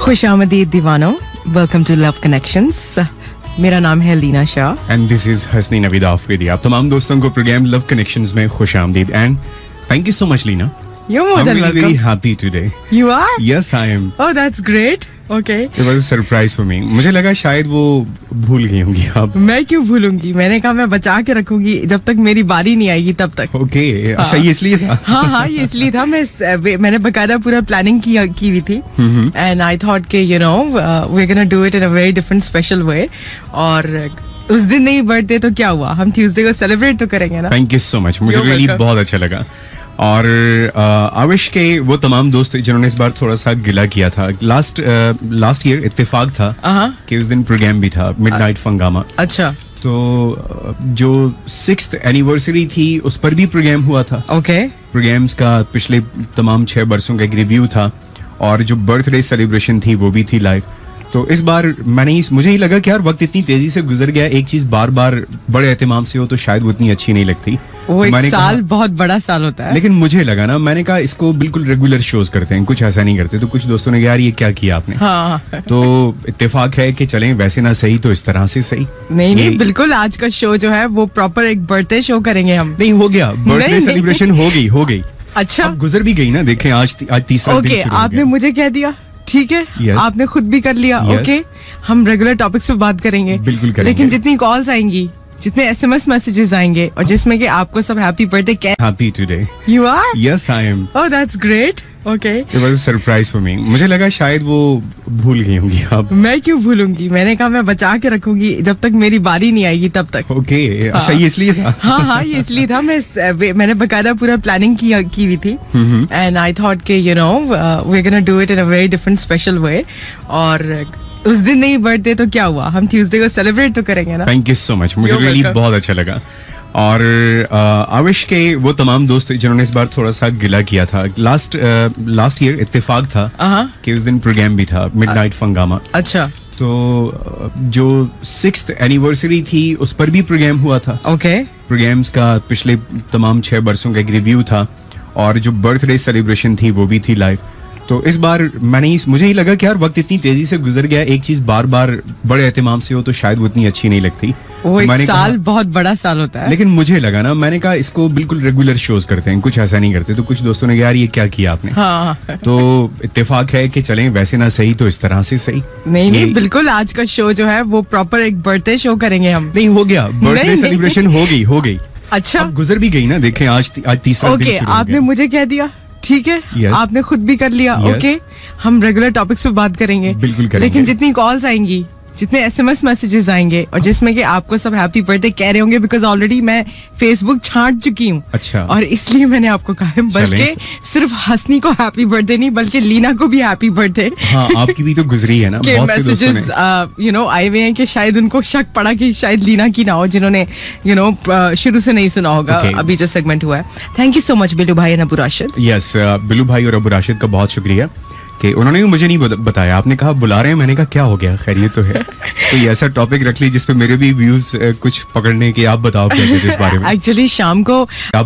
खुशामदीद दीवानो, welcome to love connections. मेरा नाम है Leena Shah and this is hasni naveed afridi। आप तमाम दोस्तों को प्रोग्राम लव कनेक्शंस में खुशामदीद and thank you so much Leena. You're more than welcome. I'm very happy today. You are? Yes, I am. Oh, that's great. Okay. It was a surprise for me. मुझे लगा शायद वो भूल गई होंगी आप। मैं क्यों भूलूंगी? मैंने कहा मैं बचा के रखूंगी जब तक मेरी बारी नहीं आएगी तब तक। Okay. अच्छा ये इसलिए था? हाँ ये इसलिए था। मैंने बकायदा पूरा प्लानिंग की हुई थी एंड आई थॉट के you know we are gonna do it in a very different special way. और उस दिन नहीं बर्थडे तो क्या हुआ, हम ट्यूसडे को सेलिब्रेट तो करेंगे ना। थैंक यू सो मच, मुझे रियली बहुत अच्छा लगा। और आविश के वो तमाम दोस्त जिन्होंने इस बार थोड़ा सा गिला किया था, लास्ट ईयर इत्तेफाक था कि उस दिन प्रोग्राम भी था, मिडनाइट फंगामा। अच्छा। तो जो 6th एनिवर्सरी थी उस पर भी प्रोग्राम हुआ था। ओके। प्रोग्राम्स का पिछले तमाम 6 बरसों का एक रिव्यू था और जो बर्थडे सेलिब्रेशन थी वो भी थी लाइव। तो इस बार मुझे ही लगा कि यार वक्त इतनी तेजी से गुजर गया, एक चीज बार बार बड़े एहतमाम से हो तो शायद वो इतनी अच्छी नहीं लगती। वो एक साल बहुत बड़ा साल होता है। लेकिन मुझे लगा ना, मैंने कहा इसको बिल्कुल रेगुलर शोज करते हैं, कुछ ऐसा नहीं करते। तो कुछ दोस्तों ने कहा यार ये क्या किया आपने। हाँ। तो इत्तेफाक है कि चलें वैसे ना सही तो इस तरह से सही। नहीं बिल्कुल, आज का शो जो है वो प्रॉपर एक बर्थडे शो करेंगे हम। नहीं हो गया, बर्थडे सेलिब्रेशन हो गई। अच्छा, अब गुजर भी गई ना, देखें आज तीसरा दिन। ओके, आपने मुझे कह दिया, ठीक है। Yes. आपने खुद भी कर लिया। Yes. ओके, हम रेगुलर टॉपिक्स पे बात करेंगे, बिल्कुल करेंगे। लेकिन जितनी कॉल्स आएंगी, जितने SMS मैसेजेस आएंगे और जिसमें कि आपको सब happy birthday happy today. You are? Yes I am. Oh that's great. Okay. It was a surprise for me. मुझे लगा शायद वो भूल गई होंगी आप। मैं क्यों भूलूंगी? मैंने कहा मैं बचा के रखूंगी जब तक मेरी बारी नहीं आएगी तब तक। ओके। अच्छा ये इसलिए था? हाँ ये इसलिए था। मैंने बकायदा पूरा प्लानिंग की हुई थी एंड आई थॉट के you know we are gonna do it in a very different special way. और उस दिन नहीं बर्थडे तो क्या हुआ, हम ट्यूसडे को सेलिब्रेट तो करेंगे ना। थैंक यू सो मच, मुझे रियली बहुत अच्छा लगा। और आविश के वो तमाम दोस्त जिन्होंने इस बार थोड़ा सा गिला किया था, लास्ट ईयर इत्तेफाक था कि उस दिन प्रोग्राम भी था, मिडनाइट फंगामा। अच्छा। तो जो 6th एनिवर्सरी थी उस पर भी प्रोग्राम हुआ था। ओके। प्रोग्राम्स का पिछले तमाम 6 बरसों का एक रिव्यू था और जो बर्थडे सेलिब्रेशन थी वो भी थी लाइव। तो इस बार मुझे ही लगा कि यार वक्त इतनी तेजी से गुजर गया, एक चीज बार बार बड़े एहतमाम से हो तो शायद वो इतनी अच्छी नहीं लगती। वो एक साल बहुत बड़ा साल होता है। लेकिन मुझे लगा ना, मैंने कहा इसको बिल्कुल रेगुलर शोज करते हैं, कुछ ऐसा नहीं करते। तो कुछ दोस्तों ने कहा यार ये क्या किया आपने। हाँ। तो इत्तेफाक है कि चलें वैसे ना सही तो इस तरह से सही। नहीं बिल्कुल, आज का शो जो है वो प्रॉपर एक बर्थडे शो करेंगे हम। नहीं हो गया, बर्थडे सेलिब्रेशन हो गई। अच्छा, अब गुजर भी गई ना, देखें आज तीसरा दिन। ओके, आपने मुझे कह दिया, ठीक है। Yes. आपने खुद भी कर लिया। ओके, हम रेगुलर टॉपिक्स पे बात करेंगे, बिल्कुल करेंगे। लेकिन जितनी कॉल्स आएंगी, जितने SMS मैसेजेस आएंगे और जिसमें कि आपको सब हैप्पी बर्थडे कह रहे होंगे, बिकॉज ऑलरेडी मैं फेसबुक छांट चुकी हूँ। अच्छा। और इसलिए मैंने आपको कहा है, बल्कि सिर्फ हसनी को हैप्पी बर्थडे नहीं बल्कि लीना को भी हैप्पी बर्थडे। हाँ, आपकी भी तो गुजरी है ना। बहुत मैसेजेस यू नो आए हुए हैं कि शायद उनको शक पड़ा कि शायद लीना की ना हो, जिन्होंने यू नो शुरू से नहीं सुना होगा अभी जो सेगमेंट हुआ है। Thank you so much Billu भाई और अबू राशिद। यस, बिलू भाई और अबू राशिद का बहुत शुक्रिया कि उन्होंने भी मुझे नहीं बताया। आपने कहा बुला रहे हैं, मैंने कहा क्या हो गया, खैरियत तो है। तो ये ऐसा टॉपिक रख ली जिसपे मेरे भी व्यूज कुछ पकड़ने के। आप बताओ क्या कहते इस बारे में। एक्चुअली शाम को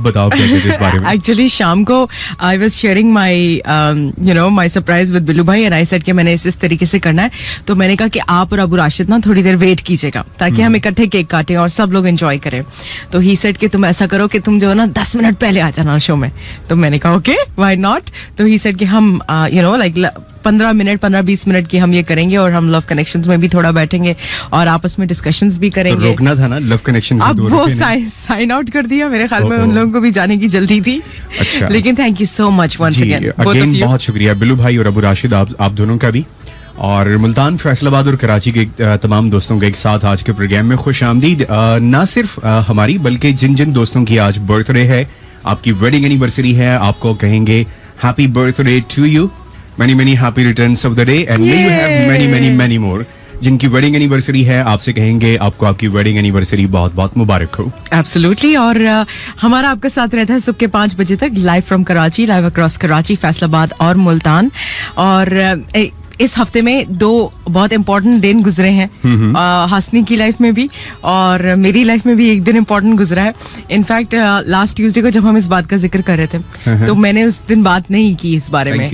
I was sharing my you know my surprise with Billu भाई एंड आई सेड कि मैंने इस तरीके से करना है। तो मैंने कहा कि आप और अबू राशिद ना थोड़ी देर वेट कीजिएगा ताकि हम इकट्ठे केक काटें और सब लोग एंजॉय करें। तो ही सेड कि तुम ऐसा करो कि तुम जो है ना 10 मिनट पहले आ जाना शो में। तो मैंने कहा ओके, व्हाई नॉट। तो ही सेड कि हम यू नो लाइक 15-20 मिनट की हम ये करेंगे और हम लव कनेक्शंस में भी थोड़ा बैठेंगे और आपस में डिस्कशंस भी करेंगे। तो रोकना था ना लव कनेक्शंस। अब वो साइन आउट कर दिया, मेरे ख्याल में उन लोगों को भी जाने की जल्दी थी। अच्छा। लेकिन thank you so much once again बहुत शुक्रिया बिलू भाई और अबू राशिद, आप दोनों का भी। और मुल्तान, फैसलाबाद और कराची के तमाम दोस्तों के एक साथ आज के प्रोग्राम में खुश आमदीद। ना सिर्फ हमारी बल्कि जिन जिन दोस्तों की आज बर्थडे है, आपकी वेडिंग एनिवर्सरी है, आपको कहेंगे happy birthday to you, many many happy returns of the day and may you have many more। जिनकी वेडिंग एनिवर्सरी है आपसे कहेंगे आपको आपकी वेडिंग एनिवर्सरी बहुत बहुत मुबारक हो। एब्सोल्युटली। और हमारा आपका साथ रहता है सुबह के 5 बजे तक, live from Karachi, live across Karachi, Faisalabad और मुल्तान। और इस हफ्ते में 2 बहुत इंपॉर्टेंट दिन गुजरे हैं, हसनी की लाइफ में भी और मेरी लाइफ में भी एक दिन इंपॉर्टेंट गुजरा है। इनफैक्ट लास्ट ट्यूसडे को जब हम इस बात का जिक्र कर रहे थे तो मैंने उस दिन बात नहीं की इस बारे में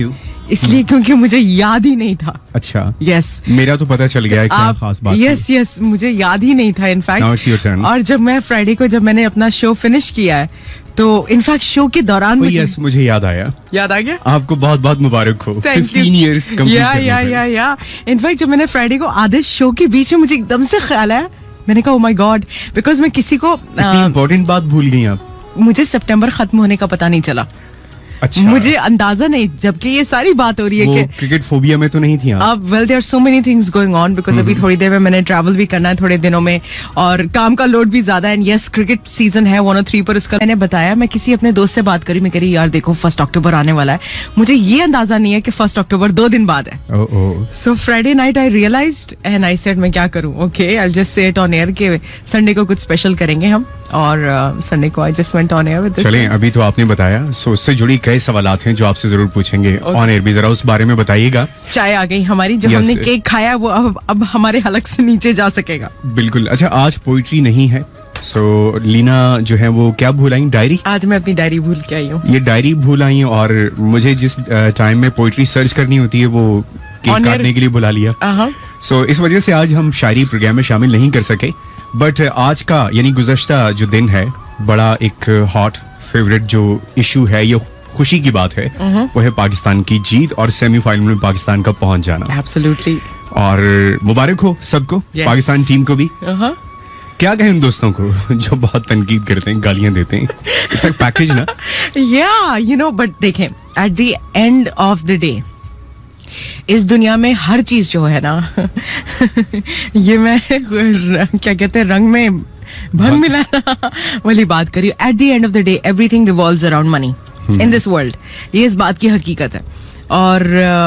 इसलिए क्योंकि मुझे याद ही नहीं था. अच्छा. यस. मेरा तो पता चल गया है क्या खास बात. यस मुझे याद ही नहीं था इनफैक्ट. और जब मैं फ्राइडे को जब मैंने अपना शो फिनिश किया है तो इनफैक्ट शो के दौरान मुझे याद आ गया. आपको बहुत बहुत मुबारक हो. 15 years या इनफैक्ट जब मैंने फ्राइडे को आधे शो के बीच में मुझे एकदम से ख्याल आया, मैंने कहा ओ माय गॉड, बिकॉज मैं किसी को इम्पोर्टेंट बात भूल गई आप. मुझे सितंबर खत्म होने का पता नहीं चला. अच्छा. मुझे अंदाजा नहीं, जबकि ये सारी बात हो रही है कि क्रिकेट फोबिया में तो नहीं थी आप. अब well there are so many things going on because अभी थोड़ी देर में मैंने ट्रैवल भी करना है थोड़े दिनों में और काम का लोड भी ज्यादा है. यस क्रिकेट सीजन है 103 पर. उसका मैंने बताया, मैं किसी अपने दोस्त से बात करी, मैं कह रही यार देखो 1 अक्टूबर आने वाला है. मुझे ये अंदाजा नहीं है कि 1 अक्टूबर 2 दिन बाद है. So Friday night I realized and I said मैं क्या करूं. Okay I will just say it on air कि संडे को कुछ स्पेशल करेंगे हम, और संडे को I just went on air with this. चलें, अभी तो आपने बताया, सो उससे जुड़ी कई सवालात हैं जो आपसे जरूर पूछेंगे ऑन एयर भी. जरा उस बारे में बताइएगा. चाय आ गई हमारी, जो हमने केक खाया वो अब हमारे हलक से नीचे जा सकेगा. बिल्कुल. अच्छा, आज पोइट्री नहीं है. सो लीना जो है वो क्या भूल आई? डायरी. आज मैं अपनी डायरी भूल के आई हूँ. ये डायरी भूल आई, और मुझे जिस टाइम में पोइट्री सर्च करनी होती है वो केक काटने के लिए बुला लिया. सो इस वजह से आज हम शायरी प्रोग्राम में शामिल नहीं कर सके. बट आज का यानी गुज़श्ता जो दिन है, बड़ा एक हॉट फेवरेट जो इशू है, ये खुशी की बात है, वो है पाकिस्तान की जीत और सेमीफाइनल में पाकिस्तान का पहुंच जाना. एब्सोल्युटली. और मुबारक हो सबको. पाकिस्तान टीम को भी. क्या कहें उन दोस्तों को जो बहुत तनकीद करते हैं, गालियां देते हैं. इट्स अ पैकेज ना. या यू नो, बट देखें at the end of the day इस दुनिया में हर चीज जो है ना ये मैं क्या कहते हैं रंग में भंग मिलाना वाली बात करी. At the end of the day everything revolves around money in this world. ये इस बात की हकीकत है, और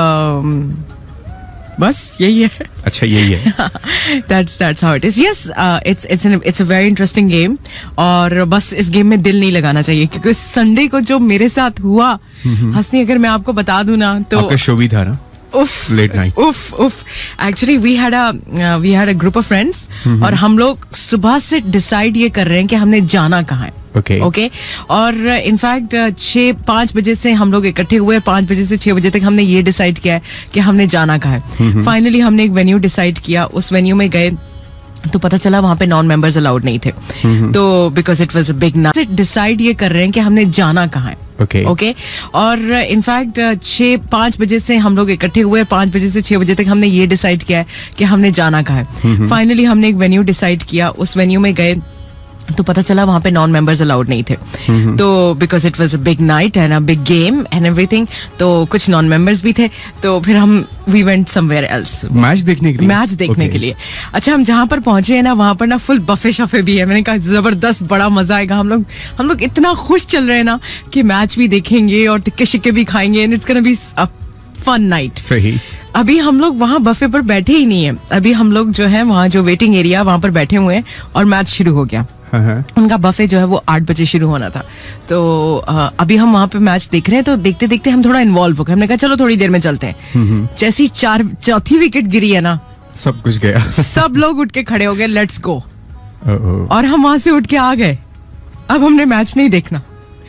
बस यही है. अच्छा, यही है. That's how it is. Yes, it's a very interesting game. और बस इस गेम में दिल नहीं लगाना चाहिए, क्योंकि संडे को जो मेरे साथ हुआ, हसनी अगर मैं आपको बता दूं ना तो आपका शो भी था ना. Late night. Actually, we had a group of friends, और हम लोग सुबह से डिसाइड ये कर रहे हैं कि हमने जाना कहाँ है. ओके. और इनफैक्ट 5 बजे से हम लोग इकट्ठे हुए. 5 बजे से 6 बजे तक हमने ये डिसाइड किया है कि हमने जाना कहाँ है. फाइनली हमने एक वेन्यू डिसाइड किया. उस वेन्यू में गए तो पता चला वहां पे नॉन मेंबर्स अलाउड नहीं थे. तो because it was a big night, decide ये कर रहे हैं कि हमने जाना कहाँ है. ओके. और इनफैक्ट 5 बजे से हम लोग इकट्ठे हुए. 5 बजे से 6 बजे तक हमने ये डिसाइड किया है कि हमने जाना कहाँ है. फाइनली हमने एक वेन्यू डिसाइड किया. उस वेन्यू में गए तो पता चला वहां पे नॉन मेंबर्स अलाउड नहीं थे. तो because it was a big night and a big game and everything, तो कुछ नॉन मेंबर्स भी थे. तो फिर we went somewhere else match देखने के लिए. अच्छा, हम जहां पर पहुंचे हैं ना, वहां पर ना फुल बफे शफे भी है. मैंने कहा जबरदस्त, बड़ा मजा आएगा. हम लोग इतना खुश चल रहे हैं ना कि मैच भी देखेंगे और टिक्के शिक्के भी खाएंगे and it's gonna be a fun night. सही. अभी हम लोग वहाँ बफे पर बैठे ही नहीं है. अभी हम लोग जो है वहाँ जो वेटिंग एरिया वहाँ पर बैठे हुए हैं और मैच शुरू हो गया. उनका बफे जो है वो 8 बजे शुरू होना था. तो अभी हम वहाँ पे मैच देख रहे हैं. तो देखते देखते हम थोड़ा इन्वॉल्व हो गए. हमने कहा चलो थोड़ी देर में चलते हैं. जैसी चौथी विकेट गिरी है ना, सब कुछ गया. सब लोग उठ के खड़े हो गए, लेट्स गो. और हम वहां से उठ के आ गए. अब हमने मैच नहीं देखना.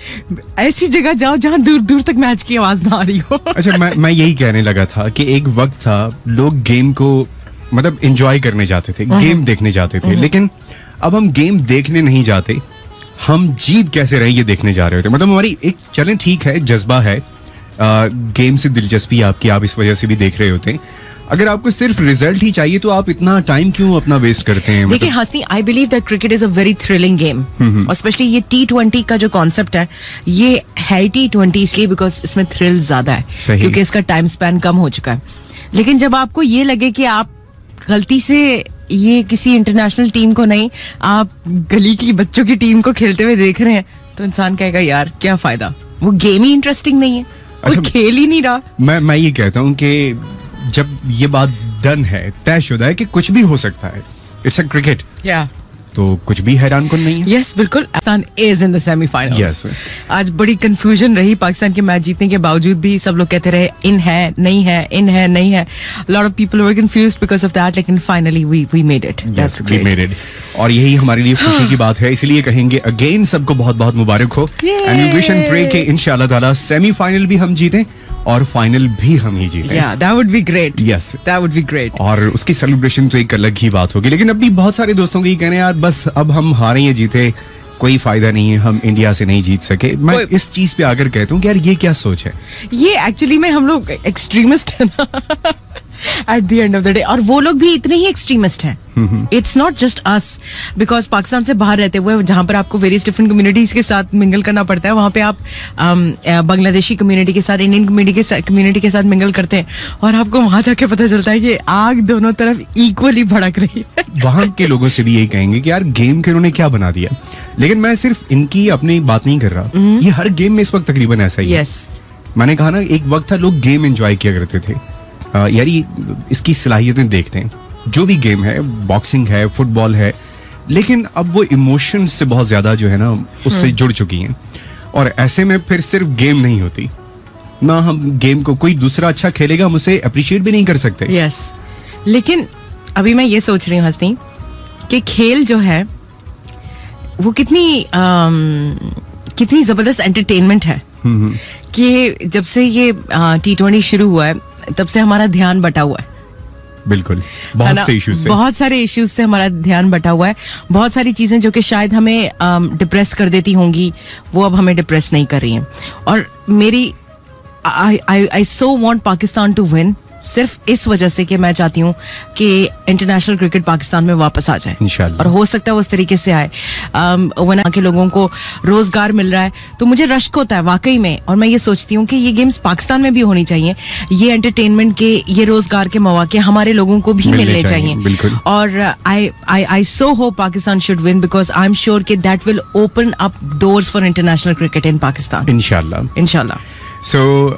ऐसी जगह जाओ जहाँ दूर दूर तक मैच की आवाज ना आ रही हो. अच्छा, मैं यही कहने लगा था कि एक वक्त था लोग गेम को मतलब एंजॉय करने जाते थे, गेम देखने जाते थे. लेकिन अब हम गेम देखने नहीं जाते, हम जीत कैसे रहे ये देखने जा रहे होते. मतलब हमारी एक, चलें ठीक है, जज्बा है, गेम से दिलचस्पी आपकी, आप इस वजह से भी देख रहे होते हैं. अगर आपको सिर्फ रिजल्ट ही चाहिए तो आप इतना टाइम क्यों अपना वेस्ट करते हैं? देखिए Hasni, I believe that cricket is a very thrilling game, और स्पेशली ये T20 का जो कॉन्सेप्ट है, ये है T20 इसलिए बिकॉज इसमें थ्रिल ज्यादा है, क्योंकि इसका टाइम स्पैन कम हो चुका है. लेकिन जब आपको ये लगे कि आप गलती से ये किसी इंटरनेशनल टीम को नहीं, आप गली की बच्चों की टीम को खेलते हुए देख रहे हैं, तो इंसान कहेगा यार क्या फायदा, वो गेम ही इंटरेस्टिंग नहीं है, कोई खेल ही नहीं रहा. मैं ये कहता हूँ कि जब ये बात डन है, तयशुदा है कि कुछ भी हो सकता है, इट्स अ क्रिकेट, तो कुछ भी हैरान कुन नहीं है. यस, बिल्कुल. Pakistan is in the semifinals. आज बड़ी कंफ्यूजन रही पाकिस्तान के मैच जीतने के बावजूद भी. सब लोग कहते रहे इन है नहीं है, इन है नहीं है. Lot of people were confused because of that, लेकिन finally we made it. That's great. We made it, और यही हमारे लिए खुशी की बात है. इसलिए कहेंगे अगेन सबको बहुत बहुत मुबारक हो, and we wish and pray कि इंशाल्लाह ताला सेमीफाइनल भी हम जीतें और फाइनल भी हम ही जीते। Yeah, that would be great. Yes. That would be great. और उसकी सेलिब्रेशन तो एक अलग ही बात होगी, लेकिन अभी बहुत सारे दोस्तों की कहने यार बस अब हम हारे या जीते कोई फायदा नहीं है, हम इंडिया से नहीं जीत सके। मैं इस चीज पे आकर कहता हूँ कि यार ये क्या सोच है? ये एक्चुअली में हम लोग एक्सट्रीमिस्ट है ना at the end of the day, और वो लोग भी इतने ही एक्सट्रीमिस्ट हैं। It's not just us, because Pakistan से बाहर रहते हुए जहां पर आपको वेरियस डिफरेंट कम्युनिटीज के साथ मिंगल करना पड़ता है, वहां पे आप बांग्लादेशी कम्युनिटी के साथ, इंडियन कम्युनिटी के साथ मिंगल करते हैं, और आपको वहां जाके पता चलता है कि आग दोनों तरफ इक्वली भड़क रही है। वहां के लोगों से भी यही कहेंगे कि यार गेम के उन्होंने क्या बना दिया, लेकिन मैं सिर्फ इनकी अपनी बात नहीं कर रहा, ये हर गेम में इस वक्त तकरीबन ऐसा ही है। मैंने कहा ना, एक वक्त था लोग गेम एंजॉय किया करते थे, यार इसकी सलाहियतें देखते हैं, जो भी गेम है, बॉक्सिंग है, फुटबॉल है, लेकिन अब वो इमोशन से बहुत ज्यादा जो है ना उससे जुड़ चुकी हैं, और ऐसे में फिर सिर्फ गेम नहीं होती ना, हम गेम को कोई दूसरा अच्छा खेलेगा हम उसे अप्रिशिएट भी नहीं कर सकते। यस, लेकिन अभी मैं ये सोच रही हूँ हस्नी कि खेल जो है वो कितनी जबरदस्त एंटरटेनमेंट है कि जब से ये T20 शुरू हुआ है तब से हमारा ध्यान बटा हुआ है। बिल्कुल, बहुत सारे इश्यूज से हमारा ध्यान बटा हुआ है। बहुत सारी चीजें जो कि शायद हमें डिप्रेस कर देती होंगी, वो अब हमें डिप्रेस नहीं कर रही हैं। और मेरी I so want Pakistan to win, सिर्फ इस वजह से कि मैं चाहती हूँ कि इंटरनेशनल क्रिकेट पाकिस्तान में वापस आ जाए, इंशाल्लाह। और हो सकता है उस तरीके से आए। वहाँ के लोगों को रोजगार मिल रहा है तो मुझे रश्क होता है वाकई में, और मैं ये सोचती हूँ कि ये गेम्स पाकिस्तान में भी होनी चाहिए, ये एंटरटेनमेंट के, ये रोजगार के मौके हमारे लोगों को भी मिलने चाहिए। और I so hope Pakistan should win, because I am sure कि that will open up doors for international cricket in Pakistan, इंशाल्लाह। So,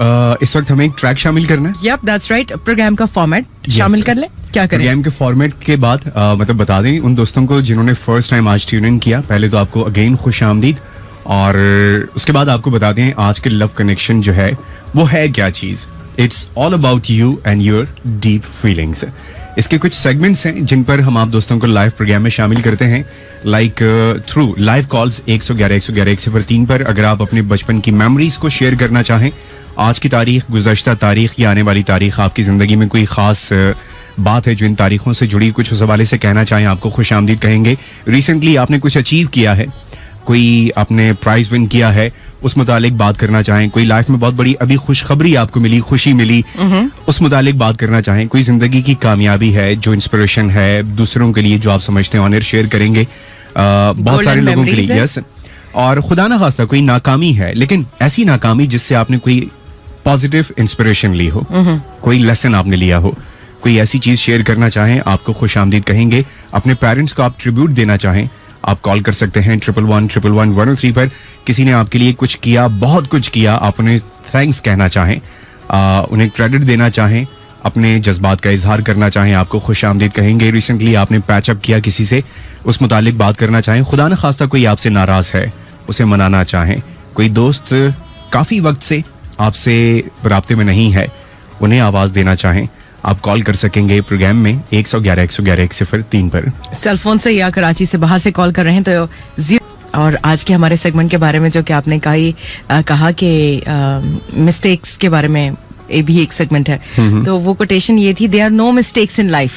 इस वक्त हमें एक ट्रैक शामिल करना है। Yep, that's right. प्रोग्राम का फॉर्मेट शामिल कर लें, क्या करें? प्रोग्राम के फॉर्मेट के बाद मतलब बता दें उन दोस्तों को जिन्होंने फर्स्ट टाइम आज ट्यून इन किया, पहले तो आपको अगेन खुश आमदीद, और उसके बाद आपको बता दें आज के लव कनेक्शन जो है वो है क्या चीज। It's all about you and your deep feelings. इसके कुछ सेगमेंट्स हैं जिन पर हम आप दोस्तों को लाइव प्रोग्राम में शामिल करते हैं, लाइक थ्रू लाइव कॉल्स 111-111-103 पर। अगर आप अपने बचपन की मेमोरीज को शेयर करना चाहें, आज की तारीख, गुज़श्ता तारीख या आने वाली तारीख, आपकी जिंदगी में कोई खास बात है जो इन तारीखों से जुड़ी, कुछ उस हवाले से कहना चाहें, आपको खुश आमदीद कहेंगे। रिसेंटली आपने कुछ अचीव किया है, कोई आपने प्राइज विन किया है, उस मुतालिक बात करना चाहें, कोई लाइफ में बहुत बड़ी अभी खुशखबरी आपको मिली, खुशी मिली, उस मुतालिक बात करना चाहें, कोई जिंदगी की कामयाबी है जो इंस्पिरेशन है दूसरों के लिए, जो आप समझते हैं ऑन एयर शेयर करेंगे बहुत सारे लोगों के लिए। यस, और खुदा ना खास्ता कोई नाकामी है, लेकिन ऐसी नाकामी जिससे आपने कोई पॉजिटिव इंस्पिरेशन ली हो, कोई लेसन आपने लिया हो, कोई ऐसी चीज शेयर करना चाहें, आपको खुश आमदीद कहेंगे। अपने पेरेंट्स को आप ट्रिब्यूट देना चाहें, आप कॉल कर सकते हैं 111-111-103 पर। किसी ने आपके लिए कुछ किया, बहुत कुछ किया, आप उन्हें थैंक्स कहना चाहें, उन्हें क्रेडिट देना चाहें, अपने जज्बात का इजहार करना चाहें, आपको खुश आमदीद कहेंगे। रिसेंटली आपने पैचअप किया किसी से, उस मुतालिक बात करना चाहें, खुदा न खास्ता कोई आपसे नाराज है, उसे मनाना चाहें, कोई दोस्त काफी वक्त से आपसे राब्ते में नहीं है, उन्हें आवाज देना चाहें, आप कॉल कर सकेंगे प्रोग्राम में 111-111-103 पर। सेलफोन से या कराची से बाहर से कॉल कर रहे हैं तो और आज के हमारे सेगमेंट के बारे में जो कि आपने कहा कि मिस्टेक्स के बारे में ये भी एक सेगमेंट है, तो वो कोटेशन ये थी, there are no mistakes in life,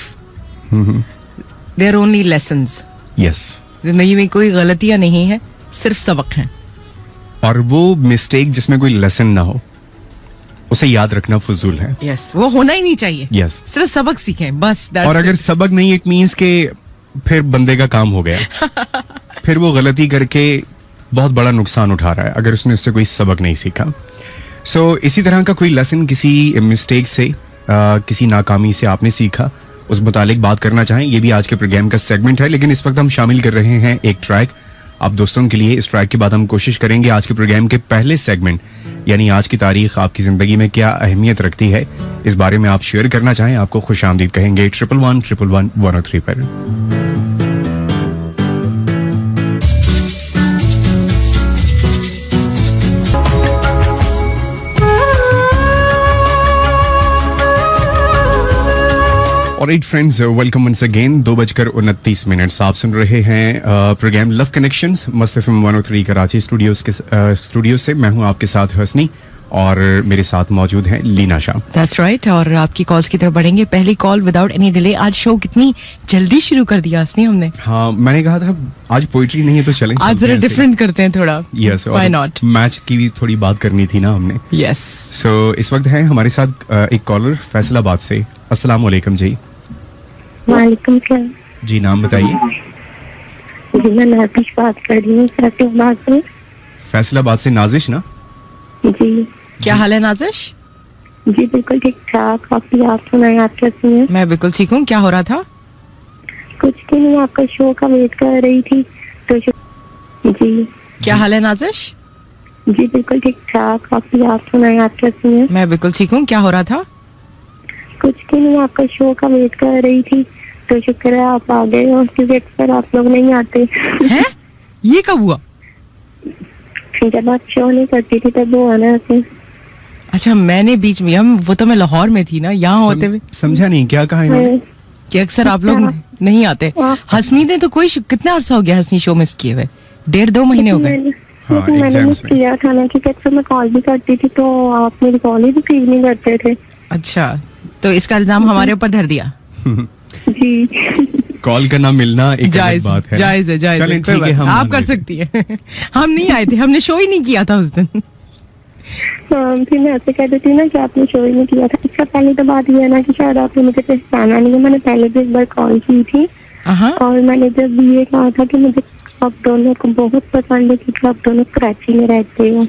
there are only lessons. Yes, जिंदगी में कोई गलतियां नहीं है, सिर्फ सबक हैं। और वो मिस्टेक जिसमें कोई लेसन ना हो, उसे याद रखना फजूल है। यस, वो होना ही नहीं चाहिए। यस, सिर्फ सबक सीखें बस। और अगर सबक नहीं, इट मींस के फिर बंदे का काम हो गया फिर वो गलती करके बहुत बड़ा नुकसान उठा रहा है अगर उसने उससे कोई सबक नहीं सीखा। सो इसी तरह का कोई लेसन किसी मिस्टेक से, किसी नाकामी से आपने सीखा, उस मुतालिक बात करना चाहें, ये भी आज के प्रोग्राम का सेगमेंट है। लेकिन इस वक्त हम शामिल कर रहे हैं एक ट्रैक आप दोस्तों के लिए। इस ट्रैक के बाद हम कोशिश करेंगे आज के प्रोग्राम के पहले सेगमेंट, यानी आज की तारीख आपकी जिंदगी में क्या अहमियत रखती है, इस बारे में आप शेयर करना चाहें, आपको खुश आमदीद कहेंगे 111-111-103 पर। Alright friends, welcome once again. 2:29 आप सुन रहे हैं प्रोग्राम लव कनेक्शंस, मस्त एफएम 103 कराची स्टूडियोज से। मैं हूं आपके साथ हसनी, और मेरे साथ मौजूद हैं लीना शाह। That's right, और आपकी कॉल्स की तरफ बढ़ेंगे। पहली कॉल विदाउट एनी डिले। आज शो कितनी जल्दी शुरू कर दिया हसनी हमने। हाँ, मैंने कहा था आज पोइट्री नहीं है तो चलें, आज जरा डिफरेंट करते हैं थोड़ा। Yes, why not. मैच की भी थोड़ी बात करनी थी ना हमने। यस। सो इस वक्त है हमारे साथ एक कॉलर फैसलाबाद से। अस्सलाम वालेकुम जी। वालेकुम सलाम जी, नाम बताइए। जी, मैं नाजिश बात कर रही हूँ फैसलाबाद से। फैसलाबाद से नाजिश ना? जी, क्या हाल है नाजिश? जी बिल्कुल ठीक ठाक। आप सुनाए, आप कैसी हैं? मैं बिल्कुल ठीक हूँ। क्या हो रहा था? कुछ भी नहीं, आपका शो का वेट कर रही थी तो जी। क्या हाल है नाजिश? जी बिल्कुल ठीक ठाक। आप सुनाए, आप कैसी हैं? मैं बिल्कुल ठीक हूँ। क्या हो रहा था? कुछ भी नहीं, आपका शो का वेट कर रही थी तो शुक्र है आप आ गए, और क्योंकि अक्सर आप लोग नहीं आते हैं? ये कब हुआ? जब आप शो नहीं करती थी तब वो आना थे। अच्छा, मैंने बीच में, वो तो मैं लाहौर में थी ना, यहाँ होते हुए समझा नहीं क्या कहा इन्होंने? कि अक्सर आप लोग नहीं आते। हसनी ने तो कितना अरसा हो गया हसनी शो मिस किए हुए? 1.5-2 महीने हो गए। हाँ, मैंने मिस किया था ना, क्योंकि अक्सर मैं कॉल भी करती थी तो आप मेरी कॉल ही रिसीव नहीं करते थे। अच्छा, तो इसका इल्जाम हमारे ऊपर धर दिया। जी। कॉल का ना मिलना एक अलग बात है। जायज है। चलें, ठीक है, हम आप कर सकती हैं। हम नहीं आए थे, हमने शो ही नहीं किया था उस दिन। फिर मैं ऐसे कह देती ना कि आपने शो ही नहीं किया था। इसका पहले तो बात ये है ना कि शायद आपने मुझे पहचाना नहीं है। मैंने पहले भी एक बार कॉल की थी और मैंने जब ये कहा था कि मुझे आप दोनों को बहुत पसंद है क्योंकि आप दोनों कराची में रहते हो।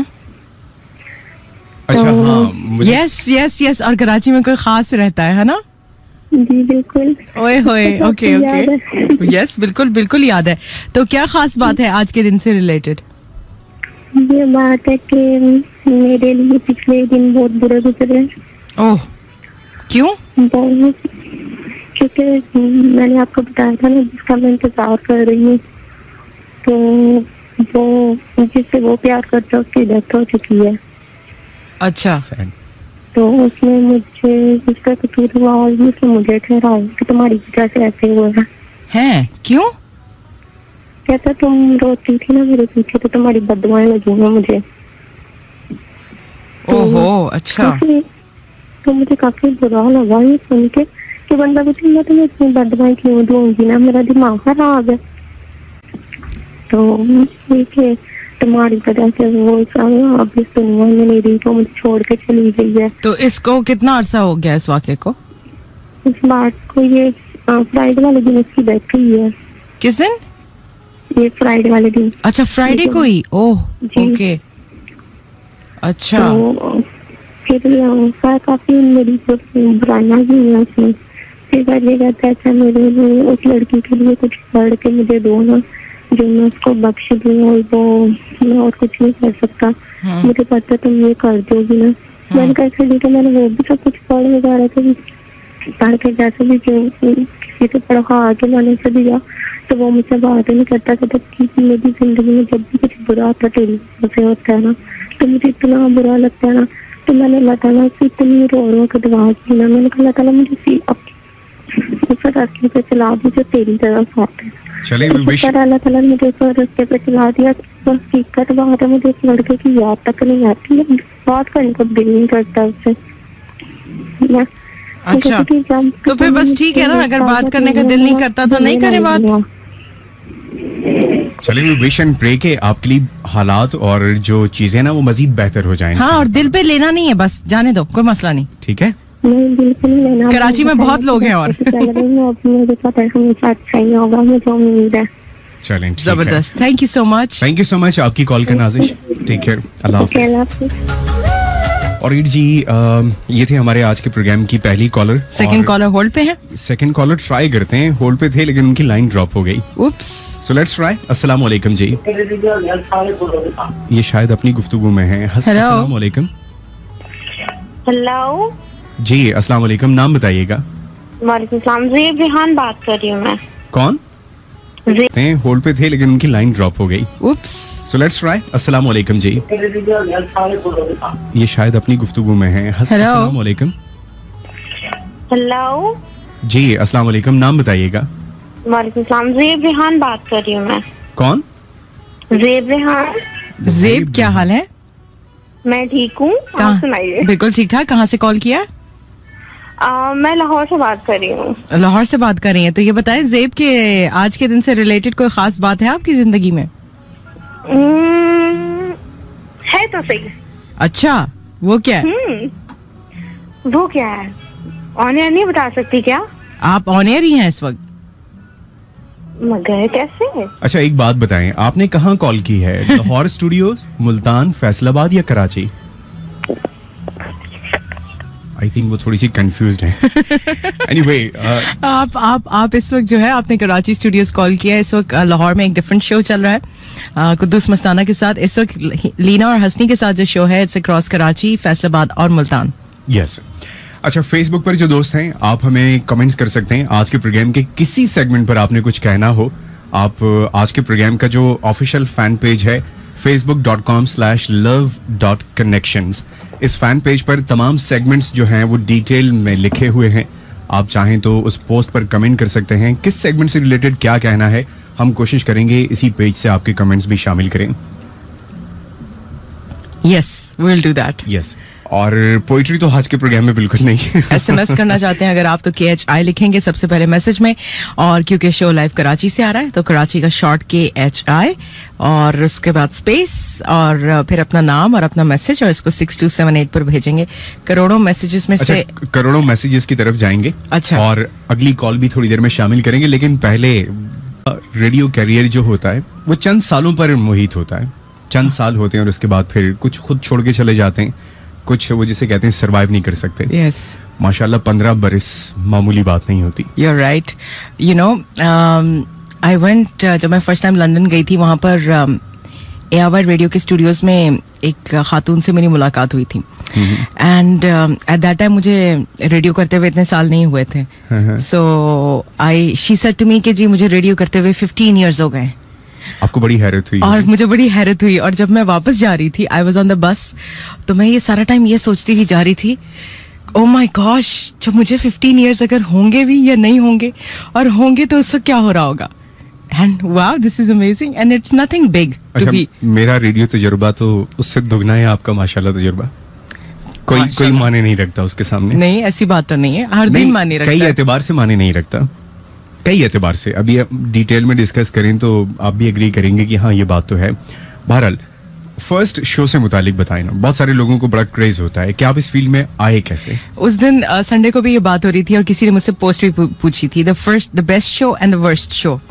अच्छा, हाँ, यस, और कराची में कोई खास रहता है ना? जी बिल्कुल। ओए होए, ओके। यस, बिल्कुल याद है। तो क्या खास बात है आज के दिन से रिलेटेड? ये बात है कि मेरे लिए पिछले दिन बहुत बुरे गुजरे। ओह, क्यों? क्योंकि मैंने आपको बताया था ना जिसका मैं इंतजार कर रही हूँ, तो वो जिससे वो प्यार करता है उसकी डेथ हो चुकी है। अच्छा। तो उसने मुझे जिसका कसूर हुआ और उसने मुझे ठहराया कि तुम्हारी वजह से ऐसे हुआ है। क्यों? कहता तुम रोती थी ना मेरे पीछे तो तुम्हारी बददुआएं लगी हैं मुझे। ओहो, अच्छा। तो मुझे काफी बुरा लगा ये सुन के कि बंदा पूछे मैं तुम्हें इतनी बददुआएं क्यों दूंगी, ना मेरा दिमाग खराब है। तो ठीक है, तुम्हारी वजह से वो अब इस दुनिया में नहीं रही, तो मुझे छोड़ के चली गई है। तो इसको कितना अरसा हो गया इस वाक़े को? इस बात को ये फ्राइडे वाले दिन इसकी डेथ हुई है। किस दिन? ये फ्राइडे वाले दिन। अच्छा, फ्राइडे को ही? ओह, ओके, अच्छा। तो फिर काफी मेरी बुराइयां भी हुई उसमें। फिर ये कहता है अच्छा मेरे लिए उस लड़की के लिए कुछ पढ़ के मुझे दो ना, जो मैं उसको बख्श दूं, और वो मैं और कुछ नहीं कर सकता। मुझे पता तुम ये कर दोगी ना। मैंने कैसे दी, तो मैंने वो भी सब कुछ पढ़ वगैरह के पढ़ के जैसे भी किसी से पढ़ा के मैंने उसे दिया, तो वो मुझसे बात ही नहीं करता था। कि मेरी जिंदगी में जब भी कुछ बुरा होता है टेलीविजन से होता है ना, तो मुझे इतना बुरा लगता है ना। तो मैंने अल्लाह ताला से इतनी रो के दुआ की ना, मैंने कहा अल्लाह ताला मुझे उस रास्ते पे चला दी जो तेरी तरफ आते हैं। अल्लाह ताला ने मुझे उस रास्ते पे चला दिया। बस दिक्कत बात है, मुझे इस लड़के की याद तक नहीं आती, बात करने को दिल नहीं करता उससे। अच्छा, तो फिर बस ठीक है ना, अगर बात करने का दिल नहीं करता तो नहीं करे बात। चलिए, विश एंड प्रे के आपके लिए हालात और जो चीजें ना वो मजीद बेहतर हो जाएं। हाँ, और दिल पे लेना नहीं है, बस जाने दो, कोई मसला नहीं। ठीक है, नहीं बिल्कुल नहीं लेना। कराची में बहुत लोग हैं और मुझे पता है हमेशा अच्छा ही होगा, मुझे उम्मीद है। चलें, जबरदस्त। थैंक यू सो मच आपकी कॉल का नाजिश। टेक केयर, अल्लाह हाफिज। और जी, ये थे हमारे आज के प्रोग्राम की पहली कॉलर। सेकंड कॉलर होल्ड पे है। सेकंड कॉलर ट्राई करते हैं, होल्ड पे थे लेकिन उनकी लाइन ड्रॉप हो गई। उप्स। So let's try. अस्सलाम वालेकुम जी। ये शायद अपनी गुफ्तगू में है। अस्सलाम वालेकुम। हेलो जी, अस्सलाम वालेकुम। नाम बताइएगा। वालेकुम सलाम। ज़ेब रिहान बात कर रही हूँ मैं। कौन? होल्ड पे थे लेकिन उनकी लाइन ड्रॉप हो गई। उप्स। So let's try. अस्सलाम वालेकुम जी। ये शायद अपनी गुफ्तगू में है। अस्सलाम वालेकुम। हेलो जी, अस्सलाम वालेकुम। नाम बताइएगा। वालेकुम सलाम। ज़ेब रिहान बात कर रही हूँ मैं। कौन? ज़ेब रिहान। ज़ेब, क्या हाल है? मैं ठीक हूँ, आप सुनाइए। बिल्कुल ठीक ठाक। कहाँ से कॉल किया? मैं लाहौर से बात कर रही हूँ। लाहौर से बात कर रही हैं, तो ये बताएं ज़ेब के आज के दिन से रिलेटेड कोई खास बात है आपकी जिंदगी में? है तो सही। अच्छा, वो क्या है? वो क्या है ऑन एयर नहीं बता सकती क्या? आप ऑन एयर ही हैं इस वक्त? मगर कैसे? अच्छा एक बात बताएं, आपने कहाँ कॉल की है? लाहौर स्टूडियोज, मुल्तान, फैसलाबाद या कराची? आई थिंक वो थोड़ी सी कंफ्यूज्ड है। एनीवे, आप इस वक्त जो है आपने कराची स्टूडियोज कॉल किया है। इस वक्त लाहौर में एक डिफरेंट शो चल रहा है कुद्दूस मस्ताना के साथ। इस वक्त लीना और हसनी के साथ जो शो है इट्स अक्रॉस कराची, फैसलाबाद और मुल्तान। यस। अच्छा, फेसबुक पर जो दोस्त हैं आप हमें कमेंट्स कर सकते हैं। आज के प्रोग्राम के किसी सेगमेंट पर आपने कुछ कहना हो, आप आज के प्रोग्राम का जो ऑफिशियल फैन पेज है facebook.com/love.connections, इस फैन पेज पर तमाम सेगमेंट्स जो हैं वो डिटेल में लिखे हुए हैं। आप चाहें तो उस पोस्ट पर कमेंट कर सकते हैं। किस सेगमेंट से रिलेटेड क्या कहना है, हम कोशिश करेंगे इसी पेज से आपके कमेंट्स भी शामिल करें। Yes, we will do that. Yes. और पोइट्री तो आज के प्रोग्राम में बिल्कुल नहीं। SMS करना चाहते हैं अगर आप तो KHI लिखेंगे सबसे पहले मैसेज में, और क्योंकि शो लाइव कराची से आ रहा है तो कराची का शॉर्ट KHI और उसके बाद स्पेस और फिर अपना नाम और अपना मैसेज, और इसको 6278 पर भेजेंगे। करोड़ों मैसेजेस में से करोड़ों मैसेजेस की तरफ जाएंगे। अच्छा। और अगली कॉल भी थोड़ी देर में शामिल करेंगे, लेकिन पहले रेडियो कैरियर जो होता है वो चंद सालों पर मोहित होता है। चंद साल होते हैं और उसके बाद फिर कुछ खुद छोड़ के चले जाते हैं, कुछ वो जिसे कहते हैं सरवाइव नहीं कर सकते। यस। माशाल्लाह 15 बरस मामूली बात नहीं होती। You are right. You know, I went, जब मैं फर्स्ट टाइम लंदन गई थी वहां पर ARY रेडियो के स्टूडियोज में एक खातून से मेरी मुलाकात हुई थी। एंड एट दैट टाइम मुझे रेडियो करते हुए इतने साल नहीं हुए थे। So she said to me कि जी मुझे रेडियो करते हुए 15 ईयर्स हो गए। आपको बड़ी हैरत हुई? और मुझे बड़ी हैरत हुई, और जब मैं वापस जा रही थी, I was on the bus, तो मैं ये सारा टाइम ये सोचती हुई जा रही थी, ओ माई गॉश, जब मुझे 15 ईयर्स अगर होंगे भी या नहीं होंगे, और होंगे तो उससे क्या हो रहा होगा। And wow, this is amazing and it's nothing big to be. मेरा रेडियो तजुर्बा तो उससे दुगना है आपका माशाल्लाह तजुर्बा। कोई माने नहीं रखता उसके सामने। नहीं, ऐसी बात तो नहीं है, हर दिन माने रखता। कई एतबार से माने नहीं रखता, कई एतबार से। अभी आप डिटेल में डिस्कस करें तो आप भी एग्री करेंगे कि हाँ ये बात तो है। बहरहाल, फर्स्ट शो से मुतालिक बताएं ना, बहुत सारे लोगों को बड़ा क्रेज होता है कि आप इस फील्ड में आए कैसे? उस दिन संडे को भी ये बात हो रही थी और किसी ने मुझसे पोस्ट भी पूछी थी, the best show and the worst show.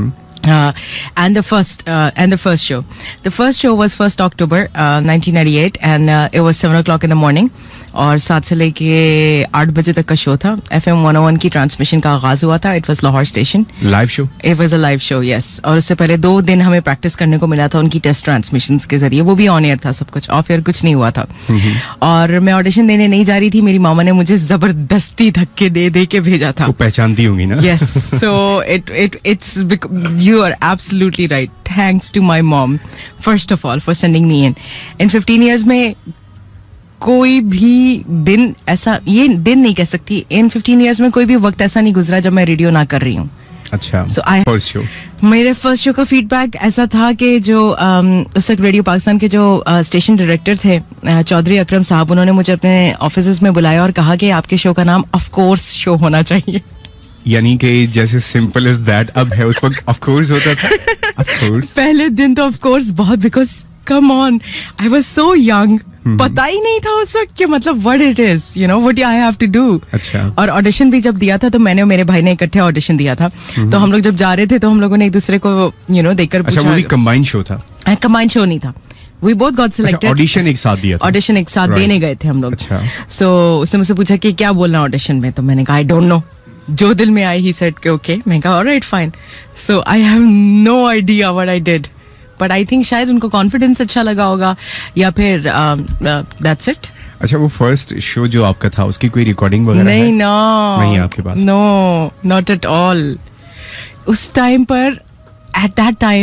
And the first show. The first show was 1st October 1998 and it was 7 o'clock in the morning. और 7 से लेके 8 बजे तक का शो था। FM 101 की ट्रांसमिशन का आगाज हुआ था। It was Lahore station. Live show? It was a live show, yes. और उससे पहले 2 दिन हमें प्रैक्टिस करने को मिला था उनकी टेस्ट ट्रांसमिशंस के जरिए। वो भी ऑन एयर था सब कुछ, ऑफ एयर कुछ नहीं हुआ था। और मैं ऑडिशन देने नहीं जा रही थी, मेरी मामा ने मुझे जबरदस्ती धक्के दे के भेजा था। वो पहचानती होंगी ना? Yes. So it's you are absolutely right. Thanks to my mom, first of all, for sending me in. In 15 years में कोई भी दिन ऐसा, ये दिन नहीं कह सकती, इन 15 ईयर्स में कोई भी वक्त ऐसा नहीं गुजरा जब मैं रेडियो ना कर रही हूँ। अच्छा। फर्स्ट शो, मेरे फर्स्ट शो का फीडबैक ऐसा था कि जो उस वक्त रेडियो पाकिस्तान के जो स्टेशन डायरेक्टर थे चौधरी अकरम साहब, उन्होंने मुझे अपने ऑफिस में बुलाया और कहा कि आपके शो का नाम ऑफ कोर्स शो होना चाहिए। यानी कि जैसे सिंपल एज दैट अब है, उस वक्त ऑफ कोर्स होता था। ऑफ कोर्स पहले दिन तो ऑफ कोर्स बहुत, because come on, I was so young, पता ही नहीं था उस वक्त कि मतलब what it is, you know what I have to do. अच्छा। और ऑडिशन भी जब दिया था तो मैंने और मेरे भाई ने इकट्ठे ऑडिशन दिया था। तो हम लोग जब जा रहे थे तो हम लोगों ने एक दूसरे को देखकर पूछा। अच्छा, वो भी कंबाइंड शो था? कंबाइंड शो नहीं था, we both got selected. Audition एक साथ दिया था? ऑडिशन एक साथ देने गए थे हम लोग। अच्छा। सो उसने मुझसे पूछा कि क्या बोलना ऑडिशन में, तो मैंने कहा आई डोंट नो, जो दिल में आई ही सेड के ओके। मैं कहा alright fine. So I have no idea what I did, but I think शायद उनको कॉन्फिडेंस अच्छा लगा होगा या फिर दैट्स इट। अच्छा, वो फर्स्ट शो जो आपका था उसकी कोई रिकॉर्डिंग वगैरह नहीं? है? नहीं आपके पास? No, not at all. उस टाइम पर, at that time,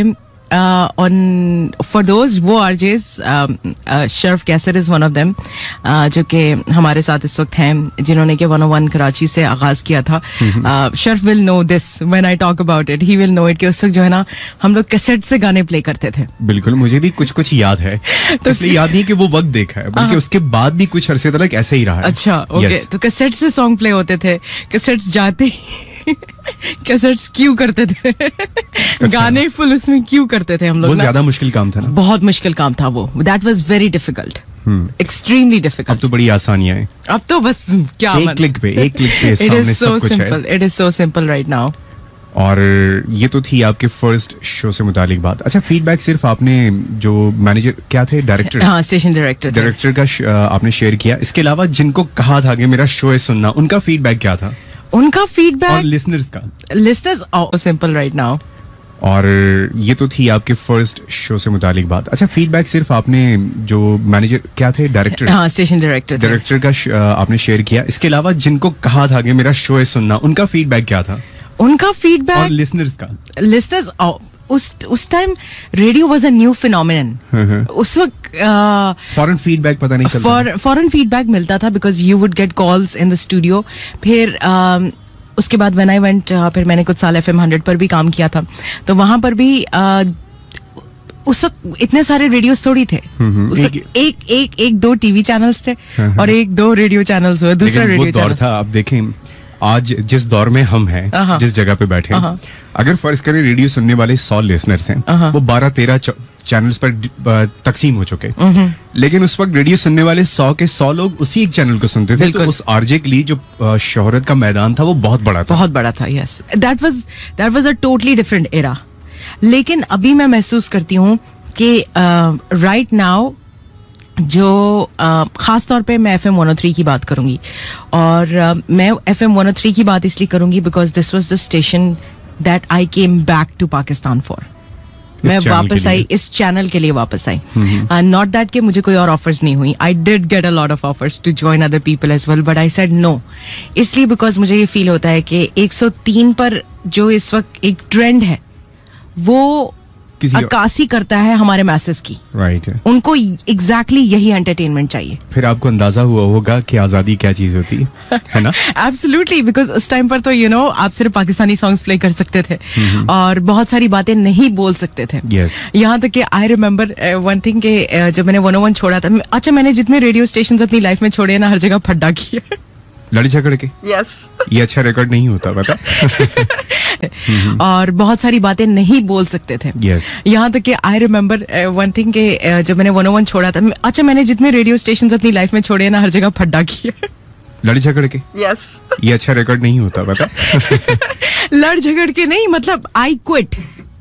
on for those वो RJs, Sharf Qaiser is one of them, जो कि हमारे साथ इस वक्त हैं, जिन्होंने के 101 कराची से आगाज किया था. Sharf will know this when I talk about it, he will know it कि उस वक्त जो है ना हम लोग कैसेट से गाने प्ले करते थे. बिल्कुल, मुझे भी कुछ कुछ याद है. तो इसलिए याद नहीं कि वो वक्त देखा है, बल्कि उसके बाद भी कुछ अरसे तक ऐसे ही रहा है. अच्छा, ओके. तो कैसेट से सॉन्ग प्ले होते थे, कैसेट्स जाते कैसेट्स क्यों करते थे. गाने फुल उसमें क्यों करते थे हम लोग. वो ज्यादा मुश्किल काम था ना. बहुत मुश्किल काम था वो. That was very difficult, extremely difficult. अब तो बड़ी आसानियां हैं. अब तो बस क्या एक क्लिक पे सामने सब कुछ है. It is so simple right now. और ये तो थी आपके फर्स्ट शो से मुतालिक बात. अच्छा, फीडबैक सिर्फ आपने जो मैनेजर क्या थे, डायरेक्टर, हाँ स्टेशन डायरेक्टर का आपने शेयर किया. इसके अलावा जिनको कहा था कि मेरा शो है सुनना, उनका फीडबैक क्या था? उनका फीडबैक और लिसनर्स सिंपल राइट नाउ. और ये तो थी आपके फर्स्ट शो से मुतालिक बात. अच्छा, फीडबैक सिर्फ आपने जो मैनेजर क्या थे, डायरेक्टर, हाँ स्टेशन डायरेक्टर का आपने शेयर किया. इसके अलावा जिनको कहा था कि मेरा शो है सुनना, उनका फीडबैक क्या था? उनका फीडबैक और लिसनर्स उस time radio was a new phenomenon. उस वक्त फॉरेन फीडबैक पता नहीं चलता. फॉरेन फीडबैक मिलता था because you would get calls in the studio. फिर उसके बाद व्हेन आई वेंट, फिर मैंने कुछ साल FM 100 पर भी काम किया था. तो वहां पर भी उस वक्त इतने सारे रेडियोस थोड़ी थे. उस वक्त एक दो टीवी चैनल्स थे और एक दो रेडियो चैनल्स हुए. दूसरा रेडियो चैनल था. अब देखें आज जिस दौर में हम हैं, जिस जगह पे बैठे हैं, अगर फर्ज करें रेडियो सुनने वाले 100 लिसनर्स हैं, वो 12-13 चैनल्स पर तकसीम हो चुके. लेकिन उस वक्त रेडियो सुनने वाले 100 के 100 लोग उसी एक चैनल को सुनते थे. तो उस आरजे के लिए जो शोहरत का मैदान था वो बहुत बड़ा था. Yes, that was a totally different era. लेकिन अभी मैं महसूस करती हूँ कि राइट नाउ जो खास तौर पे मैं FM 103 की बात करूंगी. और मैं FM 103 की बात इसलिए करूंगी because this was the station that I came back to Pakistan for. मैं वापस आई, इस चैनल के लिए वापस आई. नॉट दैट कि मुझे कोई और ऑफर्स नहीं हुई. I did get a lot of offers to join other people as well, but I said no. इसलिए बिकॉज मुझे ये फील होता है कि 103 पर जो इस वक्त एक ट्रेंड है वो अक्कासी करता है हमारे मैसेज की. राइट. उनको एग्जैक्टली यही एंटरटेनमेंट चाहिए. फिर आपको अंदाजा हुआ होगा कि आजादी क्या चीज होती है ना. एब्सोल्युटली, बिकॉज उस टाइम पर तो आप सिर्फ पाकिस्तानी सॉन्ग्स प्ले कर सकते थे और बहुत सारी बातें नहीं बोल सकते थे. यहाँ तक कि आई रिमेम्बर वन थिंग कि जब मैंने 101 छोड़ा था, अच्छा मैंने जितने रेडियो स्टेशन अपनी लाइफ में छोड़े ना, हर जगह फड्डा किया. लड़ी झगड़ के. यस. ये अच्छा रिकॉर्ड नहीं होता, पता. और बहुत सारी बातें नहीं बोल सकते थे. यहाँ तक कि आई रिमेम्बर वन थिंग कि जब मैंने 101 छोड़ा था, अच्छा मैंने जितने रेडियो स्टेशन अपनी लाइफ में छोड़े ना, हर जगह फड्डा किया. लड़ी झगड़ के. यस. ये अच्छा रिकॉर्ड नहीं होता, पता. लड़ झगड़ के नहीं, मतलब आई क्विट,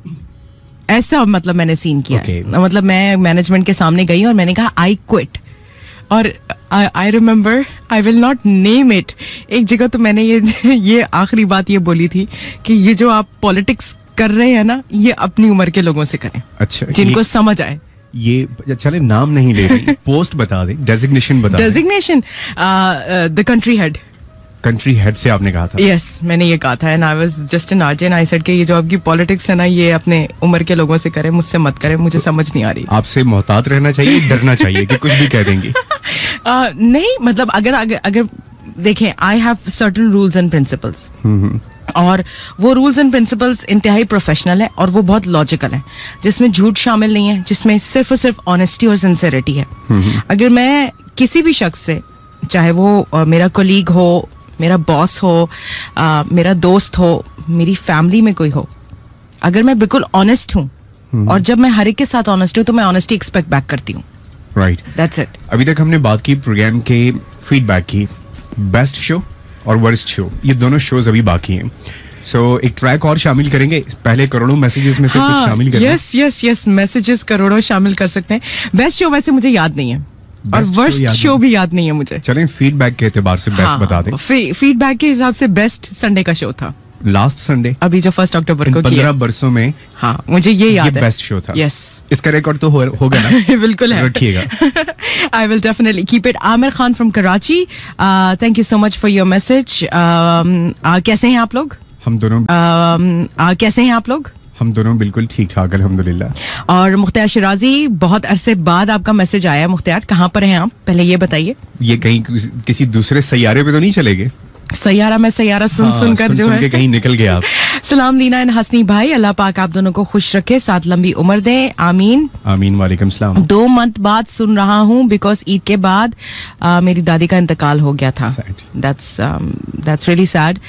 ऐसा मतलब मैंने सीन किया. मतलब मैं मैनेजमेंट के सामने गई और मैंने कहा आई क्विट. और I remember, I will not name it, एक जगह तो मैंने ये आखिरी बात ये बोली थी कि ये जो आप पॉलिटिक्स कर रहे हैं ना, ये अपनी उम्र के लोगों से करें. अच्छा, जिनको समझ आए. ये चले नाम नहीं ले रही, पोस्ट बता दे, डेजिग्नेशन बता. डेजिग्नेशन द कंट्री हेड से आपने कहा था. यस, मैंने ये कहा था. And I was just an RJ and I said कि ये जो आपकी पॉलिटिक्स है ना, ये अपने उम्र के लोगों से करें, मुझसे मत करें, मुझे समझ नहीं आ रही. आपसे मोहतात रहना चाहिए, डरना चाहिए कि कुछ भी कह देंगे. नहीं, मतलब अगर देखें, I have certain rules and principles, और वो रूल्स एंड प्रिंसिपल्स इंतहाई प्रोफेशनल है और वो बहुत लॉजिकल है, जिसमें झूठ शामिल नहीं है, जिसमें सिर्फ और सिर्फ ऑनेस्टी और सिंसेरिटी है. अगर मैं किसी भी शख्स से, चाहे वो मेरा कोलीग हो, मेरा बॉस हो, मेरा दोस्त हो, मेरी फैमिली में कोई हो, अगर मैं बिल्कुल ऑनेस्ट हूँ और जब मैं हर एक के साथ ऑनेस्ट हूँ तो मैं ऑनेस्टी एक्सपेक्ट बैक करती हूँ. Right, that's it. अभी तक हमने बात की प्रोग्राम के फीडबैक की. बेस्ट शो और वर्स्ट शो, ये दोनों शोज अभी बाकी हैं. सो एक ट्रैक और शामिल करेंगे. पहले करोड़ों मैसेजेस में से कुछ शामिल करेंगे. यस, मैसेजेस करोड़ों शामिल कर सकते हैं. बेस्ट शो वैसे मुझे याद नहीं है और वर्स्ट शो भी याद नहीं है मुझे. चलें फीडबैक के एतबार से बेस्ट बता दें. फीडबैक के हिसाब से बेस्ट संडे का शो था, लास्ट संडे, अभी जो 1 अक्टूबर को 15 बरसों में. हाँ, मुझे ये याद है. बेस्ट शो था. यस. इसका रिकॉर्ड तो होगा ना. बिल्कुल है, रखिएगा. I will definitely keep it. Aamir Khan from Karachi, thank you so much for your message. कैसे हैं आप लोग? हम दोनों. कैसे हैं आप लोग? हम दोनों बिल्कुल ठीक ठाक अल्हम्दुलिल्लाह। और मुख्तार शिराजी, बहुत अरसे बाद आपका मैसेज आया है। मुख्तार, कहाँ पर हैं आप, पहले ये बताइए। ये कहीं किसी दूसरे सैयारे पे तो नहीं चले गए? सैयारा में सैयारा सुनकर जो है कहीं निकल गए आप। सलाम लीना एंड हसनी भाई, अल्लाह पाक आप दोनों को खुश रखे, साथ लंबी उम्र दे, आमीन आमीन। वालेकुम सलाम। 2 मंथ बाद सुन रहा हूँ बिकॉज ईद के बाद मेरी दादी का इंतकाल हो गया था। That's really sad.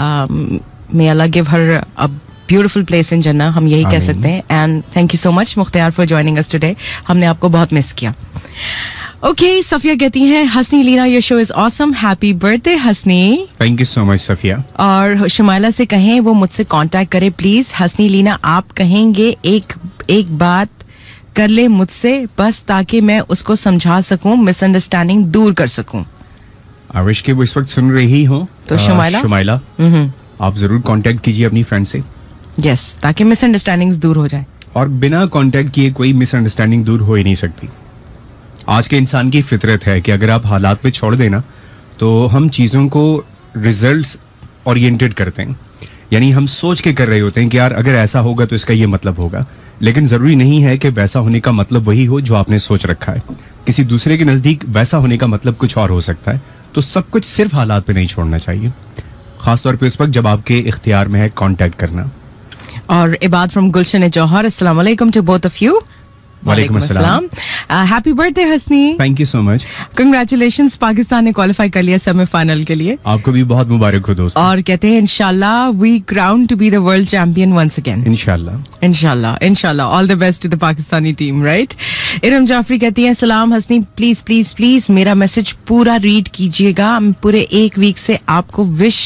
May Allah give her a beautiful place in जन्नह, हम यही कह सकते हैं। And thank you so much Mukhtar for joining us today, हमने आपको बहुत मिस किया। ओके, सफिया कहती हैं Hasni Lina your show is awesome, happy birthday Hasni. Thank you so much Safia. और शुमाइला से कहें वो मुझसे कांटेक्ट करे प्लीज। हसनी लीना आप कहेंगे एक बात कर ले मुझसे बस, ताकि मैं उसको समझा सकूं, मिसअंडरस्टैंडिंग दूर कर सकूं। आई विश कि वो इस वक्त सुन रही हो तो शुमाइला आप जरूर कांटेक्ट कीजिए अपनी फ्रेंड से। यस, ताकि मिसअंडरस्टैंडिंग्स दूर हो जाए। और बिना कांटेक्ट किए कोई मिसअंडरस्टैंडिंग दूर हो ही नहीं सकती। आज के इंसान की फितरत है कि अगर आप हालात पे छोड़ देना तो हम चीज़ों को रिजल्ट्स ओरिएंटेड करते हैं, यानी हम सोच के कर रहे होते हैं कि यार अगर ऐसा होगा तो इसका ये मतलब होगा, लेकिन ज़रूरी नहीं है कि वैसा होने का मतलब वही हो जो आपने सोच रखा है। किसी दूसरे के नज़दीक वैसा होने का मतलब कुछ और हो सकता है। तो सब कुछ सिर्फ हालात पे नहीं छोड़ना चाहिए, खासतौर पे उस वक्त जब आपके इख्तियार में है कांटेक्ट करना। और इबाद फ्रॉम गुलशन जौहर, अस्सलाम वालेकुम टू बोथ ऑफ यू। वालेकुम अस्सलाम। Happy birthday Hasni. Thank you so much. Congratulations, Pakistan ने क्वालिफाई कर लिया सेमीफाइनल के लिए। आपको भी बहुत मुबारक हो दोस्त। और कहते हैं इंशाल्लाह we crown to be the world champion once again. इंशाल्लाह all the best to the Pakistani team, right. Iram Jafri कहती है सलाम हसनी, प्लीज प्लीज प्लीज मेरा मैसेज पूरा रीड कीजिएगा, पूरे 1 वीक से आपको wish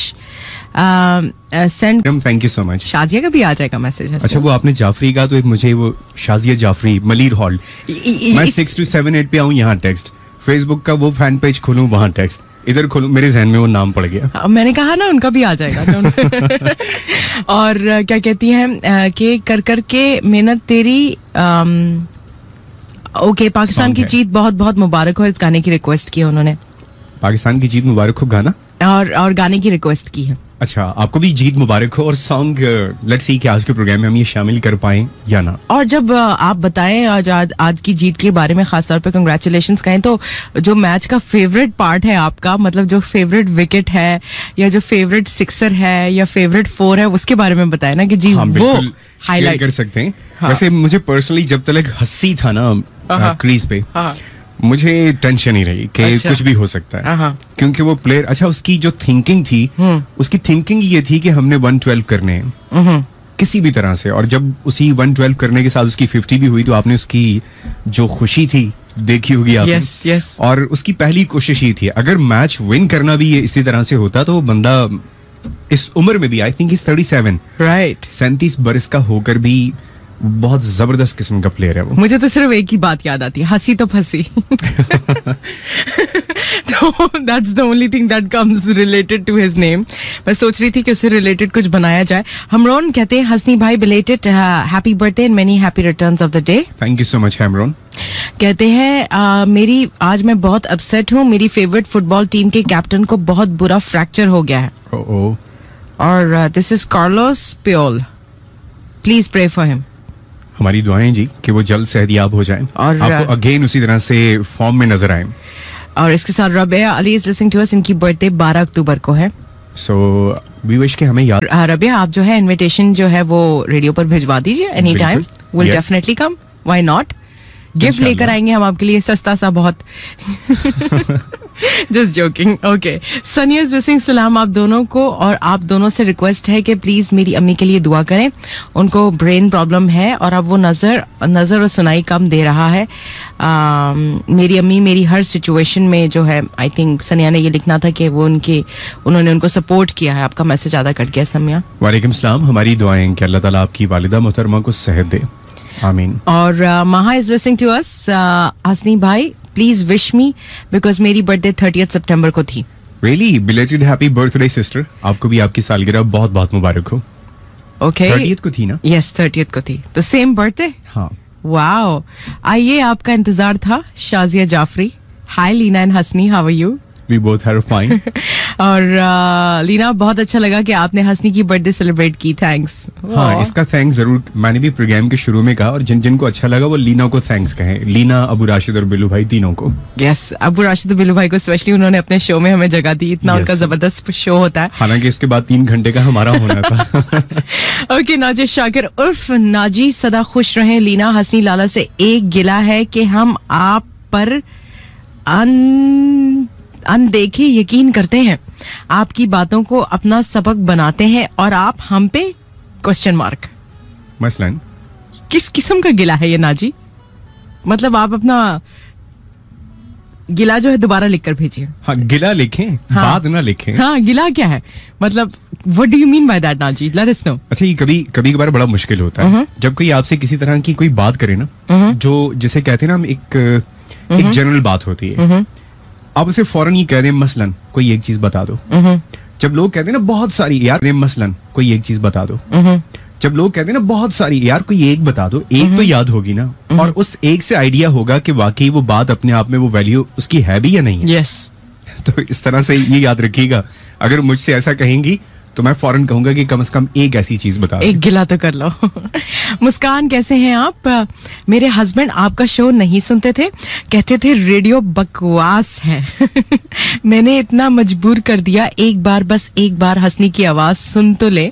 send. Thank you so much. Shazia का भी आ जाएगा मैसेज। अच्छा, वो आपने जाफरी का, तो मुझे वो शाजिया जाफरी मलीर हॉल, मैं 6 to 7 8 पे आऊँ यहाँ टेक्स्ट, फेसबुक का वो फैन पेज खोलूँ वहाँ टेक्स्ट, इधर खोलूँ, मेरे जहन में वो नाम पड़ गया। मैंने कहा ना उनका भी आ जाएगा। और क्या कहती हैं कि कर कर के मेहनत तेरी। ओके, पाकिस्तान की जीत बहुत बहुत मुबारक हो, इस गाने की रिक्वेस्ट की है उन्होंने। पाकिस्तान की जीत मुबारक हो गाना और गाने की रिक्वेस्ट की है। अच्छा, आपको भी जीत मुबारक हो। और सॉन्ग लेट्स सी कि आज के प्रोग्राम में हम ये शामिल कर पाए या ना। और जब आप बताएं आज की जीत के बारे में, खासतौर पे कंग्रेचुलेशंस कहें, तो जो मैच का फेवरेट पार्ट है आपका, मतलब जो फेवरेट विकेट है या जो फेवरेट सिक्सर है या फेवरेट 4 है, उसके बारे में बताएं ना कि जी वो हाईलाइट कर सकते हैं। वैसे मुझे पर्सनली जब तक हस्सी था ना क्रीज पे, मुझे टेंशन ही रही कि कुछ भी हो सकता है, क्योंकि वो प्लेयर, अच्छा उसकी जो थिंकिंग थी, उसकी थिंकिंग ये थी कि हमने 112 करने हैं किसी भी तरह से। और जब उसी 112 करने के साथ उसकी 50 भी हुई तो आपने उसकी जो खुशी थी देखी होगी आपने। yes. और उसकी पहली कोशिश ही थी, अगर मैच विन करना भी ये इसी तरह से होता तो बंदा इस उम्र में भी, आई थिंक 37, राइट, 37 बरस का होकर भी बहुत जबरदस्त किस्म का प्लेयर है वो। मुझे तो सिर्फ एक ही बात याद आती है, हंसी तो फंसी। That's the only thing that comes related to his name. मैं सोच रही थी कि उससे रिलेटेड कुछ बनाया जाए। हमरोन कहते हैं हसनी भाई belated happy birthday and many happy returns of the day. Thank you so much हमरोन। कहते हैं मेरी आज मैं बहुत अपसेट हूँ, मेरी फेवरेट फुटबॉल टीम के कैप्टन को बहुत बुरा फ्रैक्चर हो गया है। और this is Carlos Puyol, please pray for him. हमारी दुआएं जी कि वो जल्द सेहतयाब हो जाएं और आपको अगेन उसी तरह से फॉर्म में नजर आए। और इसके साथ Rabia Ali is listening to us, इनकी बर्थडे 12 अक्टूबर को है। सो वी विश कि हमें याद। रबिया, आप जो है इनविटेशन जो है वो रेडियो पर भिजवा दीजिए any time, will definitely come, why not. Gift लेकर आएंगे हम आपके लिए, सस्ता सा बहुत। Just joking. ओके, सनिया जसिंग सलाम आप दोनों को, और आप दोनों से रिक्वेस्ट है कि प्लीज मेरी अम्मी के लिए दुआ करें, उनको ब्रेन प्रॉब्लम है और अब वो नजर और सुनाई कम दे रहा है। मेरी अम्मी मेरी हर सिचुएशन में जो है, आई थिंक सनिया ने ये लिखना था कि वो उन्होंने उनको सपोर्ट किया है। आपका मैसेज आधा कट गया सनिया। वालेकुम सलाम, हमारी दुआएं कि अल्लाह ताला आपकी वालिदा मोहतरमा को सेहत दे, आमीन। और Maha is listening to us, Hasni भाई प्लीज विश मी बिकॉज मेरी बर्थडे 30 सितंबर को थी। Really belated happy birthday sister, आपको भी आपकी सालगिरह बहुत बहुत मुबारक हो। ओके, 30th को थी ना? यस, 30th को थी, तो सेम बर्थडे। हाँ, वाओ। आइए, आपका इंतजार था। Shazia Jafri, hi Leena and Hasni, how are you? We both are fine. और लीना, बहुत अच्छा लगा कि आपने हसनी की बर्थडे सेलिब्रेट की. थैंक्स. हाँ, इसका थैंक्स जरूर. मैंने भी प्रोग्राम के शुरू में कहा, और जिन जिन को अच्छा लगा वो लीना को थैंक्स कहें. लीना, अबू राशिद और बिल्लू भाई, तीनों को. यस, अबू राशिद और बिल्लू भाई को स्पेशली उन्होंने अपने शो में हमें जगह दी. इतना उनका जबरदस्त शो होता है. हालांकि इसके बाद 3 घंटे का हमारा होना था. ओके, नाजी शाकिर उर्फ नाजी, सदा खुश रहें. लीना, हसनी लाला से एक गिला है कि हम आप पर अनदेखे यकीन करते हैं, आपकी बातों को अपना सबक बनाते हैं और आप हम पे क्वेश्चन मार्क. मसलन किस किस्म का गिला है ये नाजी? मतलब आप अपना गिला जो है दोबारा लिखकर भेजिए. हाँ, गिला लिखें. हाँ, बात ना लिखें. हाँ, गिला क्या है मतलब? What do you mean by that नाजी? Let us know. अच्छा, ये कभी कभार बड़ा मुश्किल होता है जब कोई आपसे किसी तरह की कोई बात करे ना, जो जिसे कहते हैं ना हम एक जनरल बात होती है. आप उसे फौरन ही कह दें, मसलन कोई एक चीज बता दो. जब लोग कहते हैं ना बहुत सारी, यार मसलन कोई एक चीज बता दो. जब लोग कहते हैं ना बहुत सारी, यार कोई एक बता दो, एक तो याद होगी ना, और उस एक से आइडिया होगा कि वाकई वो बात अपने आप में वो वैल्यू उसकी है भी या नहीं है. यस. तो इस तरह से ये याद रखिएगा, अगर मुझसे ऐसा कहेंगी तो मैं फौरन कहूंगा कि कम से कम एक ऐसी चीज बता, एक गिला तो कर लो. मुस्कान, कैसे हैं आप? मेरे हस्बैंड आपका शो नहीं सुनते थे, कहते थे रेडियो बकवास है. मैंने इतना मजबूर कर दिया, एक बार बस एक बार हसनी की आवाज सुन तो ले.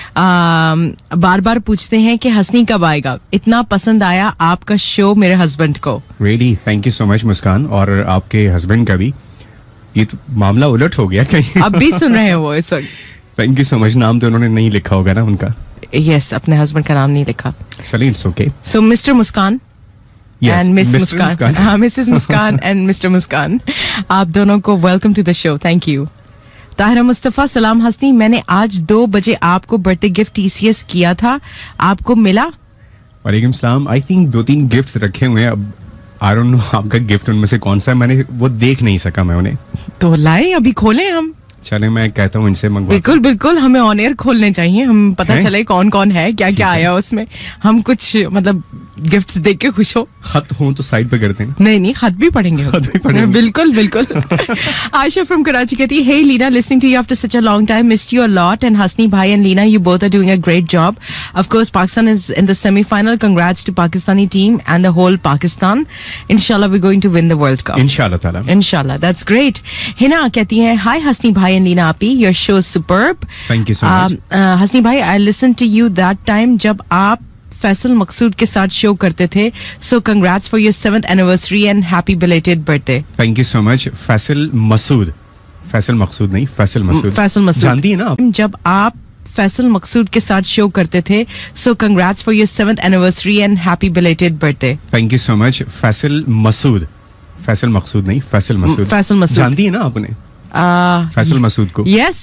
बार बार पूछते हैं कि हसनी कब आएगा. इतना पसंद आया आपका शो मेरे हस्बैंड को. Really thank you so much Muskan, और आपके हस्बैंड का भी. ये तो मामला उलट हो गया कहीं. अब भी सुन रहे हैं वो इस वक्त. Thank you so much. नाम तो उन्होंने नहीं लिखा होगा ना उनका? यस, अपने हस्बैंड का नाम नहीं लिखा. चलिए, it's okay. So mister Muskan and miss Muskan, हाँ, missus Muskan and mister Muskan, आप दोनों को welcome to the show. Thank you. Tahira Mustafa, सलाम हसनी, मैंने आज 2 बजे आपको बर्थडे गिफ्ट TCS किया था, आपको मिला? वालेकुम सलाम. आई थिंक 2-3 गिफ्ट्स रखे हुए हैं. अब आई डोंट नो आपका गिफ्ट उनमें से कौन सा है, मैंने वो देख नहीं सका मैं उन्हें. तो लाए, अभी खोले हम. चले, मैं कहता हूँ इनसे मंगवा. बिल्कुल बिल्कुल, हमें ऑन एयर खोलने चाहिए, हम पता चले कौन कौन है, क्या क्या आया उसमें. हम कुछ मतलब गिफ्ट्स देख के खुश हो. खत हो तो साइड पे करते हैं. नहीं, खत भी पढ़ेंगे. बिल्कुल बिल्कुल. आयशा फ्रॉम कराची कहती है, hey Leena, listening to you after such a long time, missed you a lot, and Hasni भाई and Leena, you both are doing a great job. Of course, Pakistan is in the semi-final. Congrats to Pakistani team and the whole Pakistan. Inshallah, we're going to win the World Cup. Inshallah ताला. Inshallah, that's great. Hina कहती है, hi Hasani भाई and Leena आपी, your show is superb. Thank you so much. Hasani भाई, I listened to you that time जब आप फैसल मकसूद के साथ शो करते थे. So congrats for your 7th anniversary and happy belated birthday. Thank you so much. Faisal Masood, Faisal मकसूद नहीं, फैसल मसूद. फैसल मसूद जानती है ना आप? जब आप फैसल मकसूद के साथ शो करते थे. So congrats for your 7th anniversary and happy belated birthday. Thank you so much. Faisal Masood, Faisal मकसूद नहीं, फैसल मसूद. फैसल मसूद जानती है ना आपने फैसल मसूद को? यस.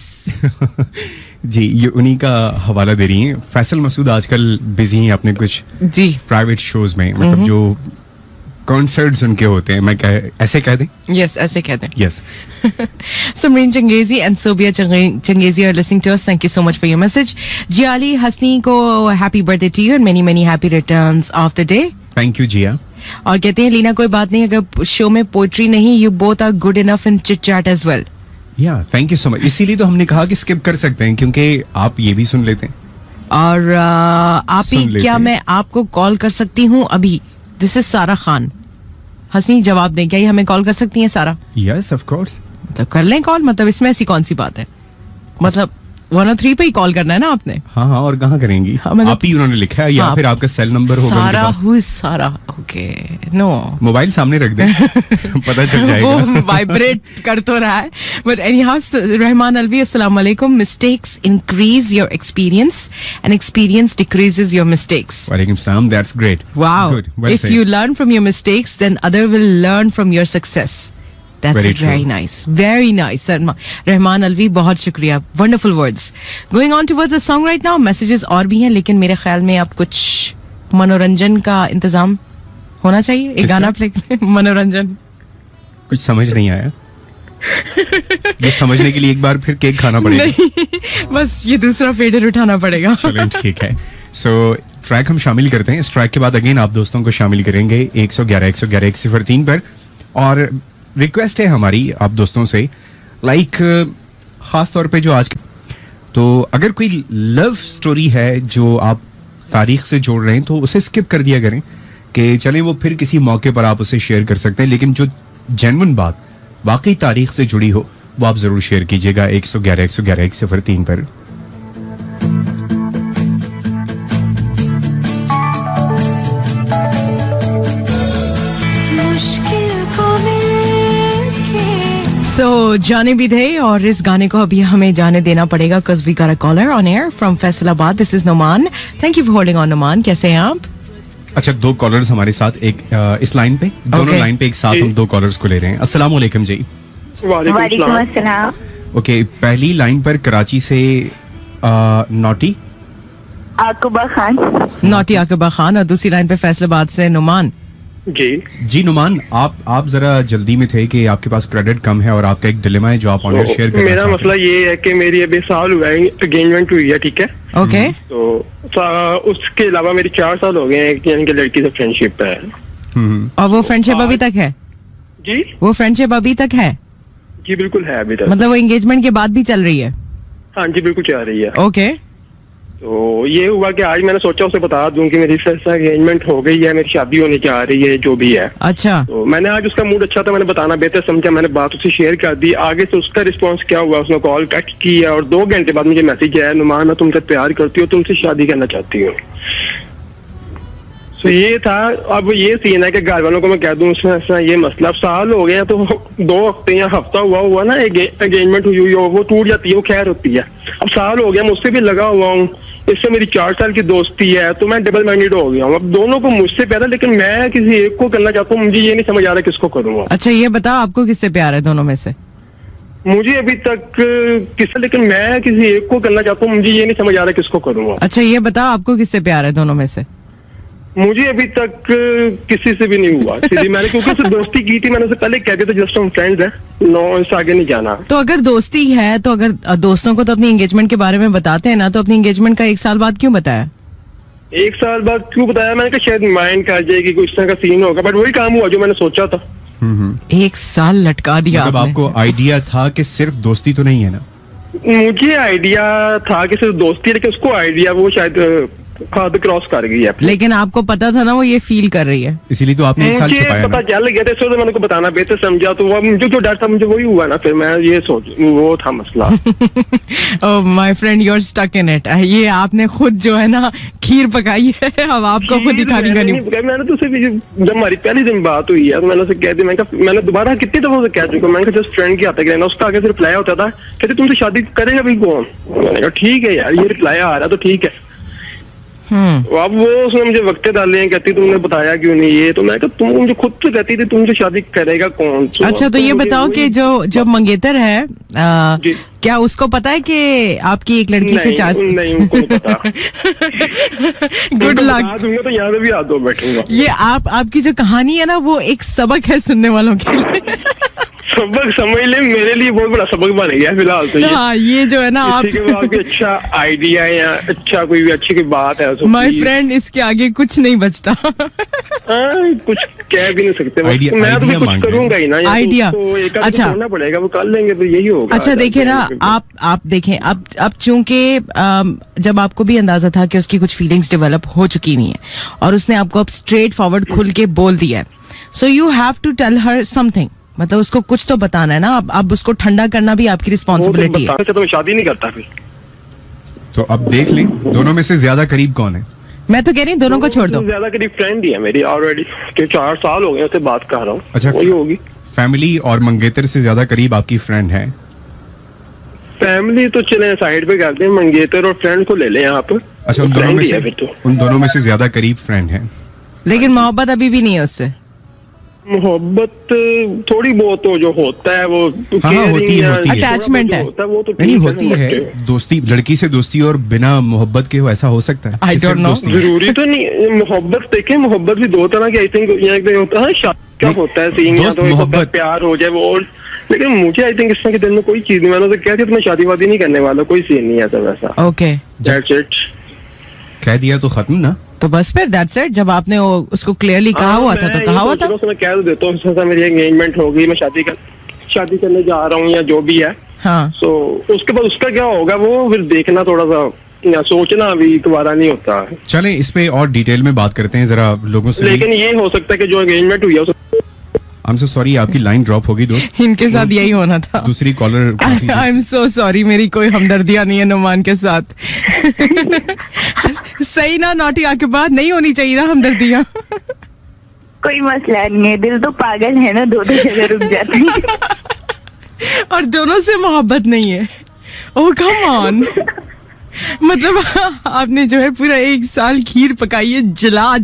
जी, ये उन्हीं का हवाला दे रही हैं. फैसल मसूद आजकल बिजी हैं अपने कुछ जी प्राइवेट शोज में, मतलब जो कॉन्सर्ट्स उनके होते हैं. मैं ऐसे कह दें? यस, ऐसे कह दें. Yes. Samreen Changezi and Sobia Changezi are listening to us. Thank you so much for your message. Jiali Hasni ko happy birthday to you and many many happy returns of the day. Thank you Jiya. और कहते हैं, लीना कोई बात नहीं, अगर show में poetry नहीं, you both are good enough in chit chat as well. या थैंक यू सो मच. इसीलिए तो हमने कहा कि स्किप कर सकते हैं, क्योंकि आप ये भी सुन लेते हैं. और आप ही क्या मैं आपको कॉल कर सकती हूँ अभी? दिस इज सारा खान. हसनी जवाब दें, क्या ये हमें कॉल कर सकती हैं सारा? Yes of course. मतलब कर लें कॉल, मतलब इसमें ऐसी कौन सी बात है? मतलब 103 पे ही कॉल करना है ना आपने? हाँ हाँ, और कहाँ करेंगी? हाँ, मतलब आप ही उन्होंने लिखा है, या फिर आपका सेल नंबर होगा सारा हु सारा. ओके, नो, मोबाइल सामने रख दें. पता चल जाएगा. वो वाइब्रेट कर तो रहा है. बट एनीहाउ, रहमान अलवी, अस्सलाम वालेकुम. Mistakes increase your experience and experience decreases your mistakes. वालेकुम सलाम. That's great. Wow. If you learn from your mistakes, then other will learn from your success. That's very nice. Very nice. Rahman Alvi, बहुत शुक्रिया. Wonderful words. Going on towards the song right now. Messages और भी हैं, लेकिन मेरे ख्याल में अब कुछ मनोरंजन का इंतजाम होना चाहिए. एक गाना प्ले. मनोरंजन कुछ समझ नहीं आया. ये समझने के लिए एक बार फिर केक खाना पड़ेगा. नहीं, बस ये दूसरा फेडर उठाना पड़ेगा. चलें, ठीक है. सो ट्रैक हम शामिल करते हैं. इस ट्रैक के बाद अगेन आप दोस्तों को शामिल करेंगे 111 111 103 पर. और रिक्वेस्ट है हमारी आप दोस्तों से, लाइक खास तौर पे जो आज तो अगर कोई लव स्टोरी है जो आप तारीख से जोड़ रहे हैं तो उसे स्किप कर दिया करें कि चलें वो फिर किसी मौके पर आप उसे शेयर कर सकते हैं, लेकिन जो जेन्युइन बात वाकई तारीख से जुड़ी हो वो आप जरूर शेयर कीजिएगा 111-111-103 पर। So, जाने भी थे और इस गाने को अभी हमें जाने देना पड़ेगा cause we got a caller on air from Faisalabad. This is Numan. Thank you for holding on, Numan. कैसे हैं आप? अच्छा, 2 कॉलर्स हमारे साथ एक इस लाइन पे, दोनों लाइन पे एक साथ हम 2 कॉलर्स को ले रहे हैं. अस्सलाम वालेकुम जी. वालेकुम अस्सलाम. ओके, पहली लाइन पर कराची से नॉटी आकुबा खान. नॉटी आकुबा खान और दूसरी लाइन पे फैसलाबाद से नुमान. जी नुमान, आप जरा जल्दी में थे कि आपके पास क्रेडिट कम है और आपका एक डिलेमा है जो आप ऑनर शेयर करना मेरा मसला ये है कि मेरी अभी साल हुआ है, एंगेजमेंट हुई है, ठीक है. ओके. तो उसके अलावा मेरी 4 साल हो गए हैं, यानी कि लड़की से फ्रेंडशिप है. और वो फ्रेंडशिप अभी तक है? जी, वो फ्रेंडशिप अभी तक है? जी बिल्कुल है अभी तक. मतलब वो एंगेजमेंट के बाद भी चल रही है? हाँ जी बिल्कुल चल रही है. ओके. तो ये हुआ कि आज मैंने सोचा उसे बता दूं कि मेरी फिर से एंगेजमेंट हो गई है, मेरी शादी होने जा रही है, जो भी है. अच्छा. तो मैंने आज उसका मूड अच्छा था, मैंने बताना बेहतर समझा, मैंने बात उससे शेयर कर दी. आगे से उसका रिस्पांस क्या हुआ, उसने कॉल कट की है और 2 घंटे बाद मुझे मैसेज आया, नुमान मैं तुमसे प्यार करती हूँ, तुमसे शादी करना चाहती हूँ. तो ये था. अब ये सीन है कि घर वालों को मैं कह दूं उसमें ऐसा ये मसला. अब साल हो गया तो 2 हफ्ते या हफ्ता हुआ ना एंगेजमेंट हुई हो, वो टूट जाती है, वो खैर होती है. अब साल हो गया, मुझसे भी लगा हुआ हूँ, इससे मेरी 4 साल की दोस्ती है, तो मैं डबल माइंडेड हो गया हूँ. अब दोनों को मुझसे प्यार है, लेकिन मैं किसी एक को करना चाहता हूँ, मुझे ये नहीं समझ आ रहा किसको करूँगा. अच्छा, ये बताओ आपको किससे प्यार है दोनों में से? मुझे अभी तक किससे, लेकिन मैं किसी एक को करना चाहता हूँ, मुझे ये नहीं समझ आ रहा किसको करूँगा. अच्छा, ये बताओ आपको किससे प्यार है दोनों में से? मुझे अभी तक किसी से भी नहीं हुआ. सीधी मैंने क्योंकि उससे दोस्ती की थी, मैंने उसे पहले कह दिया था जस्ट हम फ्रेंड्स हैं, नो इससे आगे नहीं जाना. तो अगर दोस्ती है तो अगर दोस्तों को तो अपनी एंगेजमेंट के बारे में बताते हैं ना, तो अपनी एंगेजमेंट का 1 साल बाद क्यों बताया? 1 साल बाद क्यों बताया? मैंने कहा शायद माइंड कर जाएगी, कुछ तरह का सीन होगा, बट वही काम हुआ जो मैंने सोचा था. 1 साल लटका दिया. मतलब आपको आइडिया था कि सिर्फ दोस्ती तो नहीं है ना? मुझे आइडिया था कि सिर्फ दोस्ती है, लेकिन उसको आइडिया वो शायद खाद क्रॉस कर गई है. लेकिन आपको पता था ना वो ये फील कर रही है, इसीलिए तो आपने 1 साल छुपाया ना? पता चल गया था, इसलिए मैंने को बताना बेहतर समझा. तो वो मुझे जो डर था मुझे वही हुआ ना, फिर मैं ये सोच, वो था मसला. Oh my friend, you are stuck in it. ये आपने खुद जो है ना खीर पकाई है, अब आपको खुद ही खानी करनी. मैंने तो सिर्फ जब हमारी पहली दिन बात हुई है तो मैंने उसे कह दिया, मैंने दोबारा कितनी दफा उसे कह चुका, मैंने कहा जस्ट फ्रेंड की आता रहना. उसका आगे से रिप्लाई होता था, कहते तुमसे शादी करेगा भी कौन? मैंने कहा ठीक है यार, ये रिप्लाई आ रहा तो ठीक है. अब वो उसने मुझे वक्त डाले हैं, कहती तुमने बताया क्यों नहीं ये. तो मैं कहा तुम मुझे खुद तो कहती थी तुमसे शादी करेगा कौन. अच्छा, तो ये बताओ कि जो मंगेतर है क्या उसको पता है कि आपकी एक लड़की से 4 साल? नहीं उनको पता. Good luck. तो यहाँ पे भी आ दो बैठूंगा. ये आपकी जो कहानी है ना वो एक सबक है सुनने वालों के लिए. सबक समझ ले, मेरे लिए बहुत बड़ा सबक बन गया फिलहाल तो. हाँ, ये जो है ना आप अच्छा आइडिया है या अच्छा कोई अच्छी कोई बात है. माय फ्रेंड, इसके आगे कुछ नहीं बचता. कुछ कह भी नहीं सकते. मैं तो कुछ करूंगा ही ना. आइडिया अच्छा करना पड़ेगा, वो कर लेंगे तो यही होगा. अच्छा देखिए ना, आप देखें अब चूंकि जब आपको भी अंदाजा था कि उसकी कुछ फीलिंग्स डेवलप हो चुकी हुई हैं और उसने आपको अब स्ट्रेट फॉरवर्ड खुल के बोल दिया है, so you have to tell her something. मतलब उसको कुछ तो बताना है ना. अब उसको ठंडा करना भी आपकी रिस्पॉन्सिबिलिटी है. तो मैं शादी नहीं करता फिर. तो अब देख लें दोनों में से ज्यादा करीब कौन है. मैं तो कह रही हूँ दोनों को छोड़ दो. ज्यादा करीब फ्रेंड ही है मेरी ऑलरेडी, 4 साल हो गए उससे बात कर रहा हूँ. अच्छा, वही होगी. फैमिली और मंगेतर से ज्यादा करीब आपकी फ्रेंड है? फैमिली तो चले साइड पे करते हैं, मंगेतर और फ्रेंड को ले लें यहाँ पर. अच्छा, उन दोनों में से ज्यादा करीब फ्रेंड है, लेकिन मोहब्बत अभी भी नहीं है उससे. मोहब्बत थोड़ी बहुत तो जो होता है वो होती है, अटैचमेंट है, वो तो नहीं होती है. दोस्ती, लड़की से दोस्ती और बिना मोहब्बत के हो ऐसा हो सकता है? आई डोंट नो, जरूरी तो नहीं. मोहब्बत देखें, मोहब्बत भी 2 तरह की आई थिंक होता है. क्या होता है सीन, या तो मोहब्बत प्यार हो जाए वो. लेकिन मुझे आई थिंक इसमें के दिल में कोई चीज नहीं. मैंने तो कह दिया मैं शादी वादी नहीं करने वाला, कोई सीन नहीं है वैसा. Okay, that's it. कह दिया तो खत्म ना. तो बस फिर दैट्स इट, जब आपने उसको क्लियरली कहा हुआ था तो कहा हुआ था। मैं कह देता हूँ मेरी एंगेजमेंट हो गई, मैं शादी करने जा रहा हूँ या जो भी है। हाँ, तो उसके बाद उसका क्या होगा वो फिर देखना, थोड़ा सा या सोचना अभी दोबारा नहीं होता। चलें इस पे और डिटेल में बात करते हैं जरा लोगों से। लेकिन ये हो सकता है कि जो एंगेजमेंट हुई है आई एम सो सॉरी, आपकी लाइन ड्रॉप होगी दोस्त। इनके साथ यही होना था। दूसरी caller. I am so sorry, मेरी कोई हमदर्दियां नहीं है नुमान के साथ। सही ना, नॉटी आके बाद नहीं होनी चाहिए ना हमदर्दियां। कोई मसला नहीं है, दिल तो पागल है ना, दो जगह रुक जाते हैं। और दोनों से मोहब्बत नहीं है। ओह कम ऑन, मतलब आपने जो है पूरा 1 साल खीर पकाई है, जला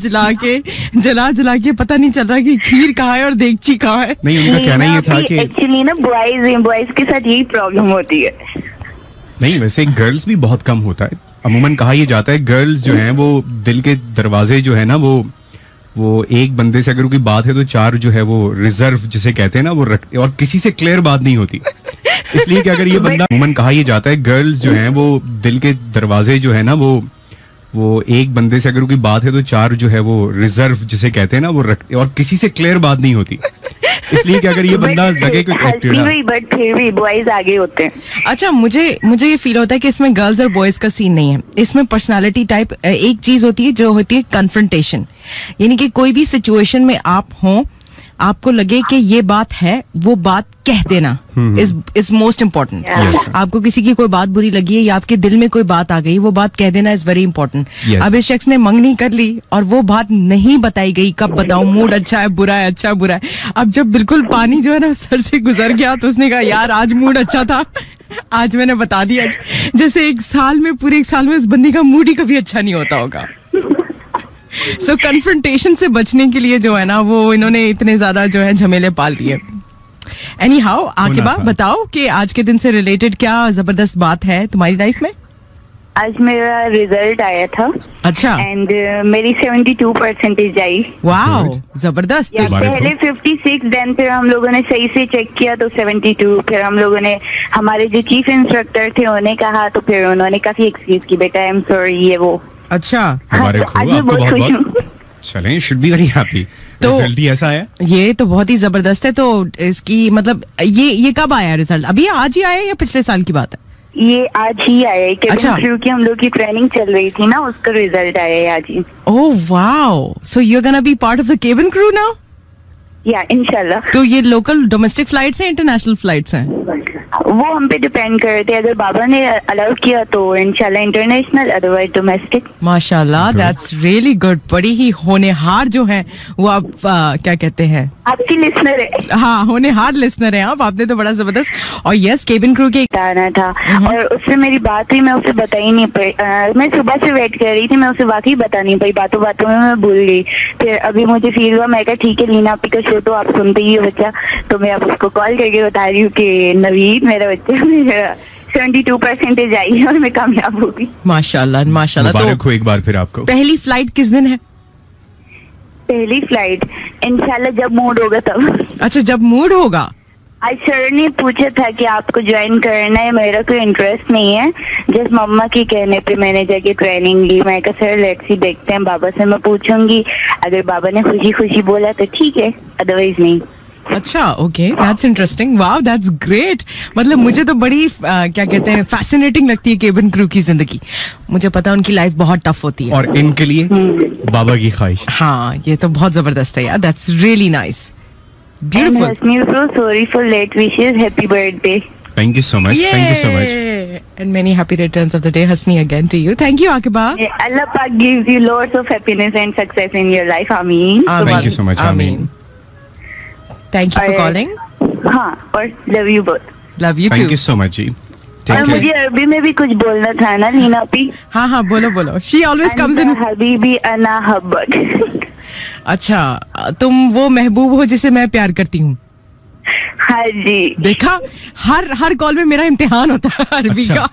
जला के पता नहीं चल रहा कि खीर कहाँ है और देगची कहाँ है। नहीं, उनका कहना ये था कि एक्चुअली ना बॉयज के साथ यही प्रॉब्लम होती है। नहीं, वैसे गर्ल्स भी बहुत कम होता है। अमूमन कहा यह जाता है गर्ल्स जो हैं वो दिल के दरवाजे जो है ना वो एक बंदे से अगर कोई बात है तो 4 जो है वो रिजर्व जिसे कहते हैं ना वो रखते, और किसी से क्लियर बात नहीं होती। इसलिए कि अगर ये बंदा, अमूमन कहा यह जाता है गर्ल्स जो हैं वो दिल के दरवाजे जो है ना वो एक बंदे से अगर कोई बात है तो 4 जो है वो रिजर्व जिसे कहते हैं ना वो रखते, और किसी से क्लियर बात नहीं होती। इसलिए कि अगर ये बंदा लगे कोई बट फिर भी बॉयज आगे होते हैं। अच्छा, मुझे ये फील होता है कि इसमें गर्ल्स और बॉयज का सीन नहीं है, इसमें पर्सनालिटी टाइप एक चीज होती है जो होती है कन्फ्रंटेशन। यानी कि कोई भी सिचुएशन में आप हो, आपको लगे कि ये बात है, वो बात कह देना इज मोस्ट इम्पोर्टेंट। आपको किसी की कोई बात बुरी लगी है या आपके दिल में कोई बात आ गई, वो बात कह देना इज वेरी इंपॉर्टेंट। अब इस शख्स ने मंगनी कर ली और वो बात नहीं बताई गई, कब बताऊं, मूड अच्छा है बुरा है, अच्छा बुरा है। अब जब बिल्कुल पानी जो है ना सर से गुजर गया तो उसने कहा यार आज मूड अच्छा था, आज मैंने बता दिया। जैसे पूरे 1 साल में उस बंदी का मूड ही कभी अच्छा नहीं होता होगा। सो कन्फ्रंटेशन से बचने के लिए जो है ना वो इन्होंने इतने ज्यादा जो है झमेले पाल लिए। एनी हाउ, आकिबा बताओ कि आज के दिन से रिलेटेड क्या जबरदस्त बात है तुम्हारी लाइफ में? आज मेरा रिजल्ट आया था। अच्छा। एंड मेरी 72% आई। वाओ, जबरदस्त। पहले 56, देन फिर हम लोगों ने सही से चेक किया तो 72, फिर हम लोगों ने हमारे जो चीफ इंस्ट्रक्टर थे उन्हें कहा तो फिर उन्होंने काफी एक्सक्यूज की, बेटा आई एम सॉरी ये वो। अच्छा, चलें, शुड बी वेरी हैप्पी। तो रिजल्ट ही ऐसा है, ये तो बहुत ही जबरदस्त है। तो इसकी मतलब ये कब आया रिजल्ट? अभी आज ही आया या पिछले साल की बात है? ये आज ही आया है। अच्छा, क्योंकि हम लोग की ट्रेनिंग चल रही थी ना, उसका रिजल्ट आया है आज ही। Oh wow, so you are gonna be part of the cabin crew now? या इंशाल्लाह। तो ये लोकल डोमेस्टिक फ्लाइट्स हैं, इंटरनेशनल फ्लाइट्स हैं? वो हम पे डिपेंड करते हैं, अगर बाबा ने अलाउ किया तो इंशाल्लाह इंटरनेशनल, अदरवाइज डोमेस्टिक। माशाल्लाह, दैट्स रियली गुड। बड़ी ही होनहार जो है वो आप क्या कहते हैं, आपकी लिसनर है। हाँ, होनहार लिसनर है आप। आपने तो बड़ा जबरदस्त। और यस, केबिन क्रू के आना था और उससे मेरी बात हुई, मैं उसे बता ही नहीं पाई। मैं सुबह से वेट कर रही थी, मैं उसे वाकई बता नहीं पाई, बातों बातों में मैं भूल गई। फिर अभी मुझे फील हुआ, मैं कहा ठीक है लीना आपी का शो तो आप सुनते ही हो बच्चा, तो मैं अब उसको कॉल करके बता रही हूँ कि नवीद मेरा बच्चा, मेरा 72% आई है और मैं कामयाब होगी। माशाल्लाह माशाल्लाह। मुबारक हो एक बार फिर आपको। पहली फ्लाइट किस दिन है? पहली फ्लाइट इंशाल्लाह जब मूड होगा तब। अच्छा, जब मूड होगा। आज सर ने पूछा था कि आपको ज्वाइन करना है, मेरा कोई इंटरेस्ट नहीं है, जस्ट मम्मा के कहने पे मैंने जाके ट्रेनिंग ली। मैं कहा सर लेट्स सी, देखते हैं, बाबा से मैं पूछूंगी, अगर बाबा ने खुशी खुशी बोला तो ठीक है, अदरवाइज नहीं। अच्छा, okay, that's interesting. Wow, that's great. मतलब मुझे तो बड़ी क्या कहते हैं, फैसिनेटिंग लगती है केबिन क्रू की जिंदगी। मुझे पता है उनकी लाइफ बहुत टफ होती है, और इनके लिए बाबा की ख्वाहिश। हाँ, ये तो बहुत जबरदस्त है यार। That's really nice, beautiful. hasni bro, sorry for late wishes, happy birthday. Thank you so much. Thank you so much. And many happy returns of the day, Hasni, again to you. Thank you, Akiba. Allah Pak gives you lots of happiness and success in your life. Ameen. Thank you so much. Ameen. Thank you for calling. हाँ, और love you both. Love you too. Thank you so much जी। और मुझे अरबी में भी कुछ बोलना था ना लीना पी। हाँ हाँ, बोलो बोलो। She always comes in. Habibi अना हब्बक। अच्छा, तुम वो महबूब हो जिसे मैं प्यार करती हूँ। हाँ जी। देखा, हर कॉल में मेरा इम्तिहान होता है अरबी का।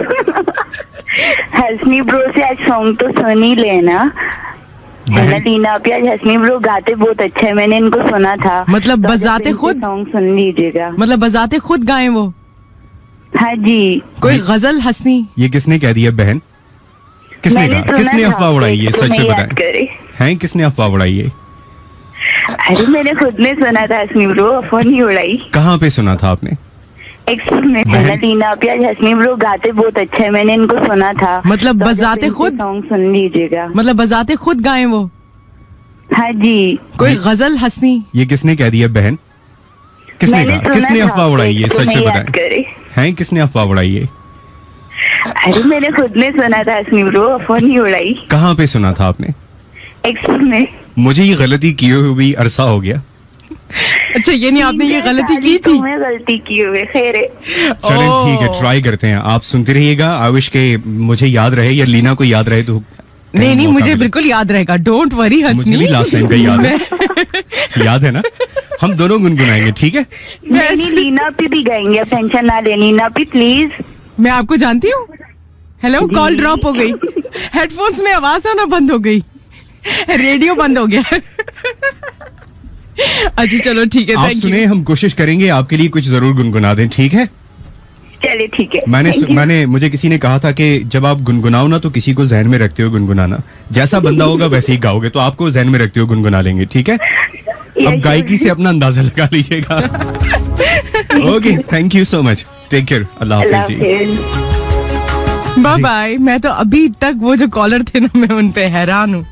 हसनी ब्रो से आज सॉन्ग तो सुन ही लेना है ना लीना आप। आज हसनी ब्रो गाते बहुत अच्छा है, मैंने इनको सुना था। मतलब बजाते खुद? सॉन्ग सुन लीजिएगा। मतलब बजाते खुद गाएं वो? हाँ जी। कोई गजल हसनी? ये किसने कह दिया बहन? किसने अफवाह उड़ाई ये, सच से बताएं, हैं किसने अफवाह उड़ाई ये? अरे मैंने खुद ने सुना था हसनी ब्रो, अफवाह नहीं उड़ाई। कहाँ पे सुना था आपने? लीना प्याज हसनी ब्रो गाते बहुत अच्छा है, मैंने इनको सुना था। मतलब बजाते खुद सॉन्ग सुन लीजिएगा। मतलब बजाते खुद गाए वो? हाँ जी। कोई गजल हसनी? ये किसने कह दिया बहन? किसने कहा? किसने अफवाह उड़ाई ये, सच से बताएं, हैं किसने अफवाह उड़ाई ये? अरे मैंने खुद ने सुना था हसनी ब्रो, अफवाह नहीं उड़ाई। कहाँ पे सुना था आपने? में। मुझे ये गलती किए हुए अरसा हो गया। अच्छा ये नहीं, आपने ये गलती की थी? मैं गलती की हुए, खैर है। चलें ठीक है, ट्राई करते हैं। आप सुनते रहिएगा। आई विश के मुझे याद रहे या लीना को याद रहे तो। नहीं मुझे बिल्कुल याद रहेगा, डोंट वरी हसनी। मुझे भी लास्ट टाइम का याद है। याद है ना? हम दोनों गुनगुनाएंगे, ठीक है? नहीं लीना पे भी गाएंगे, टेंशन ना ले लीना पे प्लीज। मैं आपको जानती हूँ। हेलो, कॉल ड्रॉप हो गई, हेडफोन्स में आवाज आना बंद हो गई, रेडियो बंद हो गया। अच्छा चलो ठीक है, आप सुने, हम कोशिश करेंगे आपके लिए कुछ जरूर गुनगुना दें, ठीक है? चलिए ठीक है। मैंने मुझे किसी ने कहा था कि जब आप गुनगुनाओ ना तो किसी को जहन में रखते हो गुनगुनाना, जैसा बंदा होगा वैसे ही गाओगे, तो आपको जहन में रखते हो गुनगुना लेंगे, ठीक है? अब गायकी से अपना अंदाजा लगा लीजिएगा। Okay, thank you so much, take care, अल्लाह हाफिज, बाय बाय। मैं तो अभी तक वो जो कॉलर थे ना, मैं उन पे हैरान हूँ।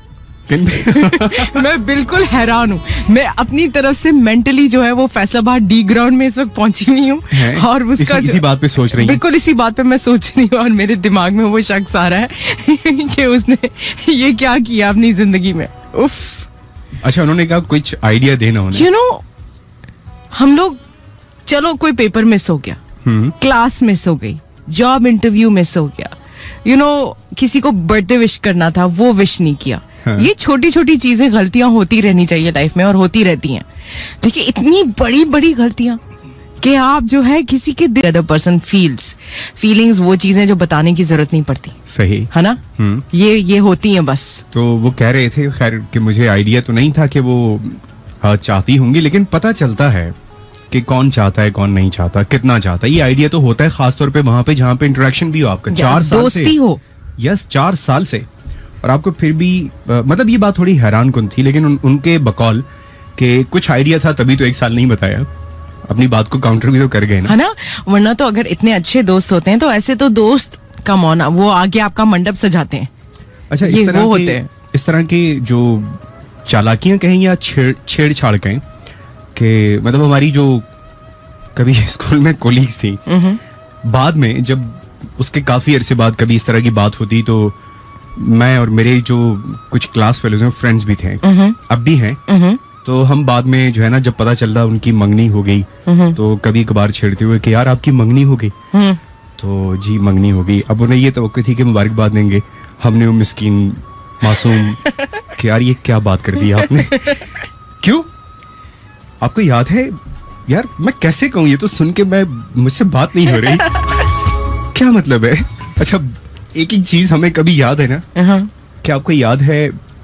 मैं बिल्कुल हैरान हूँ। मैं अपनी तरफ से मेंटली जो है वो फैसलाबाद डी ग्राउंड में इस वक्त पहुंची हुई हूँ, और उसका इसी बात पे सोच रही हूँ। बिल्कुल इसी बात पे मैं सोच रही हूँ, और मेरे दिमाग में वो शख्स आ रहा है कि उसने ये क्या किया अपनी जिंदगी में। उफ। अच्छा, उन्होंने कहा कुछ आइडिया देना उन्हें। यू नो, हम लोग, चलो कोई पेपर मिस हो गया, क्लास मिस हो गई, जॉब इंटरव्यू मिस हो गया, यू नो किसी को बर्थडे विश करना था वो विश नहीं किया। हाँ। ये छोटी छोटी चीजें, गलतियां होती रहनी चाहिए लाइफ में, और होती रहती हैं। देखिए इतनी बड़ी बड़ी गलतियां कि आप जो है किसी के अदर पर्सन फीलिंग्स, वो चीजें जो बताने की जरूरत नहीं पड़ती। सही है ना? ये होती हैं बस। तो वो कह रहे थे, खैर कि मुझे आइडिया तो नहीं था कि वो चाहती होंगी, लेकिन पता चलता है कि कौन चाहता है कौन नहीं चाहता, कितना चाहता है। ये आइडिया तो होता है खासतौर पे वहां पे जहाँ पे इंटरेक्शन भी हो आपका, 4 साल दोस्ती हो। यस, 4 साल से, और आपको फिर भी मतलब ये बात थोड़ी हैरान कुन थी, लेकिन उनके बकौल के कुछ आइडिया था, तभी तो 1 साल नहीं बताया। अपनी बात को काउंटर भी तो कर गए ना, है ना? वरना तो अगर इतने अच्छे दोस्त होते हैं तो ऐसे तो दोस्त कम होना, वो आगे आपका मंडप सजाते हैं। अच्छा, इस तरह की जो चालाकियां कहें या छेड़छाड़ कहें, कि मतलब हमारी जो कभी स्कूल में कोलीग्स थी, बाद में जब उसके काफी अरसे बाद कभी इस तरह की बात होती, तो मैं और मेरे जो कुछ क्लास फेलोज हैं, फ्रेंड्स भी थे, अब भी हैं, तो हम बाद में जो है ना, जब पता चलता उनकी मंगनी हो गई, तो कभी कभार छेड़ते हुए कि यार आपकी मंगनी हो गई, तो जी मंगनी हो गई। अब उन्हें ये तवक्को थी कि मुबारकबाद देंगे, हमने वो मिस्कीन मासूम कि यार ये क्या बात कर दी आपने। क्यों, आपको याद है? यार मैं कैसे कहूँ, ये तो सुन के मुझसे बात नहीं हो रही। क्या मतलब है? अच्छा, एक एक चीज हमें कभी याद है ना, क्या आपको याद है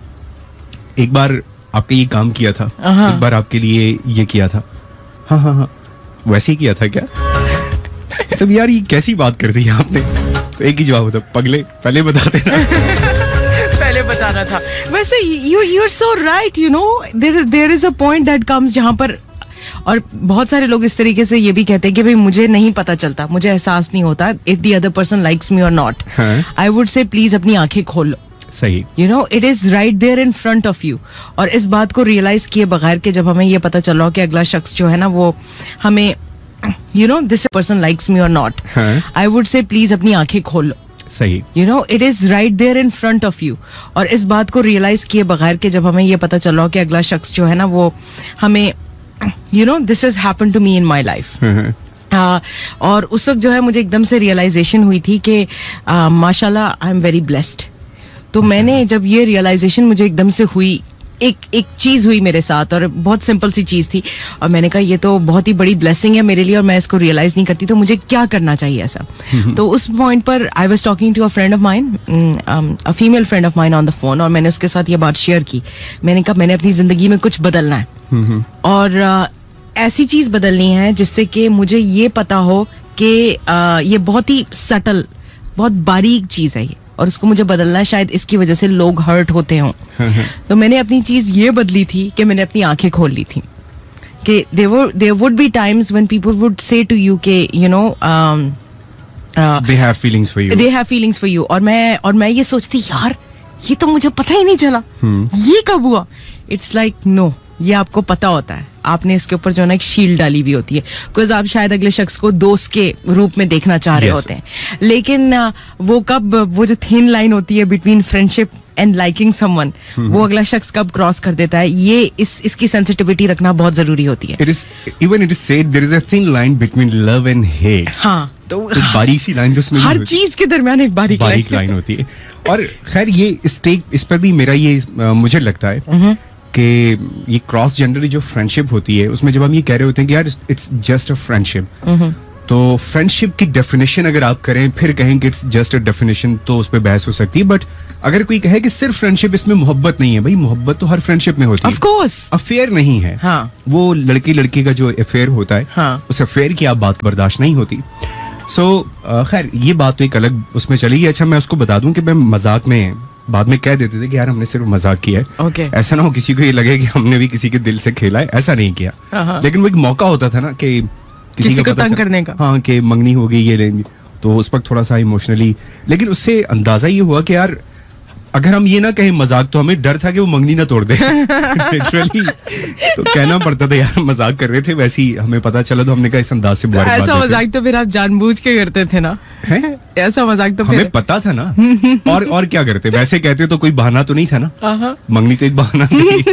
एक बार आपने ये काम किया था, एक बार आपके लिए ये किया था, हाँ, वैसे ही किया था क्या? मतलब यार ये कैसी बात कर दी आपने? तो एक ही जवाब होता, पगले पहले बता देना। पहले बताना था। वैसे you are so right, you know there is a point that comes जहां पर, और बहुत सारे लोग इस तरीके से ये भी कहते हैं कि भाई मुझे नहीं पता चलता, मुझे एहसास नहीं होता if the other person likes me और not. I would say please अपनी आंखें खोल लो। सही, you know it is right there in front of you. और इस बात को रियलाइज किए बगैर के जब हमें ये पता चल रहा हो कि अगला शख्स जो है ना वो हमें, you know this person likes me और not, I would say please अपनी आंखें खोल लो। सही, you know it is right there in front of you. और इस बात को रियलाइज किए बगैर के जब हमें ये पता चल रहा हो कि अगला शख्स जो है ना वो हमें, you know this has happened to me in my life. और उस वक्त जो है मुझे एकदम से रियलाइजेशन हुई थी कि माशाल्लाह आई एम वेरी ब्लेस्ड। तो मैंने जब ये रियलाइजेशन मुझे एकदम से हुई, एक चीज हुई मेरे साथ, और बहुत सिंपल सी चीज थी, और मैंने कहा ये तो बहुत ही बड़ी ब्लेसिंग है मेरे लिए, और मैं इसको रियलाइज नहीं करती, तो मुझे क्या करना चाहिए ऐसा। तो उस पॉइंट पर I was talking to a friend of mine, a female friend of mine on the phone, और मैंने उसके साथ ये बात शेयर की। मैंने कहा मैंने अपनी जिंदगी में कुछ बदलना है, और ऐसी चीज बदलनी है जिससे कि मुझे ये पता हो कि ये बहुत ही सटल, बहुत बारीक चीज है ये, और उसको मुझे बदलना है, शायद इसकी वजह से लोग हर्ट होते हों. तो मैंने अपनी चीज ये बदली थी कि मैंने अपनी आंखें खोल ली थी कि there would be times when people would say to you कि they have feelings for you. और मैं ये सोचती, यार ये तो मुझे पता ही नहीं चला, ये कब हुआ. इट्स लाइक नो, ये आपको पता होता है, आपने इसके ऊपर जो ना एक शील्ड डाली हुई होती है, बिकॉज आप शायद अगले शख्स को दोस्त के रूप में देखना चाह रहे होते हैं, लेकिन वो जो थिन लाइन होती है between friendship and liking someone, वो अगला शख्स कब क्रॉस कर देता है, ये इसकी सेंसिटिविटी रखना बहुत जरूरी होती है. It is said there is a thin line between love and hate. हाँ, तो बारीक सी लाइन जिसमें हर चीज के दरमियान एक बारीक लाइन होती है. और खैर ये स्टेज, इस पर भी मेरा ये मुझे लगता है कि ये क्रॉस जेंडर जो फ्रेंडशिप होती है, उसमें जब हम ये कह रहे होते हैं कि यार इट्स जस्ट अ फ्रेंडशिप, तो फ्रेंडशिप की डेफिनेशन अगर आप करें फिर कहें कि इट्स जस्ट अ डेफिनेशन, तो उस पर बहस हो सकती है. बट अगर कोई कहे कि सिर्फ फ्रेंडशिप, इसमें मोहब्बत नहीं है, भाई मोहब्बत तो हर फ्रेंडशिप में होती है. ऑफ कोर्स अफेयर नहीं है. हाँ. वो लड़की लड़की का जो अफेयर होता है, हाँ. उस अफेयर की आप बात बर्दाश्त नहीं होती. सो खैर ये बात तो एक अलग उसमें चली गई. अच्छा, मैं उसको बता दूं कि मैं मजाक में बाद में कह देते थे कि यार हमने सिर्फ मजाक किया है. Okay. ऐसा ना हो किसी को ये लगे कि हमने भी किसी के दिल से खेला है, ऐसा नहीं किया. लेकिन वो एक मौका होता था ना कि किसी को तंग करने का. हाँ, कि मंगनी हो गई, ये लेंगे, तो उस वक्त थोड़ा सा इमोशनली, लेकिन उससे अंदाजा ये हुआ कि यार अगर हम ये ना कहें मजाक, तो हमें डर था कि वो मंगनी ना तोड़ दे. लिटरली तो कहना पड़ता था यार मजाक कर रहे थे, वैसे ही हमें पता चला तो हमने कहा इस अंदाज से मुबारकबाद. ऐसा मजाक तो फिर आप जानबूझ के करते थे ना? ऐसा मजाक तो हमें पता था ना. और क्या करते, वैसे कहते तो कोई बहाना तो नहीं था ना. मंगनी तो एक बहाना थी.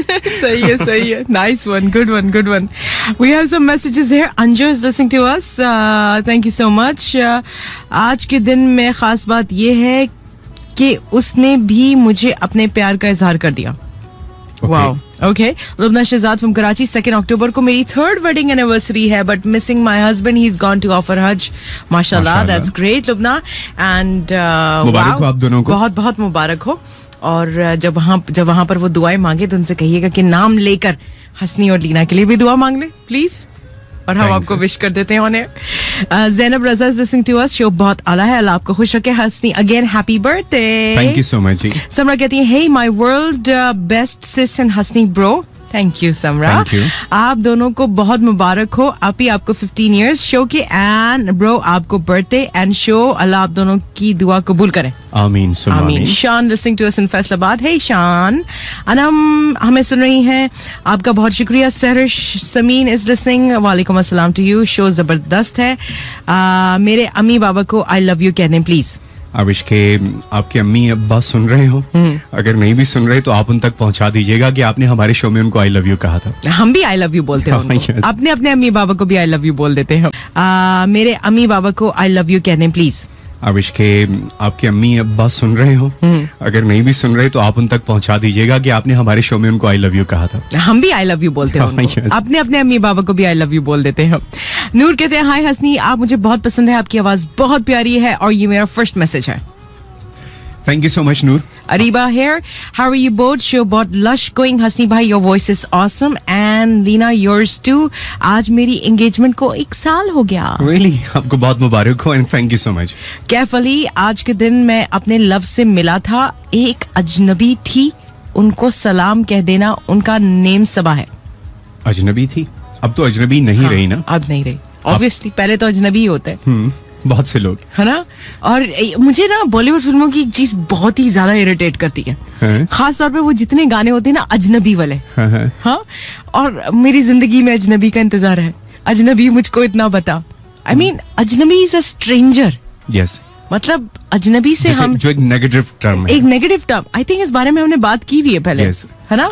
सही है. Nice one, good one. We have some messages here. Anju is listening to us, thank you so much. आज के दिन में खास बात ये है कि उसने भी मुझे अपने प्यार का इजहार कर दिया. Wow. Okay. Lubna Shahzad from Karachi, 2 अक्टूबर को मेरी 3rd वेडिंग एनिवर्सरी है, but missing my husband, he is gone to offer हज. माशाल्लाह, दैट्स ग्रेट लुबना. एंड मुबारक हो आप दोनों को. बहुत बहुत मुबारक हो. और जब वहां पर वो दुआएं मांगे तो उनसे कहिएगा कि नाम लेकर हसनी और लीना के लिए भी दुआ मांग ले प्लीज, और हम आपको विश कर देते हैं उन्हें. Zainab Raza is listening to us, show बहुत आला है, अल्लाह आपको खुश रखे. Hasni again happy birthday. Thank you so much जी. समरा कहती है hey my world best sis and Hasni bro. Thank you Samra. आप दोनों को बहुत मुबारक हो. आप ही आपको 15 इयर्स शो के, एंड ब्रो आपको बर्थडे एंड शो. अल्लाह आप दोनों की दुआ कबूल करे. आमीन आमीन. Shan listening to us in Faisalabad. Hey Shan. Anam हमें सुन रही हैं, आपका बहुत शुक्रिया. Sehrish Sameen is listening. वालेकुम अस्सलाम टू यू. शो जबरदस्त है. मेरे अम्मी बाबा को आई लव यू कह दें प्लीज. आविश के आपके अम्मी अब्बा सुन रहे हो, अगर नहीं भी सुन रहे तो आप उन तक पहुंचा दीजिएगा कि आपने हमारे शो में उनको आई लव यू कहा था. हम भी आई लव यू बोलते हैं. अपने अम्मी बाबा को भी आई लव यू बोल देते हैं. मेरे अम्मी बाबा को आई लव यू कह दें प्लीज. आविश के आपके अम्मी अब्बा सुन रहे हो, अगर नहीं भी सुन रहे तो आप उन तक पहुंचा दीजिएगा कि आपने हमारे शो में उनको आई लव यू कहा था. हम भी आई लव यू बोलते हैं. अपने अम्मी बाबा को भी आई लव यू बोल देते हैं. नूर कहते हैं हाय हसनी, आप मुझे बहुत पसंद है, आपकी आवाज बहुत प्यारी है, और ये मेरा फर्स्ट मैसेज है. Thank you so much, Noor. Ariba here. How are you both? Show बहुत lush going. Hasni bhai, your voice is awesome. And Lina, yours too. आज मेरी engagement को 1 साल हो गया. Really? आपको बहुत मुबारक हो and thank you so much. Carefully, आज के दिन मैं अपने लव से मिला था. एक अजनबी थी, उनको सलाम कह देना. उनका नेम सबा है. अजनबी थी? अब तो अजनबी नहीं रही ना? अब नहीं रही. Obviously, पहले तो अजनबी होते हैं. बहुत से लोग, है ना. और मुझे ना बॉलीवुड फिल्मों की एक चीज बहुत ही ज्यादा इरिटेट करती है, खास तौर पे वो जितने गाने होते हैं ना अजनबी वाले. हाँ. और मेरी जिंदगी में अजनबी का इंतजार है. अजनबी मुझको इतना बता. आई मीन अजनबी इज अ स्ट्रेंजर. यस. मतलब अजनबी से हम जो एक नेगेटिव टर्म है. एक नेगेटिव टर्म. आई थिंक इस बारे में हमने बात की हुई है पहले. है ना.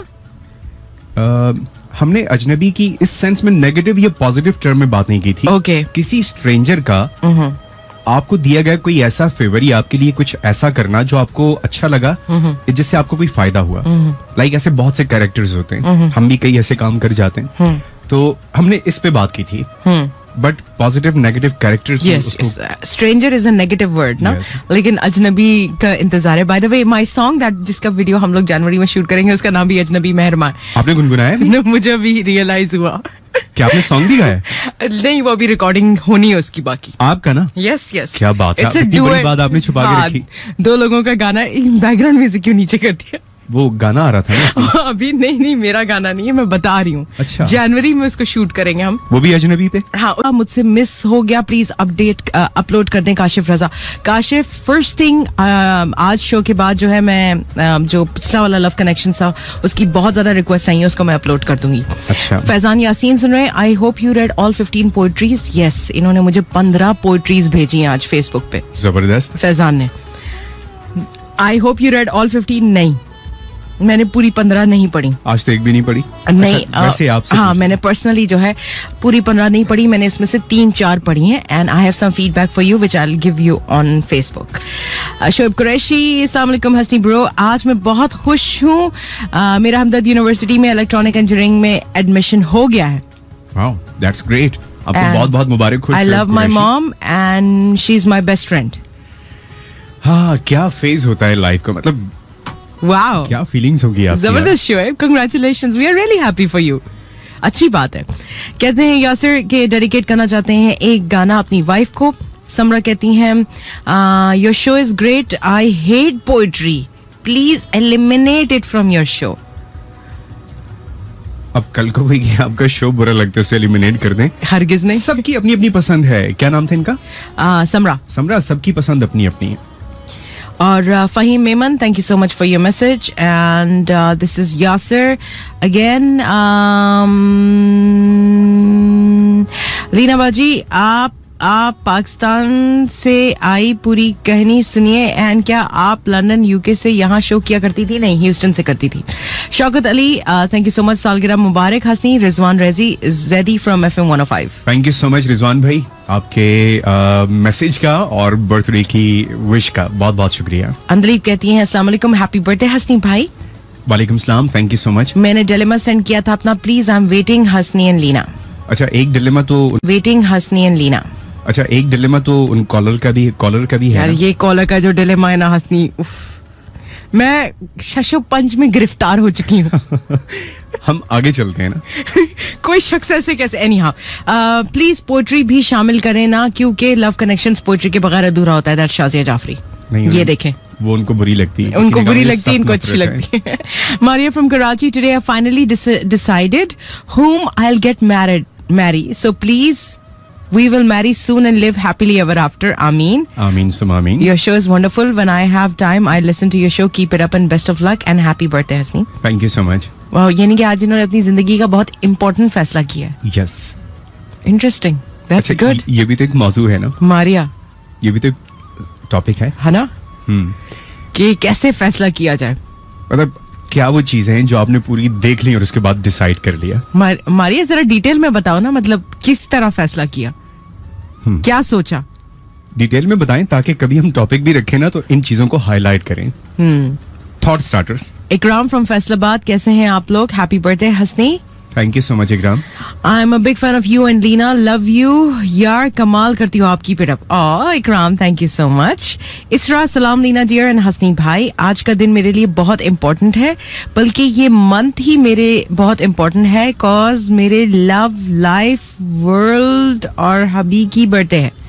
हमने अजनबी की इस सेंस में नेगेटिव या पॉजिटिव टर्म में बात नहीं की थी. ओके. किसी स्ट्रेंजर का आपको दिया गया कोई ऐसा फेवर या आपके लिए कुछ ऐसा करना जो आपको अच्छा लगा, जिससे आपको कोई फायदा हुआ. लाइक ऐसे बहुत से कैरेक्टर्स होते हैं, हम भी कई ऐसे काम कर जाते हैं. तो हमने इस पे बात की थी. But positive negative characters. Stranger is a negative word ना. लेकिन अजनबी का इंतजार है. By the way my song that जिसका वीडियो हम लोग जनवरी में शूट करेंगे, उसका नाम भी अजनबी मेहरबान. आपने गुनगुनाया? मुझे अभी रियलाइज हुआ. क्या आपने सॉन्ग भी गाया? नहीं, वो अभी रिकॉर्डिंग होनी है उसकी बाकी. आपका ना? Yes yes. क्या बात है, इतनी बड़ी बात आपने छुपा के रखी. दो लोगों का गाना, बैकग्राउंड म्यूजिक क्यों नीचे कर दिया? वो गाना आ रहा था ना इसमें? अभी नहीं, मेरा गाना नहीं है, मैं बता रही हूँ. अच्छा. जनवरी में उसको शूट करेंगे हम. वो भी अजनबी पे? हाँ, मुझसे मिस हो गया, प्लीज अपडेट अपलोड कर दें. काशिफ रजा. काशिफ, फर्स्ट थिंग, आज शो के बाद जो है मैं जो पिछला वाला लव कनेक्शन था उसकी बहुत ज्यादा रिक्वेस्ट आई है, उसको मैं अपलोड कर दूंगी. अच्छा. फैजान यासीन सुन रहे हैं. I hope you read all 15 poetries. Yes, इन्होंने मुझे 15 पोएट्रीज भेजी हैं आज फेसबुक पे. जबरदस्त. फैजान ने. I hope you read all 15. नहीं, मैंने पूरी 15 नहीं पढ़ी. आज तो एक भी नहीं पढ़ी? नहीं. अच्छा, वैसे आपसे हाँ, मैंने पर्सनली जो है पूरी 15 नहीं पढ़ी. मैंने इसमें से 3-4 पढ़ी हैं. And I have some feedback for you which I will give you on Facebook. Shoaib Qureshi, अस्सलाम वालेकुम हस्नी ब्रो. आज मैं बहुत खुश हूँ. मेरा हमदर्द यूनिवर्सिटी में इलेक्ट्रॉनिक इंजीनियरिंग में एडमिशन हो गया है. Wow, that's great. आपको बहुत बहुत मुबारक हो. I love my mom and she is my best friend. हाँ, क्या फेज होता है लाइफ का, मतलब वाओ, क्या फीलिंग्स होगी आपकी. जबरदस्त Shoaib, congratulations, we are really happy for you. अच्छी बात है. कहते हैं यासिर के डेडिकेट करना चाहते हैं एक गाना अपनी वाइफ को. समरा कहती हैं your show is great, I hate poetry, please eliminate it from your show. अब कल को कोई आपका शो बुरा लगता है उसे एलिमिनेट कर दें. हरगिज नहीं. सबकी अपनी अपनी पसंद है. क्या नाम था इनका? समरा. समरा, सबकी पसंद अपनी अपनी है. और Faheem Memon, thank you so much for your message. And this is Yasir again. Reena बाजी, आप पाकिस्तान से आई पूरी कहानी सुनिए. एंड क्या आप लंदन यूके से यहाँ शो किया करती थी? नहीं, ह्यूस्टन से करती थी. Shaukat Ali, thank you so much, सालगिरह मुबारक. Hasni. Rizwan Razi, JD from FM 105. Thank you so much Rizwan भाई, आपके मैसेज का और बर्थडे की विश का बहुत बहुत शुक्रिया. अंदलीप कहती हैं अस्सलाम वालेकुम, हैप्पी बर्थडे हसनी भाई. वालेकुम सलाम, थैंक यू सो मच. मैंने डिलेमा सेंड किया था अपना, please I am waiting Hasni and Leena. अच्छा, एक डिलेमा तो वेटिंग हसनी एंड लीना. अच्छा, एक डिलेमा तो उन कॉलर का भी है यार. ये कॉलर का जो डिलेमा है ना हसनी, उफ, मैं शशो पंच में गिरफ्तार हो चुकी हूँ. हम आगे चलते हैं ना. कोई शख्स ऐसे कैसे. एनी हाउ, प्लीज पोएट्री भी शामिल करें ना, क्योंकि लव कनेक्शंस पोएट्री के बगैर अधूरा होता है. दैट शाजिया जाफरी. ये देखें, वो उनको बुरी लगती है. उनको बुरी लगती है, इनको अच्छी लगती है. Maria from Karachi, today I finally decided whom I'll get marry, so please we will marry soon and live happily ever after. Ameen. Ameen sum ameen. Your show is wonderful. When I have time, I listen to your show. Keep it up and best of luck and happy birthday, Hasni. Thank you so much. Wow, यानी कि आज इन्होंने अपनी जिंदगी का बहुत important फैसला किया है. Yes. Interesting. That's अच्छा, good. ये भी तो एक मौजू है ना. मारिया, ये भी तो टॉपिक है ना, कि कैसे फैसला किया जाए. मतलब क्या वो चीजें हैं जो आपने पूरी देख ली और उसके बाद डिसाइड कर लिया? मारिया, जरा डिटेल में बताओ ना, मतलब किस तरह फैसला किया, क्या सोचा? डिटेल में बताएं ताकि कभी हम टॉपिक भी रखें ना तो इन चीजों को हाईलाइट करें. Thought starters. Ikram from Faisalabad, कैसे हैं आप लोग? Happy birthday Hasni. Thank you so much Ikram. I am a big fan of you and Leena, love you यार, कमाल करती हो आप, keep it up. Oh Ikram, thank you so much. इसरा, सलाम लीना डियर एंड हसनी भाई. आज का दिन मेरे लिए बहुत इंपॉर्टेंट है, बल्कि ये मंथ ही मेरे बहुत इंपॉर्टेंट है, कॉज मेरे लव लाइफ वर्ल्ड और हबी की बर्थडे है.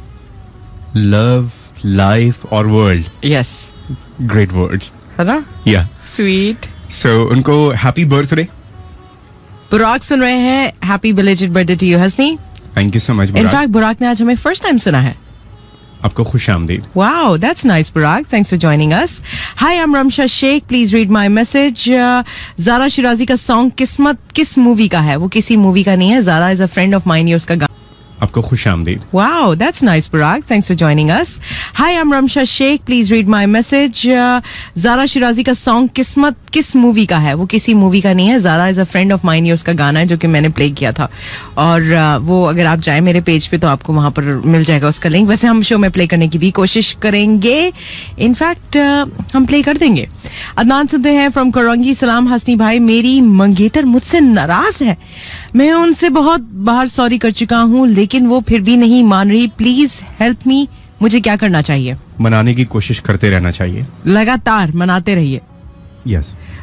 लव लाइफ और वर्ल्ड. यस, ग्रेट वर्ड्स है ना. या स्वीट. सो उनको हैप्पी बर्थडे. बुराक सुन रहे हैं, happy belated birthday to you Hasni. Thank you so much. In fact Burak ने आज हमें फर्स्ट टाइम सुना है. आपको खुश आमदीद. Wow, that's nice, Burak. Thanks for joining us. Hi, I'm Ramsha Sheikh. Please read my message. Zara Shirazi का song किस्मत किस मूवी का है? वो किसी मूवी का नहीं है. Zara is a friend of mine. ये उसका गाना. आपको खुश आमदीद. Wow, that's nice, Burak. Thanks for joining us. Hi, I'm Ramsha Sheikh. Please read my message. Zara Shirazi का सॉन्ग किस्मत किस मूवी का है? वो किसी मूवी का नहीं है. Zara is a friend of mine. ये उसका गाना है जो कि मैंने प्ले किया था. और वो अगर आप जाए मेरे पेज पे तो आपको वहां पर मिल जाएगा उसका लिंक. वैसे हम शो में प्ले करने की भी कोशिश करेंगे. इनफैक्ट हम प्ले कर देंगे. अदनान सुनते हैं फ्रॉम करंगी. सलाम हसनी भाई, मेरी मंगेतर मुझसे नाराज है. मैं उनसे बहुत बार सॉरी कर चुका हूँ, लेकिन वो फिर भी नहीं मान रही. Please help me. मुझे क्या करना चाहिए? मनाने की कोशिश करते रहना चाहिए. लगातार मनाते रहिए. यस.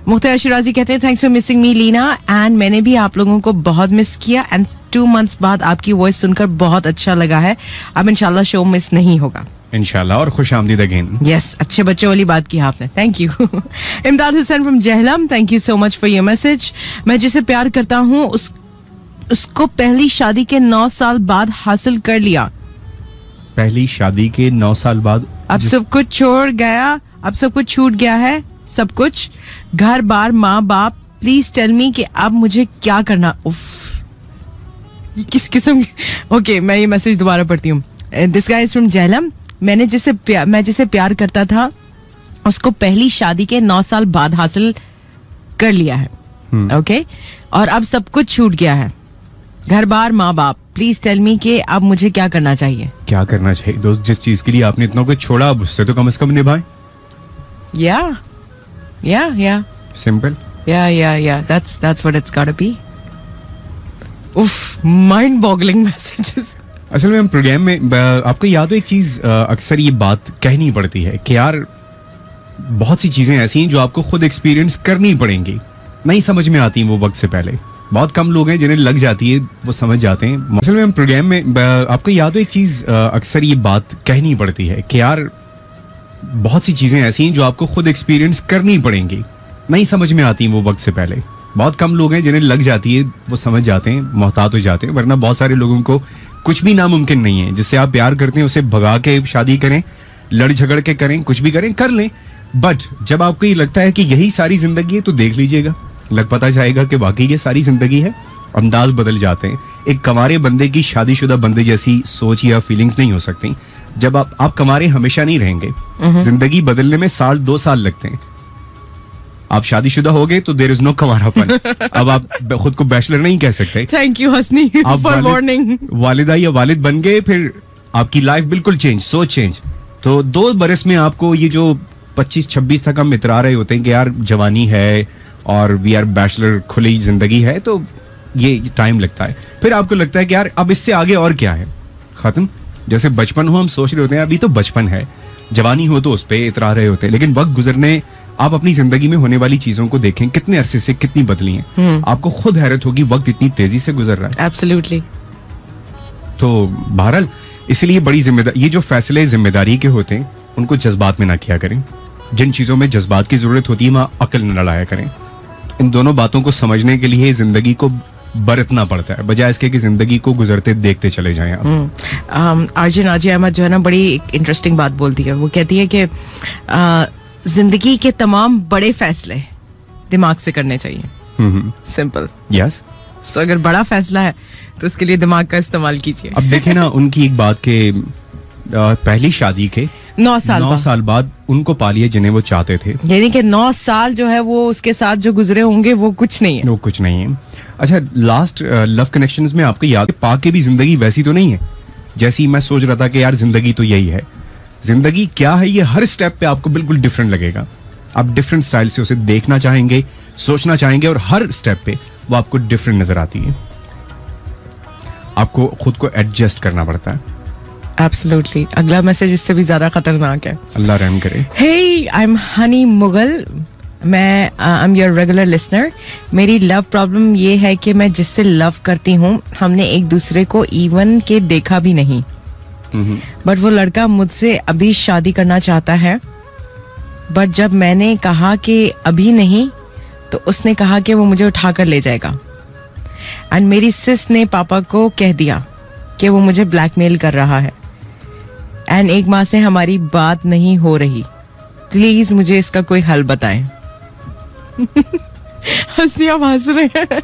मुख्तार शिराजी कहते हैं thanks for missing me Leena, and मैंने भी आप लोगों को बहुत मिस किया, एंड 2 months बाद आपकी वॉइस सुनकर बहुत अच्छा लगा है. अब इंशाल्लाह शो मिस नहीं होगा इंशाल्लाह, और खुश आमदीद अगेन. यस, अच्छे बच्चों वाली बात की आपने. Thank you. Imdad Hussain from Jhelum, thank you so much for your message. मैं जिसे प्यार करता हूँ उसको पहली शादी के 9 साल बाद हासिल कर लिया. पहली शादी के 9 साल बाद अब सब कुछ छोड़ गया, अब सब कुछ छूट गया है, सब कुछ, घर बार माँ बाप. प्लीज टेल मी कि अब मुझे क्या करना. उफ, ये किस किस्म की. ओके, मैं ये मैसेज दोबारा पढ़ती हूँ. This guy is from Jhelum. मैं जिसे प्यार करता था उसको पहली शादी के 9 साल बाद हासिल कर लिया है. ओके, और अब सब कुछ छूट गया है, घर बार माँ बाप. प्लीज टेल मी कि अब मुझे क्या करना चाहिए. क्या करना चाहिए दोस्त, जिस चीज के लिए आपने इतना कुछ छोड़ा अब उससे तो कम से कम निभाएं. या simple. Yeah that's what it's got to be. उफ, माइंड बॉगलिंग मैसेजेस. असल में हम प्रोग्राम में आपको याद हो एक चीज अक्सर ये बात कहनी पड़ती है कि यार बहुत सी चीजें ऐसी हैं जो आपको खुद एक्सपीरियंस करनी पड़ेंगी, नहीं समझ में आती वो वक्त से पहले. बहुत कम लोग हैं जिन्हें लग जाती है, वो समझ जाते हैं. असल में हम प्रोग्राम में आपको याद हो एक चीज अक्सर ये बात कहनी पड़ती है कि यार बहुत सी चीजें ऐसी हैं जो आपको खुद एक्सपीरियंस करनी पड़ेंगी, नहीं समझ में आती वो वक्त से पहले. बहुत कम लोग हैं जिन्हें लग जाती है, वो समझ जाते हैं, मोहतात हो जाते हैं. वरना बहुत सारे लोगों को कुछ भी नामुमकिन नहीं है. जिससे आप प्यार करते हैं उसे भगा के शादी करें, लड़ झगड़ के करें, कुछ भी करें, कर लें. बट जब आपको ये लगता है कि यही सारी जिंदगी है तो देख लीजिएगा, लग पता जाएगा कि वाकई ये सारी जिंदगी है. अंदाज बदल जाते हैं. एक कमारे बंदे की शादीशुदा बंदे जैसी सोच या फीलिंग्स नहीं हो सकती. जब आप कमारे हमेशा नहीं रहेंगे. जिंदगी बदलने में 2 साल लगते हैं. आप शादीशुदा हो गए तो देयर इज नो कमारापन. अब आप खुद को बैचलर नहीं कह सकते. Thank you Hasni for warning. वालिदा या वालिद बन गए, फिर आपकी लाइफ बिल्कुल चेंज, सोच चेंज. तो 2 बरस में आपको ये जो 25-26 तक हम इतरा रहे होते हैं कि यार जवानी है और वी आर बैचलर, खुली जिंदगी है, तो ये टाइम लगता है. फिर आपको लगता है कि यार अब इससे आगे और क्या है, खत्म. जैसे बचपन हो हम सोच रहे होते हैं अभी तो बचपन है, जवानी हो तो उस पर इतरा रहे होते हैं. लेकिन वक्त गुजरने, आप अपनी जिंदगी में होने वाली चीजों को देखें, कितने अरसे से कितनी बदली हैं. आपको खुद हैरत होगी वक्त इतनी तेजी से गुजर रहा है. एब्सोल्युटली. तो बहरहाल इसलिए बड़ी जिम्मेदारी, ये जो फैसले जिम्मेदारी के होते हैं उनको जज्बात में ना किया करें. जिन चीजों में जज्बात की जरूरत होती है वहां अकल न लड़ाया करें. इन दोनों बातों को समझने के लिए जिंदगी को बरतना पड़ता है, बजाय इसके कि जिंदगी को गुजरते देखते चले जाएं आप. आरजे नाजिया अहमद जो है ना, बड़ी इंटरेस्टिंग बात बोलती है. वो कहती है कि जिंदगी के तमाम बड़े फैसले दिमाग से करने चाहिए. सिंपल. यस. सो अगर बड़ा फैसला है तो उसके लिए दिमाग का इस्तेमाल कीजिए. अब देखें ना, उनकी एक बात के पहली शादी के 9 साल बाद उनको पा लिया जिन्हें वो चाहते थे. यानी कि 9 साल जो है वो उसके साथ जो गुजरे होंगे वो कुछ नहीं है. वो कुछ नहीं है. अच्छा, लास्ट लव कनेक्शंस में आपको याद है, पा के भी जिंदगी वैसी तो नहीं है जैसी मैं सोच रहा था कि यार जिंदगी तो यही है. जिंदगी क्या है ये हर स्टेप पे आपको बिल्कुल डिफरेंट लगेगा. आप डिफरेंट स्टाइल से उसे देखना चाहेंगे, सोचना चाहेंगे, और हर स्टेप पे वो आपको डिफरेंट नजर आती है. आपको खुद को एडजस्ट करना पड़ता है. एब्सोल्युटली. अगला मैसेज इससे भी ज्यादा खतरनाक है. अल्लाह रहम करे. Hey, I am Honey Mughal. मैं I am your regular listener. मेरी लव प्रॉब्लम ये है कि मैं जिससे लव करती हूँ हमने एक दूसरे को इवन के देखा भी नहीं, बट वो लड़का मुझसे अभी शादी करना चाहता है. बट जब मैंने कहा कि अभी नहीं तो उसने कहा कि वो मुझे उठाकर ले जाएगा. एंड मेरी सिस ने पापा को कह दिया कि वो मुझे ब्लैकमेल कर रहा है. एंड 1 माह से हमारी बात नहीं हो रही. प्लीज मुझे इसका कोई हल बताएं. हंसी आप हंस रहे हैं.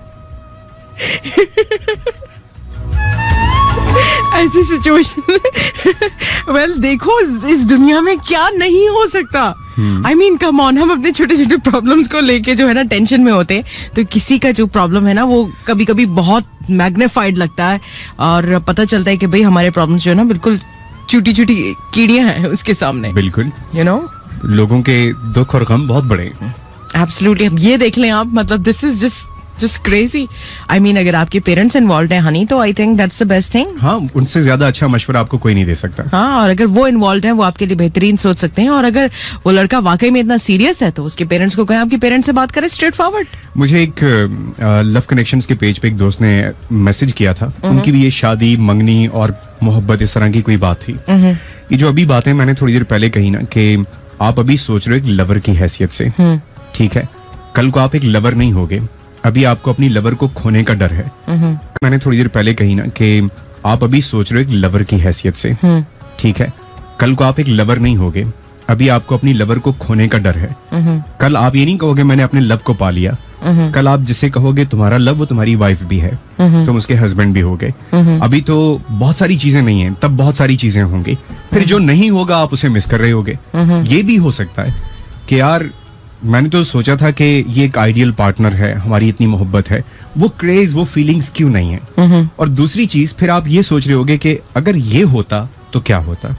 ऐसी सिचुएशन वेल देखो इस दुनिया में क्या नहीं हो सकता. आई मीन कम ऑन, हम अपने छोटे छोटे प्रॉब्लम्स को लेके जो है ना टेंशन में होते हैं, तो किसी का जो प्रॉब्लम है ना वो कभी कभी बहुत मैग्नीफाइड लगता है और पता चलता है कि भाई हमारे प्रॉब्लम्स जो है ना बिल्कुल छोटी छोटी कीड़ियां हैं उसके सामने. बिल्कुल. यू नो, लोगों के दुख और गम बहुत बड़े. एब्सोल्युटली. अब ये देख लें आप, मतलब this is just just crazy. I mean अगर आपके पेरेंट्स इन्वॉल्व हैं हनी, तो I think that's the best thing. हाँ, उनसे ज्यादा अच्छा मशवरा आपको कोई नहीं दे सकता. हाँ, और अगर वो इन्वॉल्व है, वो आपके लिए बेहतरीन सोच सकते हैं. और अगर वो लड़का वाकई में इतना सीरियस है, तो उसके पेरेंट्स को कहें आपके पेरेंट्स से बात करें स्ट्रेट फॉरवर्ड. मुझे एक लव कनेक्शंस के पेज पे एक दोस्त ने मैसेज किया था. उनकी भी ये शादी, मंगनी और मोहब्बत इस तरह की कोई बात थी. ये जो अभी बातें मैंने थोड़ी देर पहले कही ना, कि आप अभी सोच रहे हो एक लवर की हैसियत से, ठीक है, कल को आप एक लवर नहीं होगे. अभी आपको अपनी लवर को खोने का डर है. मैंने थोड़ी देर पहले कही ना कि आप अभी सोच रहे हो एक लवर की हैसियत से, ठीक है, कल को आप एक लवर नहीं होगे. अभी आपको अपनी लवर को खोने का डर है. कल आप ये नहीं कहोगे मैंने अपने लव को पा लिया. कल आप जिसे कहोगे तुम्हारा लव, वो तुम्हारी वाइफ भी है, तुम उसके हस्बैंड भी होगे. अभी तो बहुत सारी चीजें नहीं है, तब बहुत सारी चीजें होंगी. फिर जो नहीं होगा आप उसे मिस कर रहे होगे. ये भी हो सकता है कि यार मैंने तो सोचा था कि ये एक आइडियल पार्टनर है, हमारी इतनी मोहब्बत है, वो क्रेज, वो फीलिंग्स क्यों नहीं है. और दूसरी चीज फिर आप ये सोच रहे होगे कि अगर ये होता तो क्या होता.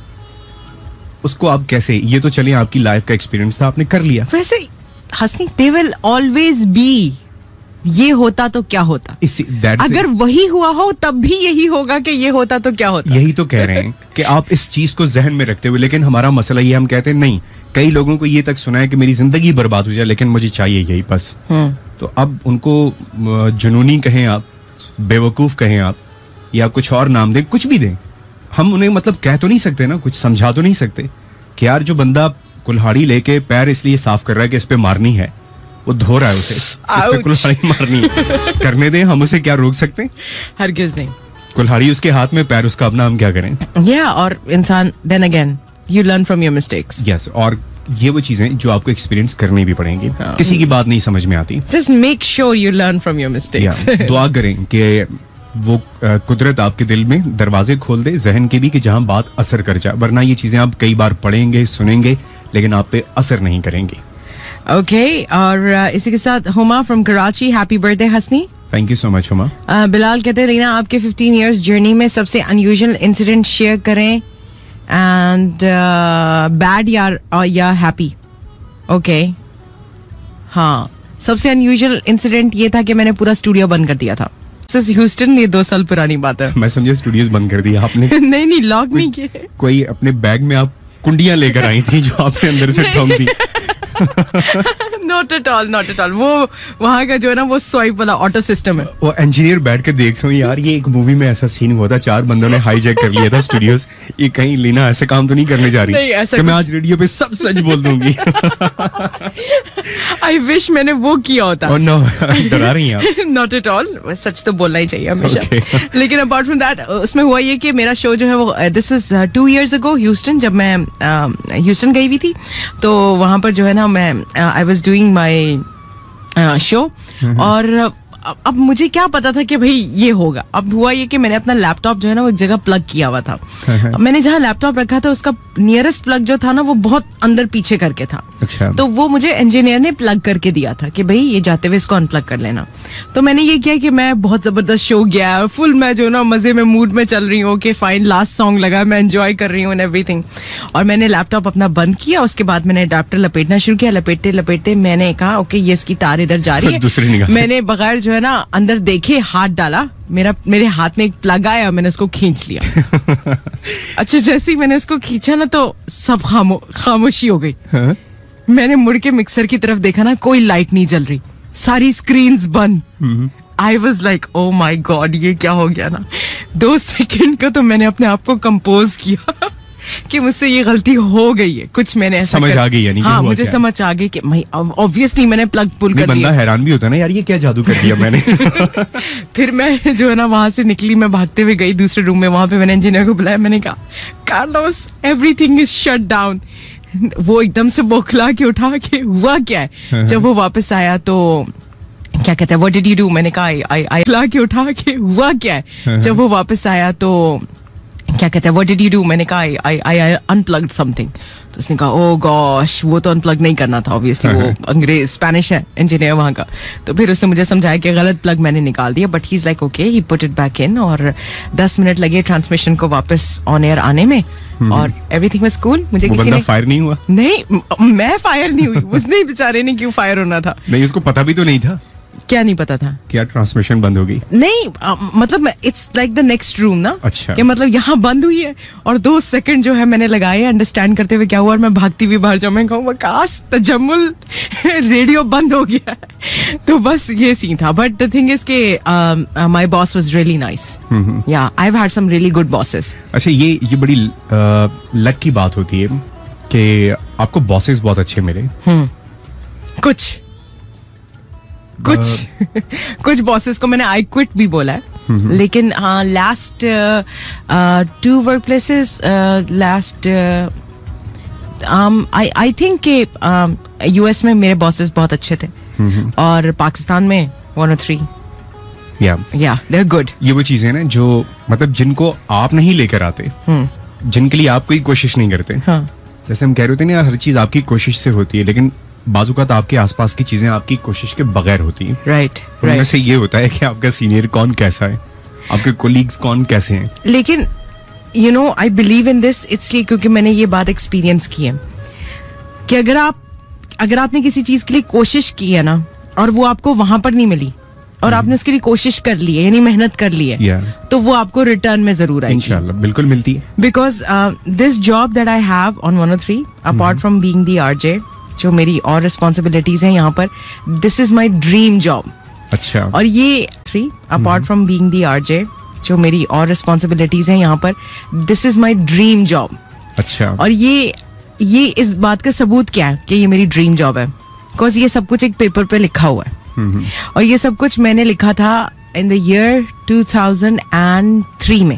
उसको आप कैसे, ये तो चलिए आपकी लाइफ का एक्सपीरियंस था, आपने कर लिया. वैसे Hasni, they will always be, ये होता तो क्या होता. अगर वही हुआ हो तब भी यही होगा कि ये होता तो क्या होता. यही तो कह रहे हैं कि आप इस चीज को जहन में रखते हुए, लेकिन हमारा मसला ये, हम कहते हैं नहीं, कई लोगों को ये तक सुना है कि मेरी जिंदगी बर्बाद हो जाए लेकिन मुझे चाहिए यही बस. तो अब उनको जुनूनी कहें आप, बेवकूफ कहें आप, या कुछ और नाम दें, कुछ भी दें, हम उन्हें मतलब कह तो नहीं सकते ना, कुछ समझा तो नहीं सकते कि यार जो बंदा कुल्हाड़ी लेके पैर इसलिए साफ कर रहा है कि इस पे मारनी है, वो धो रहा है उसे, इस पे कुल्हाड़ी मारनी है, करने दें, हम उसे क्या रोक सकते हैं. हरगिज नहीं. कुल्हाड़ी उसके हाथ में, पैर उसका अपना, हम क्या करें. या और इंसान, then again you learn from your mistakes. Yes, और ये वो चीजें जो आपको एक्सपीरियंस करनी भी पड़ेंगी. किसी की बात नहीं समझ में आती. Just make sure you learn from your mistakes. दुआ करें कि वो कुदरत आपके दिल में दरवाजे खोल दे, जहन के भी, कि जहां बात असर कर जाए. वरना ये चीजें आप कई बार पढ़ेंगे, सुनेंगे, लेकिन आप पे असर नहीं करेंगी. ओके, और इसी के साथ Huma from Karachi, happy birthday Hasni. Thank you so much Huma. Bilal कहते हैं रीना, आपके 15 इयर्स जर्नी में सबसे अनयूजुअल इंसिडेंट शेयर करें, एंड बैड या हैप्पी. ओके, हाँ, सबसे अनयूजुअल इंसिडेंट ये था कि मैंने पूरा स्टूडियो बंद कर दिया था. ह्यूस्टन, ये 2 साल पुरानी बात है. मैं समझे स्टूडियोज बंद कर दिया आपने. नहीं, लॉक नहीं किए. कोई अपने बैग में आप कुंडियां लेकर आई थी जो आपने अंदर से ठोंक दी. Not at all. वो वहाँ का जो है ना, वो स्वाइप वाला ऑटो सिस्टम है. वो इंजीनियर बैठ के देख रहा हूँ, यार ये एक मूवी में ऐसा सीन हुआ था, 4 बंदों ने हाईजैक कर लिया था स्टूडियोज. ये कहीं लीना ऐसे काम तो नहीं करने जा रही कि मैं आज रेडियो पे सब सच बोल दूंगी. आई विश मैंने वो किया होता. Oh no, डरा रही हैं आप. नॉट एट ऑल, सच तो बोलना ही चाहिए हमेशा. लेकिन अपार्ट फ्रॉम दैट, उसमें हुआ ये कि मेरा शो जो है वो, this is 2 years ago Houston, जब मैं ह्यूस्टन गई हुई थी, तो वहां पर जो है ना, मैं I was doing my show. और अब मुझे क्या पता था कि भाई ये होगा. अब हुआ ये कि मैंने अपना लैपटॉप जो है ना, वो एक जगह प्लग किया हुआ था. मैंने जहाँ लैपटॉप रखा था, उसका नियरेस्ट प्लग जो था ना, वो बहुत अंदर पीछे करके था. अच्छा. तो वो मुझे इंजीनियर ने प्लग करके दिया था कि भाई ये जाते हुए इसको अनप्लग कर लेना. तो मैंने ये किया कि मैं बहुत जबरदस्त शो गया, फुल मैं जो ना मजे में, मूड में चल रही हूँ कि फाइन लास्ट सॉन्ग लगा, मैं एंजॉय कर रही हूँ एंड एवरीथिंग. और मैंने लैपटॉप अपना बंद किया. उसके बाद मैंने अडेप्टर लपेटना शुरू किया. लपेटते लपेटते मैंने कहा ओके, ये इसकी तार इधर जा रही है. मैंने बगैर जो है ना अंदर देखे हाथ डाला, मेरे हाथ में एक प्लग आया, मैंने उसको खींच लिया. अच्छा, जैसे ही मैंने उसको खींचा ना, तो सब खामोशी हो गई. मैंने मुड़ के मिक्सर की तरफ देखा ना, कोई लाइट नहीं जल रही, सारी स्क्रीन्स बंद. I was like oh my God, ये क्या हो गया ना. 2 सेकंड का तो मैंने अपने आप को कंपोज किया कि मुझसे ये गलती हो गई है. कुछ मैंने ऐसा समझ आ गई, यानी हाँ, मुझे समझ आ गई कि ऑब्वियसली मैंने प्लग पुल कर दिया. बंदा हैरान भी होता है ना, यार ये क्या जादू कर दिया मैंने. फिर मैं जो है ना वहां से निकली, मैं भागते हुए गई दूसरे रूम में. वहां पे मैंने इंजीनियर को बुलाया. मैंने कहा Carlos, everything is shut down. वो एकदम से बौखला के उठा के हुआ क्या है. जब वो वापस आया तो क्या कहते हैं, व्हाट डिड यू डू. मैंने कहा आई के उठा के हुआ क्या है. जब वो वापस आया तो क्या कहते हैं, व्हाट डिड यू डू. मैंने कहा आई अनप्लग्ड समथिंग. तो उसने कहा ओ गॉश, वो तो अनप्लग नहीं करना था ऑब्वियसली, वो अंग्रेज स्पेनिश है इंजीनियर वहां का. तो फिर उसने मुझे समझाया कि गलत प्लग मैंने निकाल दिया. But he is like okay, he put it back in. और 10 मिनट लगे ट्रांसमिशन को वापस ऑन एयर आने में, और एवरीथिंग वाज कूल. मुझे किसी ने फायर नहीं हुआ. नहीं, मैं फायर नहीं हुई. उसने बेचारे ने क्यों फायर होना था. नहीं, उसको पता भी तो नहीं था. क्या नहीं पता था? क्या ट्रांसमिशन बंद होगी? नहीं मतलब it's like the next room ना. अच्छा. कि मतलब यहाँ बंद हुई है और 2 सेकंड जो है मैंने लगाए अंडरस्टैंड करते हुए क्या हुआ और मैं भागती हुई बाहर जाऊँ. मैं कहूँ वकास तजम्मुल रेडियो बंद हो गया. तो बस ये सीन था. बट द थिंग इज के my boss was really nice. Yeah I have had some really good bosses. अच्छा, ये बड़ी लक की बात होती है कि आपको बॉसेस बहुत अच्छे मिले. कुछ बॉसेस को मैंने आई क्विट भी बोला है. लेकिन हाँ, last 2 work places last I think के यूएस में मेरे बॉसेस बहुत अच्छे थे और पाकिस्तान में 1 or 3. या दे आर गुड. ये वो चीजें ना जो मतलब जिनको आप नहीं लेकर आते, जिनके लिए आप कोई कोशिश नहीं करते. हाँ. जैसे हम कह रहे थे ना, हर चीज आपकी कोशिश से होती है, लेकिन बाजुकात आपके आसपास की चीजें आपकी कोशिश के बगैर होती है. राइट. उनमें से ये होता है कि आपका सीनियर कौन कैसा है, आपके कोलीग्स कौन कैसे हैं. लेकिन you know I believe in this इसलिए क्योंकि मैंने ये बात एक्सपीरियंस की है कि अगर आपने किसी चीज के लिए कोशिश की है ना और वो आपको वहां पर नहीं मिली और आपने उसके लिए कोशिश कर ली है, यानी मेहनत कर ली है, तो वो आपको रिटर्न में जरूर आएगी. इंशाल्लाह बिल्कुल मिलती है. Because this job that I have on 103 apart from being the RJ, जो मेरी और रिस्पॉन्सिबिलिटीज हैं यहाँ पर, this is my dream job. अच्छा. और ये 3 apart from being the RJ, जो मेरी और रिस्पॉन्सिबिलिटीज हैं यहाँ पर, this is my dream job. अच्छा. और ये इस बात का सबूत क्या है कि ये मेरी ड्रीम जॉब है? बिकॉज ये सब कुछ एक पेपर पे लिखा हुआ है. और ये सब कुछ मैंने लिखा था इन द ईयर 2003 में.